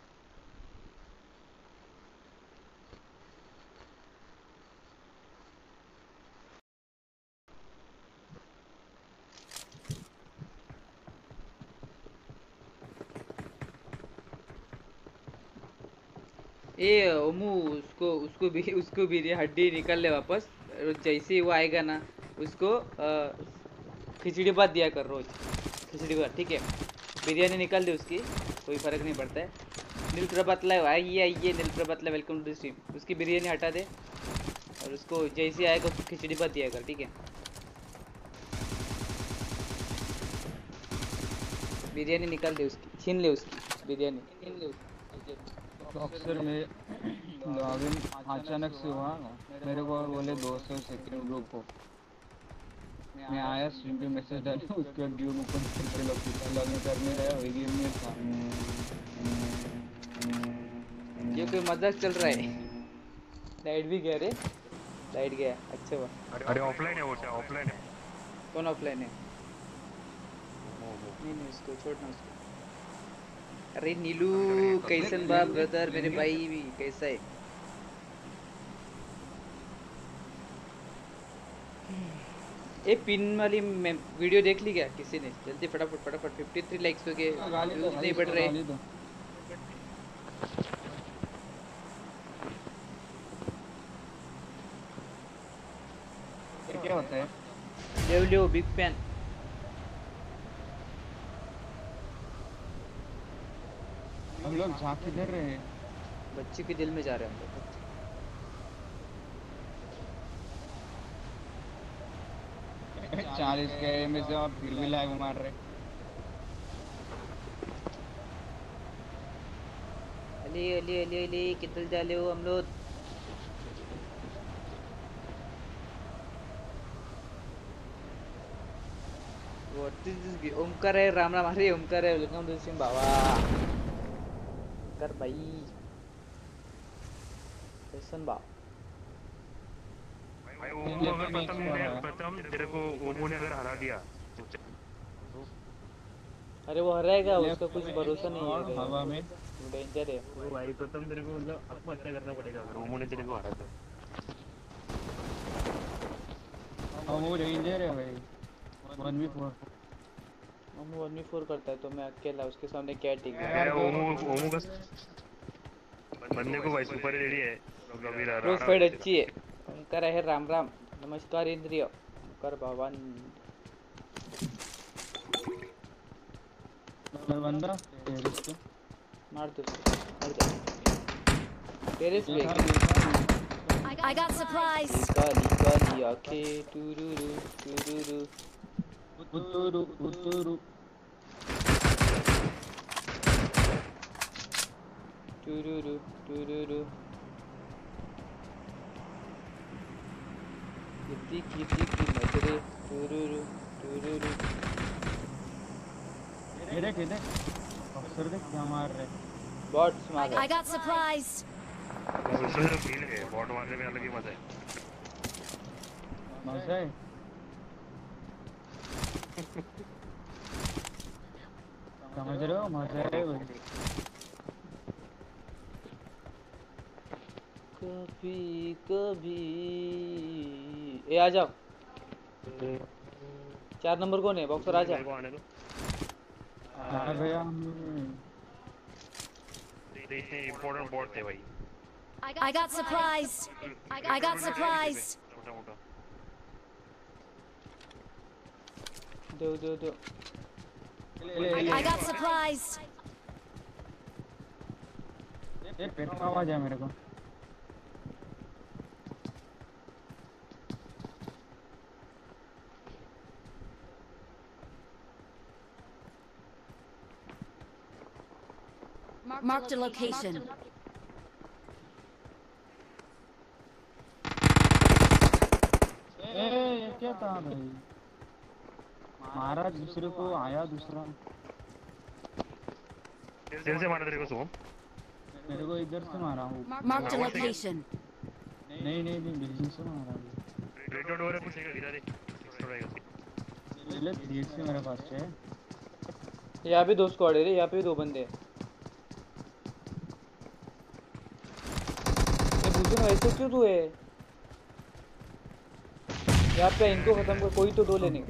Speaker 1: ए ओमू उसको भी हड्डी निकाल ले वापस. जैसे ही वो आएगा ना उसको खिचड़ी भात दिया कर रोज. खिचड़ी भात ठीक है. बिरयानी निकाल दे उसकी. कोई फर्क नहीं पड़ता है. नील प्रभातला आइए नील प्रभातला वेलकम टू स्ट्रीम. उसकी बिरयानी हटा दे और उसको जैसे आएगा उसको खिचड़ी भात दिया कर. ठीक है बिरयानी निकाल दे उसकी. छीन ले उसकी बिरयानी।
Speaker 7: बॉक्सर में लॉगिन अचानक से हुआ ना, मेरे को बोले 200 सेकंड रुको। मैं आया स्ट्रीम पे मैसेज डाला, उसके बाद ड्यू ओपन करके लॉगिन करने गया, वही गेम में था।
Speaker 1: ये कोई मजाक चल रहा है। लाइट भी गया रे, लाइट गया। अच्छा हुआ।
Speaker 4: अरे ऑफलाइन है वो, क्या ऑफलाइन है?
Speaker 1: कौन ऑफलाइन है? नहीं उसको छोड़ना उसको। अरे नीलू कैसन बा ब्रदर, मेरे भाई भी कैसा है? ये पिन वाली वीडियो देख ली क्या किसी ने? जल्दी फटाफट फटाफट 53 लाइक्स हो गए, व्यूज नहीं बढ़ रहे।
Speaker 7: क्या होता है?
Speaker 1: Leo big fan.
Speaker 7: हम लोग झांक किधर रहे हैं?
Speaker 1: बच्चे के दिल में जा रहे हैं हम लोग।
Speaker 7: 40 के में से और फिर भी लैग मार रहे।
Speaker 1: अली अली अली अली किधर जा रहे हो हम लोग? What is this? ओमकार है, राम राम। अरे ओमकार है, वेलकम टू सिंह बाबा। कर भाई कैसन बा?
Speaker 4: भाई ओमो अगर प्रथम तेरे को ओमो ने अगर हरा दिया तो
Speaker 1: अरे वो हराएगा, उसका कुछ भरोसा नहीं है।
Speaker 7: हवा में
Speaker 1: डेंजर है
Speaker 4: वो भाई प्रथम तेरे को मतलब आत्महत्या करना पड़ेगा अगर ओमो ने तेरे को हरा दिया।
Speaker 7: वो डेंजर है भाई। 1v4
Speaker 1: हम 1v4 करता है तो मैं अकेला, उसके सामने क्या टिक है?
Speaker 4: यार ओमो का बंदे को भाई सुपर रेडी है।
Speaker 1: रोज फाइट अच्छी है। ओमकार है, राम राम। नमस्कार इंद्रिय कर भवन।
Speaker 7: बंदा टेरिस पे
Speaker 1: मार दो मर जा। टेरेस पे
Speaker 3: I got supplies.
Speaker 1: Kali Kali आंखें टुरुरु टुरुरु।
Speaker 7: उतरू
Speaker 1: टुरुरु टुरुरु। कितनी की नजरे टुरुरु टुरुरु।
Speaker 7: ये देख अफसर देख क्या मार रहे।
Speaker 1: बॉट्स मार
Speaker 3: I got supplies.
Speaker 4: उसमें जो फील है बॉट मारने में अलग ही मजा है।
Speaker 7: मजा है। समझ रहे हो? मजा है भाई।
Speaker 1: कभी कभी ए आ जाओ। 4 नंबर कौन है? बॉक्सर आ जा।
Speaker 4: मेरे को आने दो।
Speaker 7: आ गया
Speaker 4: इतने इम्पोर्टेंट बॉट थे भाई।
Speaker 3: I got supplies. I got supplies.
Speaker 4: मोटा मोटा
Speaker 1: दो
Speaker 3: I got supplies.
Speaker 7: ये पेट का आवाज है मेरे को।
Speaker 3: Marked a location.
Speaker 7: ये क्या था भाई? मारा दूसरे को, आया दूसरा।
Speaker 4: दिल से मारा तेरे को सोम।
Speaker 7: मेरे को इधर से मारा हूँ।
Speaker 3: Marked a location.
Speaker 7: नहीं बिल्डिंग से मारा हूँ।
Speaker 4: रेड डॉट और कुछ है इधर ही एक्स्ट्रा रहेगा।
Speaker 7: पहले 3 से मेरे पास है।
Speaker 1: यहाँ पे 2 स्क्वाड है रे, यहाँ पे 2 बंदे हैं। ये भूषण ऐसे क्यों तू है? यहाँ पे इनको खत्म कर, कोई तो 2 लेने।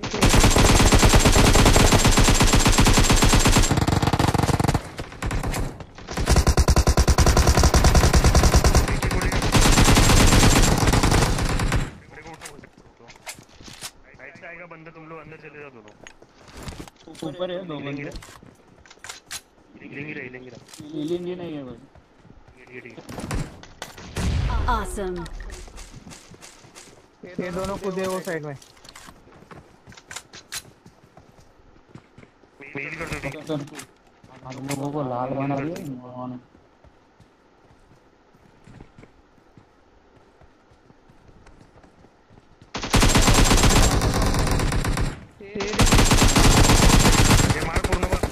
Speaker 4: बंदा तुम लोग अंदर चले जाओ दोनों।
Speaker 7: ऊपर है 2 बंदे।
Speaker 4: हिलेंगे
Speaker 7: नहीं है भाई।
Speaker 4: ठीक है।
Speaker 3: Awesome.
Speaker 6: ये दोनों कूदे वो साइड में।
Speaker 4: मेल कर दो।
Speaker 7: हम लोगों को लाल बना दिया।
Speaker 4: ये मार पूर्ण बघ.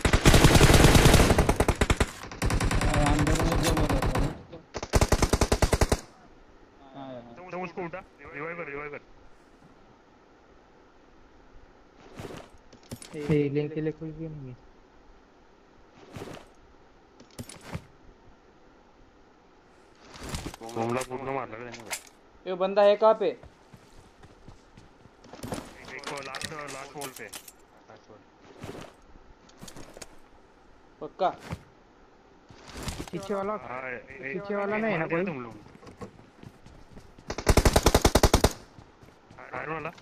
Speaker 4: तो उसको उठा, रिवाइव कर.
Speaker 6: हीलिंग के लिए कुछ भी नहीं है।
Speaker 4: बोमला पूर्ण मारला का त्याने.
Speaker 1: ये बंदा है कहाँ पे?
Speaker 4: एक लास्ट वॉल पे.
Speaker 1: पक्का?
Speaker 6: पीछे वाला
Speaker 4: हाँ,
Speaker 6: पीछे वाला नहीं है ना कोई?
Speaker 4: तुम लोग आयरन वाला.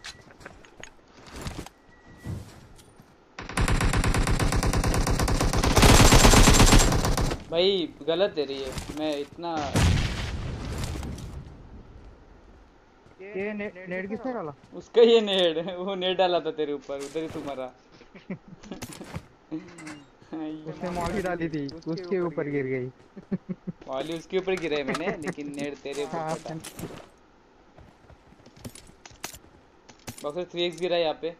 Speaker 1: भाई गलत है ये, मैं इतना
Speaker 6: ये नेट किसने डाला?
Speaker 1: उसका ये नेड वो नेड डाला था तेरे ऊपर, उधर ही तू मरा।
Speaker 6: उसने मॉली डाली थी, उसके ऊपर गिर गई।
Speaker 1: वाली उसके ऊपर गिरा है मैंने, लेकिन नेड तेरे ऊपर
Speaker 6: हाँ,
Speaker 1: था। बॉक्सर 3x गिरा है यहाँ पे।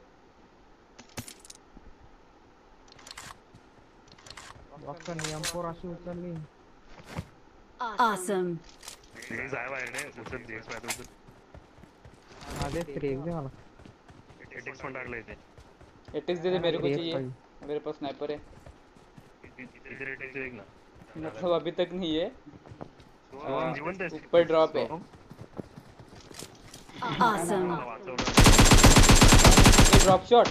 Speaker 6: बॉक्सर नियम को राशि उचलली।
Speaker 3: Awesome.
Speaker 4: एक जाय बाहेर ने उचल देस पाय उचल.
Speaker 6: आधे ट्रेक दे मला।
Speaker 4: एटेक्स पण टाकले इथे.
Speaker 1: एटेक्स दे दे, मेरे को
Speaker 6: एक
Speaker 1: चाहिए,
Speaker 6: भाई।
Speaker 1: मेरे पास स्नाइपर है।
Speaker 4: इधर एटेक्स देख ना.
Speaker 1: मतलब अभी तक नहीं है,
Speaker 4: सोहम जिवंत आहे.
Speaker 1: ऊपर ड्रॉप है।
Speaker 3: Awesome.
Speaker 1: ये ड्रॉप शॉट,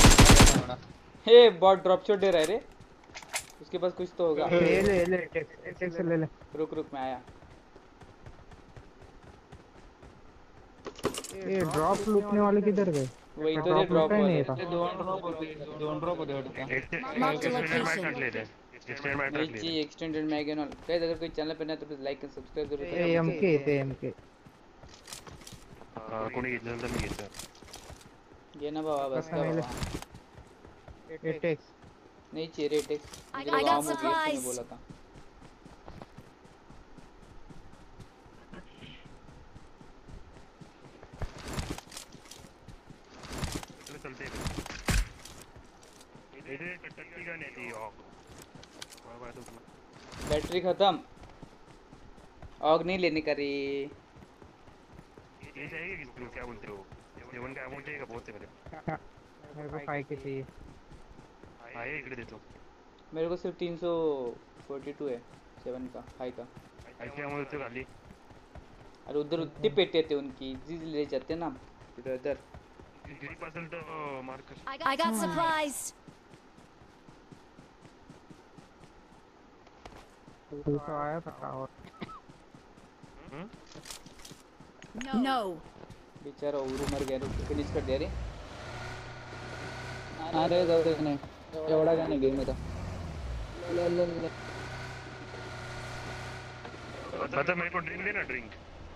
Speaker 1: हे बॉट ड्रॉप शॉट दे रहा है रे, उसके पास कुछ तो होगा।
Speaker 6: ले टेक्स ले ले।
Speaker 1: रुक रुक मैं आया।
Speaker 6: ये ड्रॉप लूटने वाले किधर गए?
Speaker 1: वही तो ये ड्रॉप
Speaker 6: नहीं
Speaker 1: वाले।
Speaker 6: था।
Speaker 7: दोन ड्रॉप होते वाटतं.
Speaker 3: Mark the
Speaker 4: extended match
Speaker 3: location.
Speaker 4: टाकले इथे. एक्सटेंडेड मॅच
Speaker 1: नहीं
Speaker 4: टाकले.
Speaker 1: चाहिए extended mag and all. Guys अगर कोई चैनल पे नया है तो प्लीज लाइक एंड सब्सक्राइब जरूर
Speaker 6: ये
Speaker 1: करें।
Speaker 6: एमके थे एमके।
Speaker 4: कोणी घेतलं तर मी घेतलं.
Speaker 1: ये ना बाबा बस का
Speaker 6: पता
Speaker 1: बाबा।
Speaker 6: ये टेक्स
Speaker 1: नहीं चाहिए रे टेक्स।
Speaker 3: I got supplies.
Speaker 1: बोला था।
Speaker 4: चलो चलते हैं. इधर टट्टी का नहीं थी ऑक. बाय तो
Speaker 1: बैटरी खत्म, ऑग नहीं लेने का रे।
Speaker 4: ये चाहिए किसको, क्या बोलते हो? जेवण काय अमाउंट आहे का बहुत है मेरे.
Speaker 6: मेरे को 5 के चाहिए।
Speaker 4: आहे इकडे देतो.
Speaker 1: मेरे को सिर्फ 342 है 7 का 5 का।
Speaker 4: ऐसे अमाउंट देतो खाली.
Speaker 1: अरे उधर उतनी पेटे थे उनकी, जी ले जाते ना इधर उधर।
Speaker 4: गिरी पासल तो मार्क कर.
Speaker 3: I got supplies.
Speaker 6: तो आया था टावर।
Speaker 3: No.
Speaker 1: बेचारा उरू मर गया रे, फिनिश कर दिया रे।
Speaker 7: अरे जाऊ दे नाही, एवढा काय नाही गेम होता.
Speaker 4: अच्छा मेरे को ड्रिंक देना, ड्रिंक.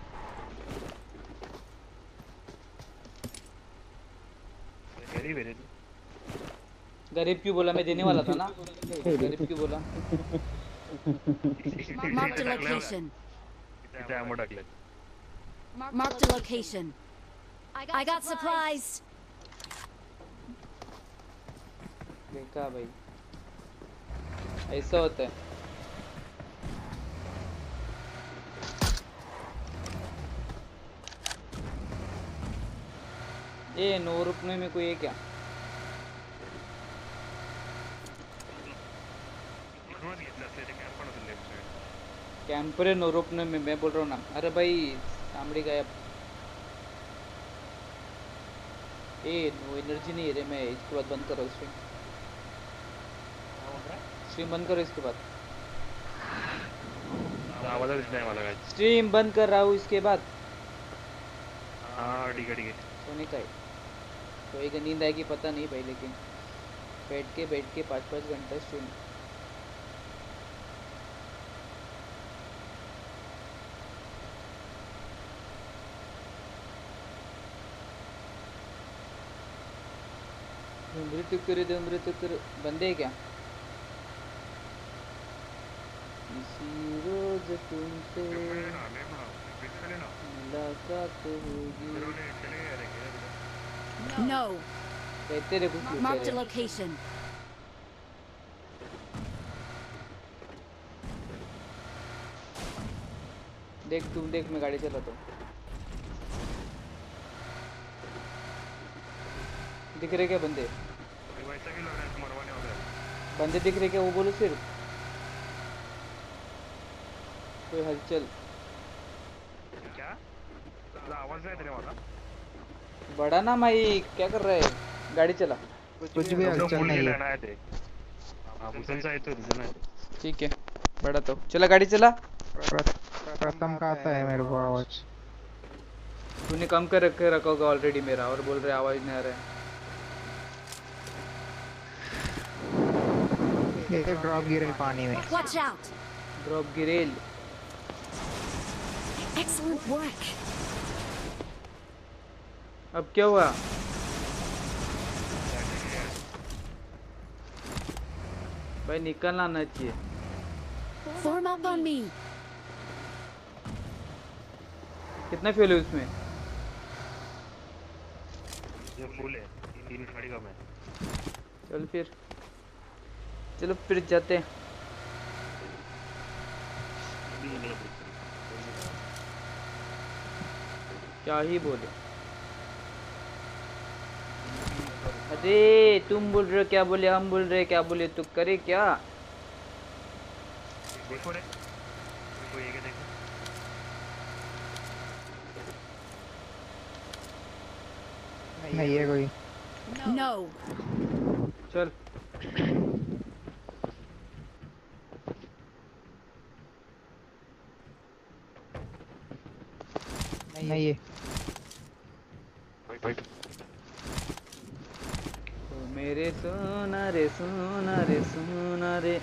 Speaker 4: गरीब है रे तू.
Speaker 1: गरीब क्यों बोला, मैं देने वाला था ना। गरीब क्यों बोला?
Speaker 3: Mark the location.
Speaker 4: इथे अमाउंट टाकले.
Speaker 3: Mark the location. I got supplies.
Speaker 1: देखा भाई, ऐसा होता है। ये नो रुकने में कोई है क्या?
Speaker 4: रोज घेतलं असते ते कॅम्प पण असेल लेफ्ट साइड.
Speaker 1: कैंपर है नो रुकने में, मैं बोल रहा हूँ ना। अरे भाई सामड़ी गायब। ए नो एनर्जी नहीं है रे, मैं इसके बाद बंद कर रहा हूँ स्ट्रीम। स्ट्रीम बंद करो इसके बाद।
Speaker 4: आवाजच नाही मला काय.
Speaker 1: स्ट्रीम बंद कर रहा हूँ इसके बाद।
Speaker 4: हाँ ठीक है ठीक है.
Speaker 1: सोने का है तो एक नींद आएगी पता नहीं भाई, लेकिन बैठ के 5-5 घंटा स्ट्रीम। मृत्यु कर बंदे है क्या? इसी रोज तुमसे मुलाकात होगी।
Speaker 3: No.
Speaker 1: कहते रहे कुछ
Speaker 3: Marked a
Speaker 1: कहते रहे।
Speaker 3: location.
Speaker 1: देख तुम देख, मैं गाड़ी चलाता हूँ। दिख रहे क्या बंदे?
Speaker 4: वैसा भी लग रहा है मरवाने वाला है।
Speaker 1: बंदे दिख रहे क्या वो बोलो सिर्फ। कोई हलचल?
Speaker 4: क्या आवाज नहीं तेरे वाला?
Speaker 1: बड़ा ना माइक, क्या कर रहा है? गाड़ी चला।
Speaker 6: कुछ भी हलचल नहीं है।
Speaker 4: आए थे भूषण से आए थे रीजन है।
Speaker 1: ठीक है, बड़ा तो चला, गाड़ी चला।
Speaker 6: प्रथम का आता है मेरे को आवाज।
Speaker 1: तूने कम कर रखा होगा ऑलरेडी मेरा, और बोल रहे आवाज नहीं आ रहा है।
Speaker 6: ये ड्रॉप गिरे पानी में।
Speaker 3: Watch out.
Speaker 1: ड्रॉप गिरेल।
Speaker 3: Excellent work.
Speaker 1: अब क्या हुआ? भाई निकलना आना चाहिए।
Speaker 3: Form up on me.
Speaker 1: कितना फ्यूल है उसमें?
Speaker 4: ये फुल है, 3 गाड़ी का मैं।
Speaker 1: चलो फिर जाते हैं। क्या ही बोले। अरे तुम बोल रहे हो क्या बोले, हम बोल रहे क्या बोले, तो करे क्या?
Speaker 4: देखो रे, देखो ये क्या देखो।
Speaker 6: नहीं है कोई।
Speaker 3: No.
Speaker 1: चल
Speaker 6: नहीं है।
Speaker 4: भाई
Speaker 1: ओ मेरे सोना रे सोना रे सोना रे।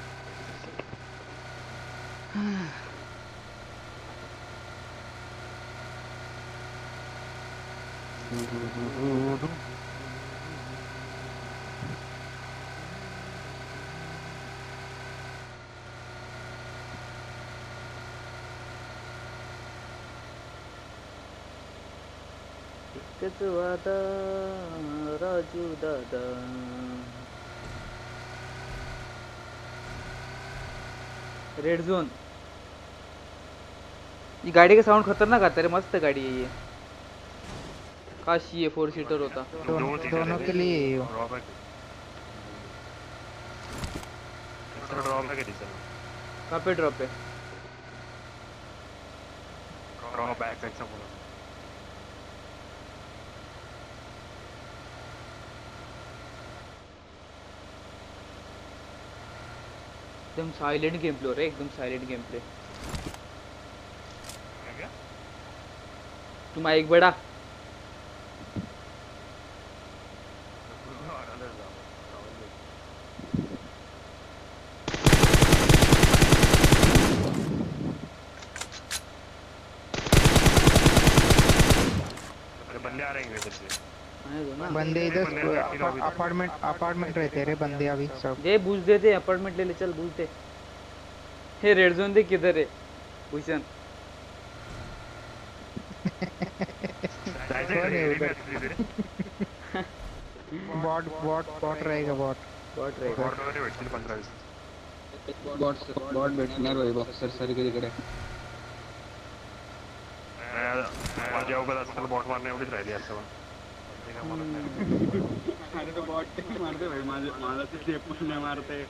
Speaker 1: एकच वादा राजू दादा। Red zone. ये गाड़ी का साउंड खतरनाक आता है रे, मस्त गाड़ी है ये। काश ये 4 सीटर होता।
Speaker 6: दोनों के लिए ही हो।
Speaker 4: ड्रॉप है क्या डीजल?
Speaker 1: कहाँ पे ड्रॉप है?
Speaker 4: ड्रॉप बैक साइड से बोला।
Speaker 1: एकदम साइलेंट गेम प्ले हो रहा है, एकदम साइलेंट गेम प्ले।
Speaker 4: क्या?
Speaker 1: तुम माइक बड़ा।
Speaker 4: बंदे आ रहे हैं इधर से।
Speaker 1: आने दो ना।
Speaker 6: बंदे इधर अपार्टमेंट रहते रे बंदे अभी सब।
Speaker 1: दे बूझ देते, अपार्टमेंट ले ले, चल बूझ दे। हे रेड जोन देख किधर है भूषण।
Speaker 6: बॉट रहेगा बॉट।
Speaker 1: बॉट रहेगा।
Speaker 4: बॉट वगैरह भेटतील 15-20.
Speaker 7: बॉट भेटणार भाई बॉक्सर सारखे तिकडे.
Speaker 4: माझ्या उगाच आजकाल बॉट मारणे एवढीच राहिली असं.
Speaker 7: अरे तो बॉट मारते भाई, माझा ते सेफ पण नाही मारते.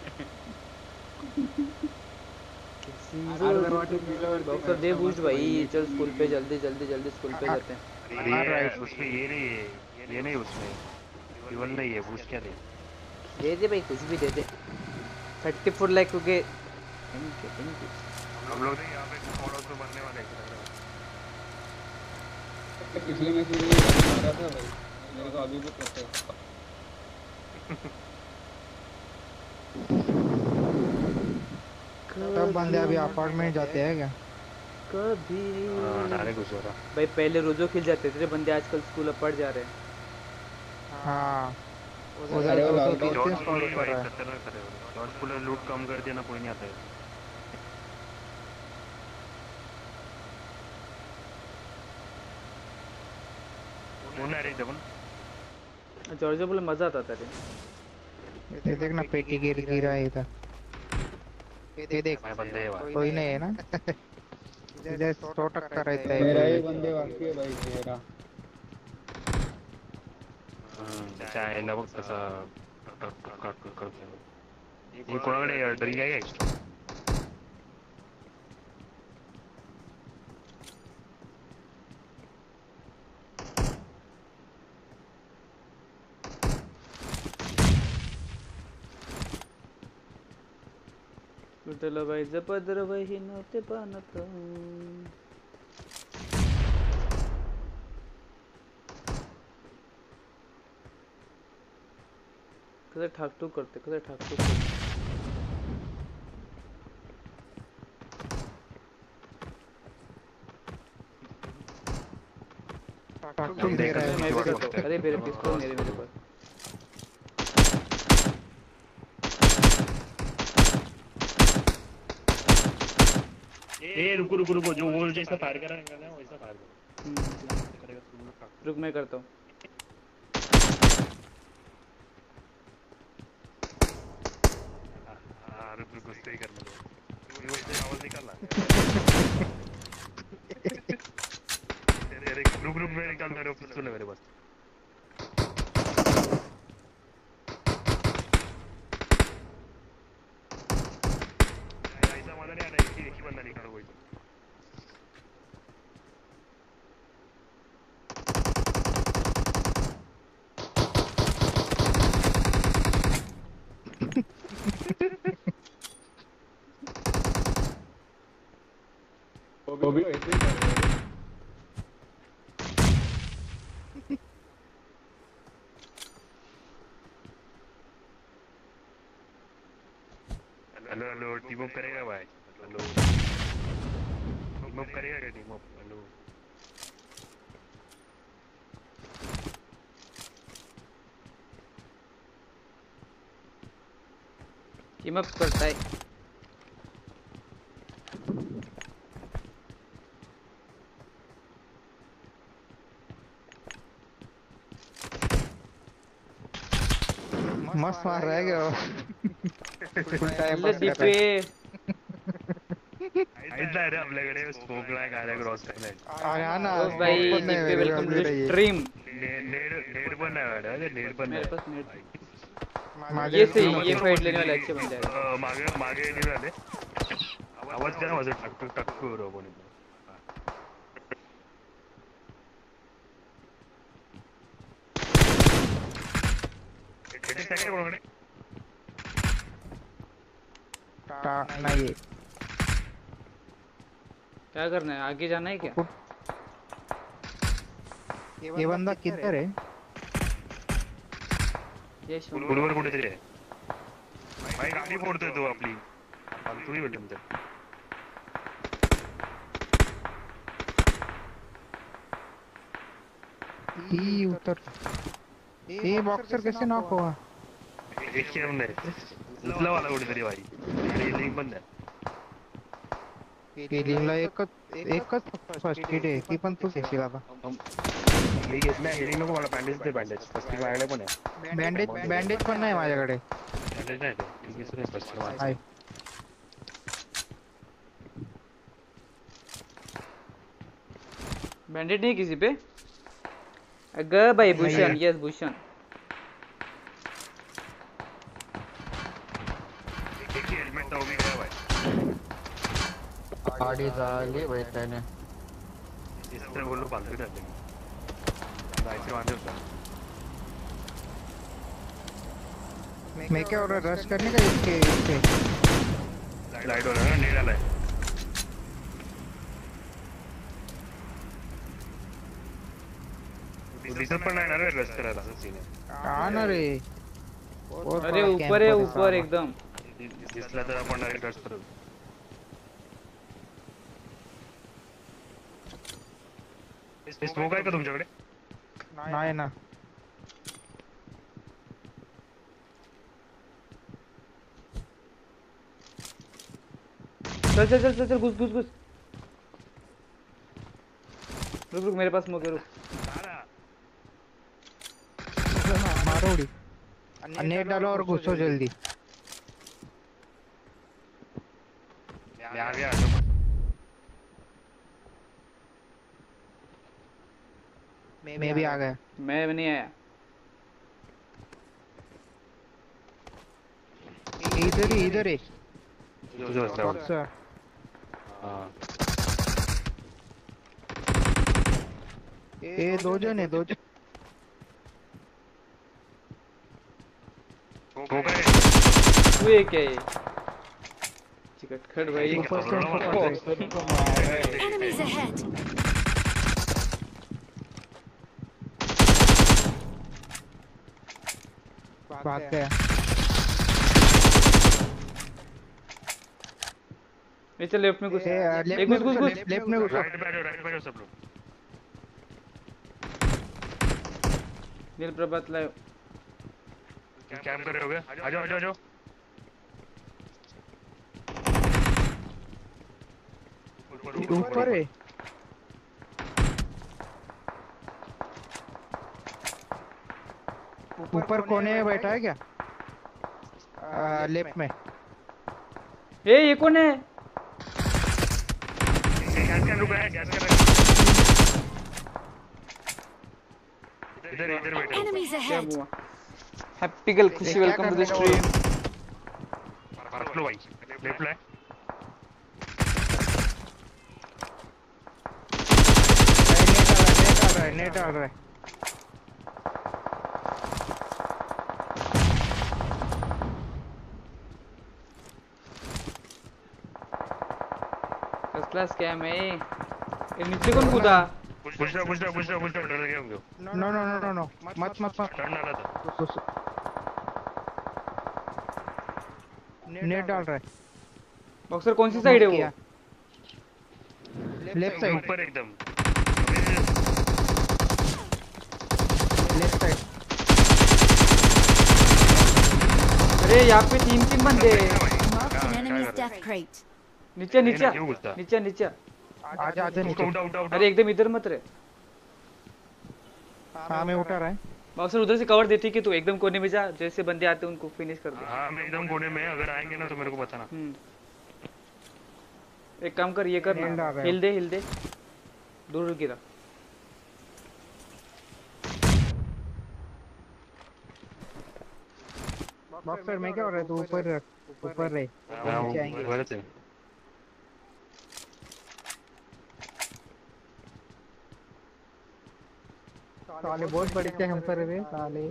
Speaker 1: डॉक्टर दे बूझ भाई, चल स्कूल पे जल्दी जल्दी जल्दी स्कूल पे जाते हैं।
Speaker 4: अरे उसमें ये नहीं है, ये नहीं उसमें इवन नहीं है, बूस्ट क्या दे
Speaker 1: दे भाई, कुछ भी दे दे। 34 लाख हो गए। Thank you.
Speaker 4: हम लोग यहाँ पे फॉलोअर्स में बनने वाले हैं।
Speaker 7: पिछले मैच में मारा था भाई, मेरे को अभी भी पता है।
Speaker 6: सब बंदे अभी अपार्टमेंट जाते हैं क्या?
Speaker 1: कभी
Speaker 4: डायरेक्ट घुस रहा।
Speaker 1: भाई पहले रोजो खेल जाते थे बंदे, आजकल स्कूल अब पढ़ जा रहे हैं।
Speaker 6: हाँ
Speaker 7: अरे वो
Speaker 6: उधर
Speaker 7: लॉकडाउन
Speaker 6: तो स्पॉट कर रहा है।
Speaker 4: खतरनाक है। जॉर्ज पुल लूट कम कर दिया ना, कोई नहीं आता है। कौन आ रही थी अपन?
Speaker 1: जॉर्जियो बोले मजा आता था रे।
Speaker 6: ये देखना पेटी गिरा है इधर। ये देख
Speaker 4: भाई बंदे हैं वहाँ।
Speaker 6: कोई नहीं है ना। इधर 100% रहता है
Speaker 7: मेरा ही
Speaker 6: कोई।
Speaker 7: बंदे बाकी है भाई मेरा।
Speaker 4: चाहे ना वक्त ऐसा करते हैं। ये कोणाकडे ड्रिंक आहे का?
Speaker 1: विठ्ठल बाई जपदर बाई नव्हते पानत. कसं ठाकटूक करते, कसं ठाकटूक करते.
Speaker 6: तुम दे रहा
Speaker 1: मैं भी
Speaker 6: है।
Speaker 1: करता हूँ. अरे मेरे पिस्तौल नहीं है मेरे पास.
Speaker 4: रुको जो वो जैसा फायर कर रहा है ना वैसा फायर करो.
Speaker 1: रुक मैं करता हूँ.
Speaker 4: हाँ रुक गुस्से ही करने दो. ये वैसे आवाज निकालना. रुक मैं निकाल मेरे ऊपर सुने मेरे पास. ऐसा मजा नहीं आ रहा है कि बंदा निकालो कोई.
Speaker 7: वो भी ऐसे ही कर रहे हैं।
Speaker 4: हेलो टीम अप करेगा भाई. हेलो टीम अप करेगा क्या team up? Hello
Speaker 1: team up करता है.
Speaker 6: मस्त मार रहा है क्या? फुल टाइम
Speaker 1: ले डिपे.
Speaker 4: ऐसा है रे आपल्याकडे स्मोक नाही काय क्रॉस करणे.
Speaker 6: हाँ ना
Speaker 1: ओ भाई
Speaker 6: बहुत नहीं
Speaker 1: डिपे
Speaker 6: मेरे
Speaker 1: वेलकम टू
Speaker 6: मेरे ये।
Speaker 1: स्ट्रीम.
Speaker 4: नेड पण नाही वाटत. नेड पण
Speaker 1: मेरे
Speaker 4: नाही.
Speaker 1: पास नेट.
Speaker 6: माझे
Speaker 1: ये सही, ये फाइट लेने वाला अच्छे बन जाएगा.
Speaker 4: मागे नाही झाले. आवाज काय माझा टक टक करू कोणी. कोणाकडे
Speaker 6: नहीं
Speaker 1: क्या करना है, आगे जाना है क्या?
Speaker 6: ये बंदा किधर है?
Speaker 1: ये
Speaker 4: पुलवर कुठेतरी आहे. भाई गाडी फोडतोय तो आपली. फालतू भेटून ते.
Speaker 6: ये उतर ये बॉक्सर कैसे नॉक हुआ?
Speaker 4: एक शेम नाही. उचला वाला कुठेतरी भाई. आणि लिंक पण नाही.
Speaker 6: फिलिंगला एकच फर्स्ट एड आहे ती पण तू घेशील आता.
Speaker 4: मी घेतला हेलिंग नको मला. बँडेज दे. बँडेज फर्स्ट माझ्याकडे पण आहे.
Speaker 6: बँडेज पण नाही माझ्याकडे.
Speaker 4: बँडेज नाही ते फर्स्ट
Speaker 6: आहे.
Speaker 1: बैंडेड नहीं किसी पे? अगर भाई भूषण, यस भूषण.
Speaker 4: हेल्मेट तो भी गया भाई.
Speaker 6: गाडी झाली बैठाने.
Speaker 4: इस तरह बोलो फालतू रहते हैं. ऐसे वांदे होता.
Speaker 6: मैं क्या और रश करने का इसके
Speaker 4: लाइट हो रहा है ना. नीड आला है. दिसत पण नाही ना रे रश करायला. असं सीन आहे.
Speaker 6: कहाँ ना रे?
Speaker 1: अरे ऊपर है, ऊपर एकदम.
Speaker 4: दिसला तर आपण डायरेक्ट रश करू. स्मोक आहे का तुमच्याकडे?
Speaker 6: नाही ना.
Speaker 1: चल चल चल चल चल, घुस घुस घुस. रुक रुक, मेरे पास स्मोक है, रुक.
Speaker 6: थोड़ी नेट डालो और घुसो जल्दी।
Speaker 4: मैं आ गया।
Speaker 6: मैं भी आ गया।
Speaker 1: मैं नहीं आया।
Speaker 6: इधर ही
Speaker 4: जो
Speaker 6: बॉक्सर।
Speaker 4: हाँ
Speaker 6: ये दो जन है, दो जन।
Speaker 4: हो गए।
Speaker 1: तू ये क्या है चिकटखट भाई।
Speaker 6: ऊपर से हमको पड़ रहा है।
Speaker 3: Enemies ahead!
Speaker 6: भाग गया।
Speaker 1: नीचे लेफ्ट में कुछ
Speaker 6: लेफ्ट
Speaker 1: घुस घुस घुस।
Speaker 6: लेफ्ट में घुसो।
Speaker 4: राइट पे आ जाओ सब लोग।
Speaker 1: नील प्रभात लाओ।
Speaker 4: कैंप कर रहे होगे? आ जाओ आ जाओ आ जाओ।
Speaker 6: ऊपर है। ऊपर कोने में बैठा है क्या? लेफ्ट में।
Speaker 1: ये कौन है?
Speaker 4: गैस कैन रुका है, गैस कैन। इधर इधर बैठो।
Speaker 3: Enemies
Speaker 1: क्या
Speaker 3: ahead!
Speaker 1: हुआ? Happy girl Khushi welcome to the stream.
Speaker 4: Park लो भाई। लेफ्ट ले।
Speaker 6: नेट डाल रहा है।
Speaker 1: फर्स्ट क्लास कैम है ये नीचे कौन कूदा?
Speaker 4: घुस जाओ डर गए होंगे।
Speaker 6: नो मत
Speaker 4: टर्न डाला था।
Speaker 6: नेट डाल रहा है।
Speaker 1: बॉक्सर कौन सी साइड है वो?
Speaker 6: Left side.
Speaker 4: ऊपर एकदम।
Speaker 6: Left side.
Speaker 1: अरे यहाँ पे तीन बंदे हैं।
Speaker 3: Marked an enemy's death crate.
Speaker 1: नीचे नीचे
Speaker 4: क्यों घुसता?
Speaker 1: नीचे।
Speaker 6: आजा नीचे।
Speaker 4: उठा।
Speaker 1: अरे एकदम इधर मत रहे।
Speaker 6: हाँ मैं उठा रहा है।
Speaker 1: बॉक्सर उधर से कवर देती कि तू एकदम कोने में जा, जैसे बंदे आते हैं उनको फिनिश कर दे।
Speaker 4: हाँ मैं एकदम कोने में, अगर आएंगे ना तो मेरे को बताना।
Speaker 1: एक काम कर, ये कर
Speaker 6: Nail
Speaker 1: ना,
Speaker 6: आ गया।
Speaker 1: हिल दे दूर गिरा।
Speaker 6: बॉक्सर में क्या हो रहा है? तू ऊपर रहे।
Speaker 4: हाँ
Speaker 6: नीचे आएंगे।
Speaker 4: गलत है।
Speaker 6: साले बहुत बड़े थे हम पर वे साले।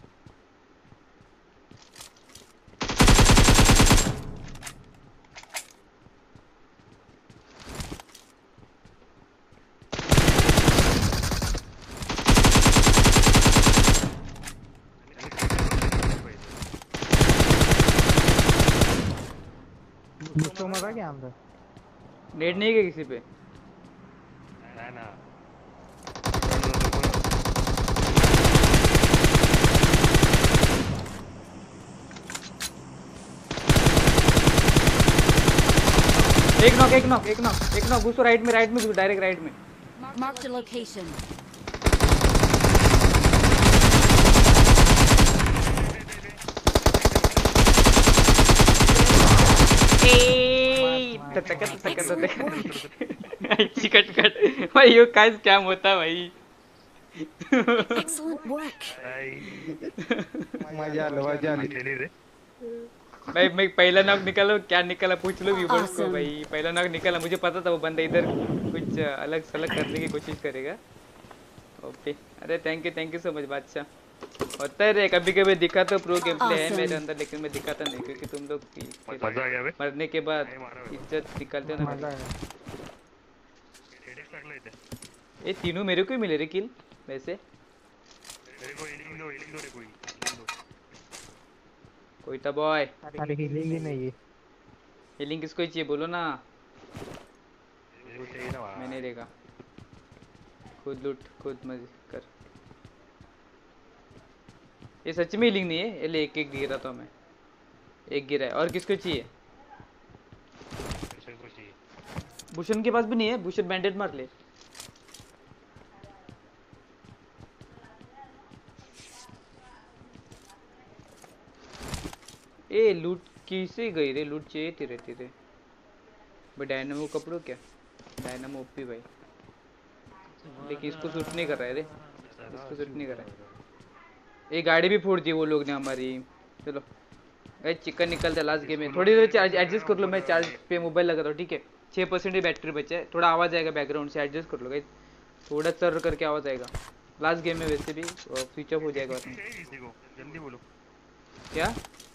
Speaker 6: घुसो मत क्या अंदर?
Speaker 1: नेट नहीं है क्या किसी पे?
Speaker 4: ना
Speaker 1: एक नॉक घुसो राइट में घुसो, डायरेक्ट राइट में।
Speaker 3: Marked a location.
Speaker 1: चिकट भाई यो काय स्कॅम होता भाई।
Speaker 3: Excellent work.
Speaker 6: मजा आली।
Speaker 4: खेली रे।
Speaker 1: भाई मैं पहला नॉक निकाला, क्या निकाला पूछ लो व्यूअर्स को
Speaker 3: Awesome.
Speaker 1: भाई। पहला नॉक निकाला, मुझे पता था वो बंदा इधर कुछ अलग सलग करने की कोशिश करेगा। ओके अरे थैंक यू सो मच बादशाह। होता है रे, कभी कभी दिखाता प्रो गेम प्ले है मेरे अंदर, लेकिन मैं दिखाता नहीं क्योंकि तुम लोग
Speaker 4: मजा आ गया बे।
Speaker 1: मरने के बाद इज्जत निकालते हो ना।
Speaker 6: मजा आया।
Speaker 4: हेडेक्स लग लेते।
Speaker 1: ये तीनों मेरे को ही मिले रे किल वैसे।
Speaker 4: मेरे को हीलिंग दो रे कोई।
Speaker 1: कोई था बॉय।
Speaker 6: अरे हीलिंग ही नहीं है।
Speaker 1: हीलिंग किसको ही चाहिए बोलो ना।
Speaker 4: मेरे को चाहिए ना वहाँ।
Speaker 1: मैंने देखा, खुद लूट खुद मजे कर। ये सच में हीलिंग नहीं है, ये ले एक गिरा था मैं, एक गिरा है। और किसको चाहिए?
Speaker 4: मेरे को चाहिए।
Speaker 1: भूषण के पास भी नहीं है, भूषण बैंडेड मार ले। ए लूट किसे गई रे, लूट चाहिए थी रहती रे भाई। डायनामो कपड़ों क्या, डायनामो ओपी भाई, लेकिन इसको शूट नहीं कर रहा है रे, इसको शूट नहीं कर रहा है। ये गाड़ी भी फोड़ दी वो लोग ने हमारी। चलो भाई चिकन निकलता है लास्ट गेम में। थोड़ी देर चार्ज एडजस्ट कर लो, मैं चार्ज पे मोबाइल लगा था ठीक है। 6% ही बैटरी बचा है, थोड़ा आवाज़ आएगा बैकग्राउंड से, एडजस्ट कर लो गाइस, थोड़ा चर करके आवाज़ आएगा। लास्ट गेम में वैसे भी स्विच ऑफ हो जाएगा बाद में।
Speaker 4: जल्दी बोलो
Speaker 1: क्या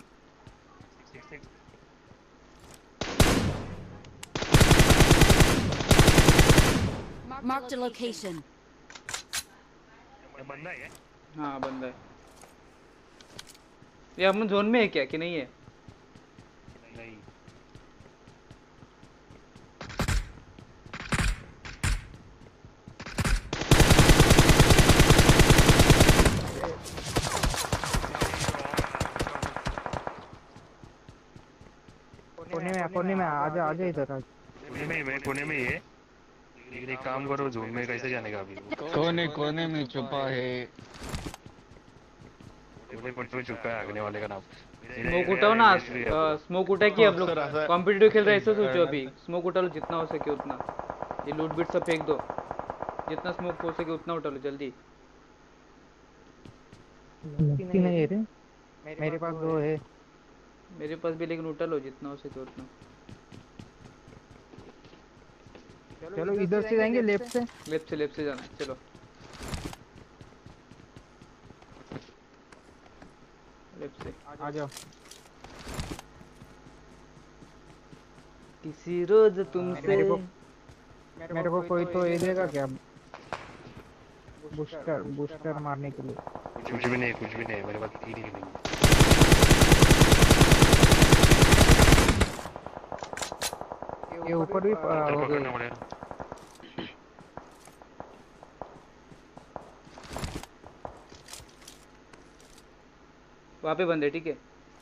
Speaker 3: Marked a location.
Speaker 4: बंदा है
Speaker 1: हाँ बंदा है। ये हम जोन में है क्या कि नहीं है?
Speaker 4: नहीं
Speaker 6: कोने में आजा आजा इधर आज।
Speaker 4: कोने में ही है। लेकिन एक काम करो, जोन में कैसे जाने का अभी?
Speaker 7: कोने में छुपा है।
Speaker 4: कोने पर तो चुका है आगने वाले का नाम।
Speaker 1: स्मोक उठाओ ना, स्मोक उठा के अब लोग कॉम्पिटिटिव खेल रहे हैं, ऐसा सोचो अभी। स्मोक उठा लो जितना हो सके उतना, ये लूट बिट सब फेंक दो, जितना स्मोक हो सके उतना उठा लो जल्दी।
Speaker 6: नहीं है रे, मेरे पास 2 है।
Speaker 1: मेरे पास भी, लेकिन उठा लो जितना हो सके उतना।
Speaker 6: चलो इधर से जाएंगे, लेफ्ट से
Speaker 1: जाना है चलो। लेफ्ट से
Speaker 6: आ जाओ।
Speaker 1: किसी रोज तुमसे
Speaker 6: मेरे को कोई तो ये देगा क्या, बूस्टर मारने के लिए?
Speaker 4: कुछ भी नहीं मेरे पास तीर ही नहीं।
Speaker 6: ये ऊपर भी हो गए।
Speaker 1: वहाँ पे बंदे ठीक है।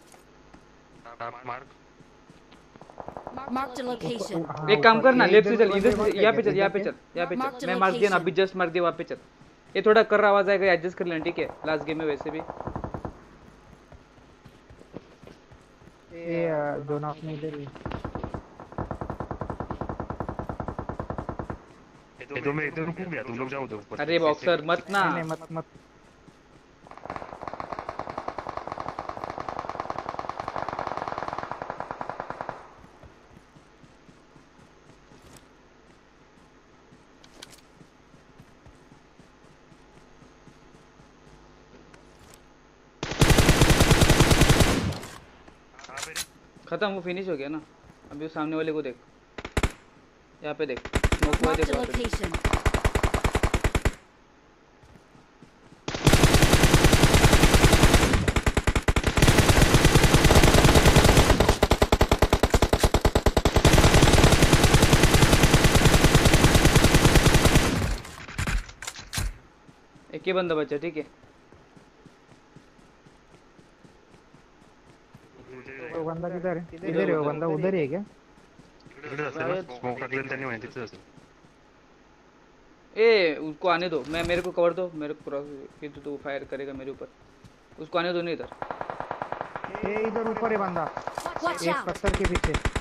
Speaker 3: Marked a location.
Speaker 1: एक काम करना, लेफ्ट से चल, इधर से यहाँ पे चल, यहाँ पे चल। मैं मार्क दिया ना, अभी जस्ट मार्क दिया, वहाँ पे चल। ये थोड़ा कर आवाज आएगा, एडजस्ट कर लेना ठीक है। लास्ट गेम में वैसे भी
Speaker 6: ये जोन ऑफ में इधर ही।
Speaker 4: तो मैं इधर रुक गया, तुम लोग जाओ उधर ऊपर।
Speaker 1: अरे बॉक्सर मत ना।
Speaker 6: नहीं मत
Speaker 1: खत्म, वो फिनिश हो गया ना। अभी वो सामने वाले को देख, यहाँ पे देख, स्मोक हुआ
Speaker 3: Marked
Speaker 1: देख
Speaker 3: a
Speaker 1: वहाँ पे।
Speaker 3: location.
Speaker 1: एक ही बंदा बचा ठीक है।
Speaker 6: तो बंदा किधर है? इधर है वो बंदा, उधर ही है क्या?
Speaker 4: स्मोक रख लेते नहीं तिथे असेल।
Speaker 1: ए उसको आने दो, मैं मेरे को कवर दो, मेरे को क्रॉस फिर तो फायर करेगा मेरे ऊपर। उसको आने दो नहीं इधर।
Speaker 6: ये इधर ऊपर है बंदा,
Speaker 3: Watch
Speaker 6: एक
Speaker 3: out.
Speaker 6: पत्थर के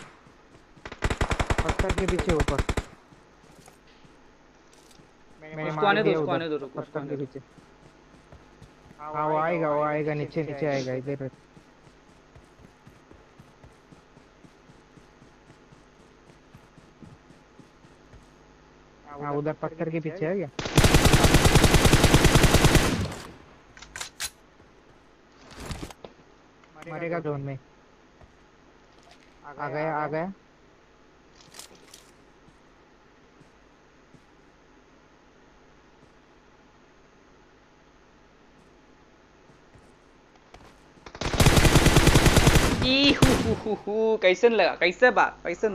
Speaker 6: पीछे ऊपर। मैंने
Speaker 1: उसको
Speaker 6: मार
Speaker 1: आने दो,
Speaker 6: दिया
Speaker 1: उसको
Speaker 6: उधर,
Speaker 1: आने दो, रुको, उसको
Speaker 6: पत्थर
Speaker 1: आने
Speaker 6: के
Speaker 1: दो।
Speaker 6: पीछे। हाँ वो आएगा नीचे आएगा इधर। हाँ उधर पत्थर के पीछे है क्या? मरेगा जोन में। आ गया।
Speaker 1: कैसन लगा, कैसन बा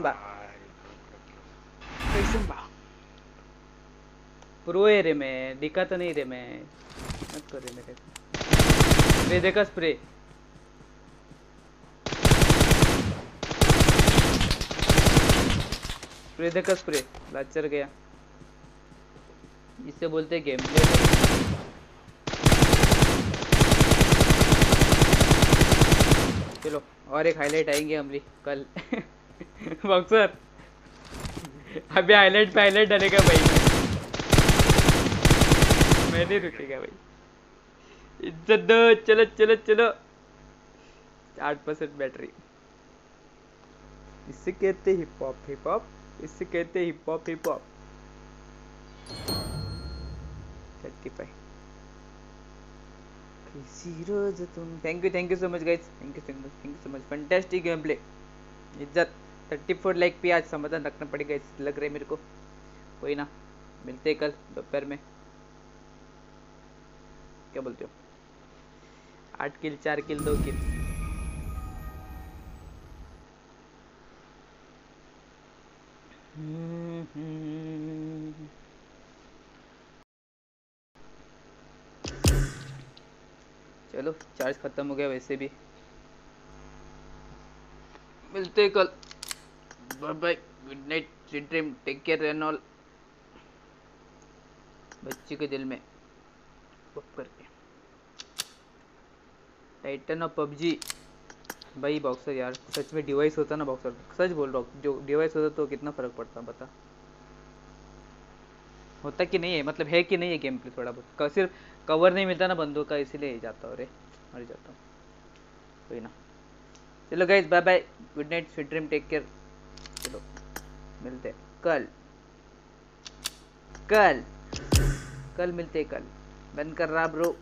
Speaker 1: प्रो है रे मैं, दिखा तो नहीं रे मैं, मत कर रे मेरे। स्प्रे देखा, स्प्रे देखा, स्प्रे लाचर गया। इससे बोलते गेम प्ले। चलो और एक हाईलाइट आएंगे हमारी कल बॉक्सर अभी हाईलाइट पे हाईलाइट डालेगा भाई मैं नहीं रुकेगा भाई इज्जत दो चलो चलो चलो 8% बैटरी इससे कहते हिप हॉप इससे कहते हिप हॉप 35 किसी रोज तुम thank you so much guys thank you so much fantastic game play इज्जत 34 लाइक पे आज समाधान रखना पड़ेगा इस लग रहा है मेरे को कोई ना मिलते हैं कल दोपहर में क्या बोलते हो 8 किल 4 किल 2 किल चलो चार्ज खत्म हो गया वैसे भी मिलते हैं कल bye bye good night sweet dream take care and all बच्ची के दिल में बक करके टाइटन और पबजी भाई बॉक्सर यार सच में डिवाइस होता ना बॉक्सर सच बोल रहा हूँ जो डिवाइस होता तो कितना फर्क पड़ता बता होता कि नहीं है मतलब है कि नहीं है गेम प्ले थोड़ा बहुत सिर्फ कवर नहीं मिलता ना बंदों का इसीलिए जाता हूँ अरे मर जाता हूँ कोई ना चलो guys bye bye good night sweet dream take care चलो मिलते हैं कल कल कल मिलते हैं कल बंद कर रहा ब्रो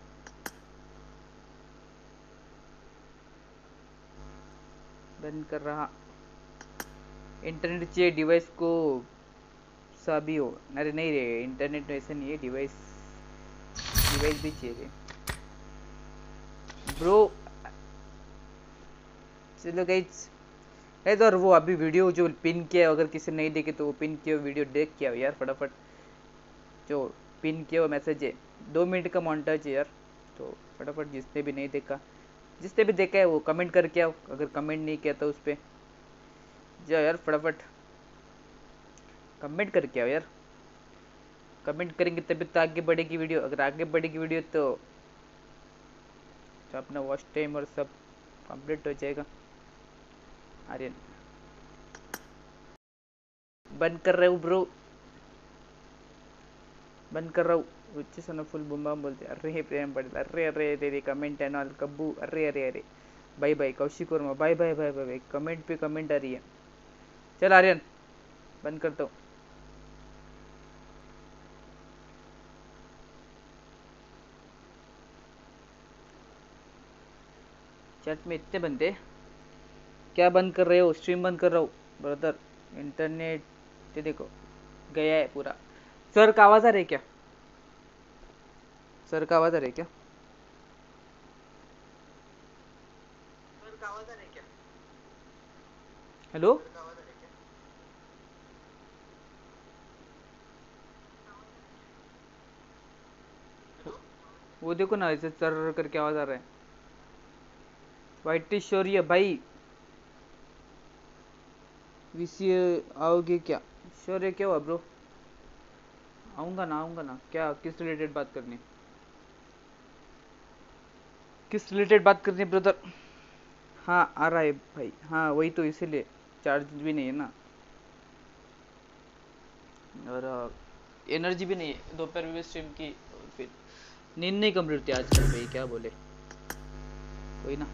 Speaker 1: बंद कर रहा इंटरनेट चाहिए डिवाइस को सभी हो अरे नहीं रे इंटरनेट वैसे नहीं है डिवाइस भी चाहिए ब्रो चलो गाइस और वो अभी वीडियो जो पिन किया अगर किसी नहीं देखे तो वो पिन किया वीडियो देख के आओ यार फटाफट जो पिन किया वो मैसेज है 2 मिनट का मॉन्टाज है यार तो फटाफट जिसने भी नहीं देखा जिसने भी देखा है वो कमेंट करके आओ अगर कमेंट नहीं किया तो उस पर जाओ यार फटाफट कमेंट करके आओ यार कमेंट करेंगे तभी तो आगे बढ़ेगी वीडियो अगर आगे बढ़ेगी वीडियो तो अपना वॉच टाइम और सब कंप्लीट हो जाएगा आर्यन बंद कर रहे हो ब्रो बंद कर रहा हूँ रुचि सोना फुल बुम्बा बोलते अरे प्रेम पड़ेगा अरे अरे अरे कमेंट एंड ऑल कब्बू अरे अरे अरे bye bye Kaushik Verma bye bye bye bye comment पे कमेंट आ रही है चल आर्यन बंद करता हूँ चैट में इतने बंदे क्या बंद कर रहे हो स्ट्रीम बंद कर रहा हूँ ब्रदर इंटरनेट ये देखो गया है पूरा सर का आवाज आ रही है क्या सर का आवाज आ रही है क्या हेलो वो देखो ना ऐसे सर करके आवाज आ रहा है वाइट शौर्य भाई विसी आओगे क्या शौर्य क्या हुआ ब्रो आऊंगा ना क्या किस रिलेटेड बात करनी किस रिलेटेड बात करनी ब्रदर हाँ आ रहा है भाई हाँ वही तो इसीलिए चार्ज भी नहीं है ना और एनर्जी भी नहीं है दोपहर में स्ट्रीम की और फिर नींद नहीं कंप्लीट थी आजकल भाई क्या बोले कोई ना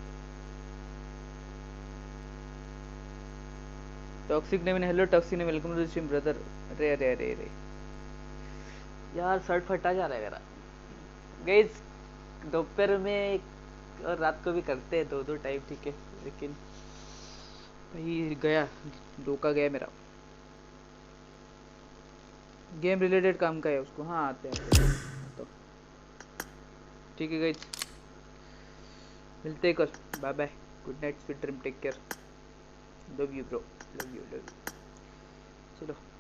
Speaker 1: टॉक्सिक ने हेलो टॉक्सिक ने welcome to the stream brother अरे अरे अरे अरे यार शर्ट फटा जा रहा है मेरा गाइस दोपहर में और रात को भी करते हैं 2-2 टाइम ठीक है लेकिन भाई गया रोका गया मेरा गेम रिलेटेड काम का है उसको हाँ आते हैं तो ठीक है गाइस मिलते हैं कल bye bye good night sweet dream take care love you bro love you चलो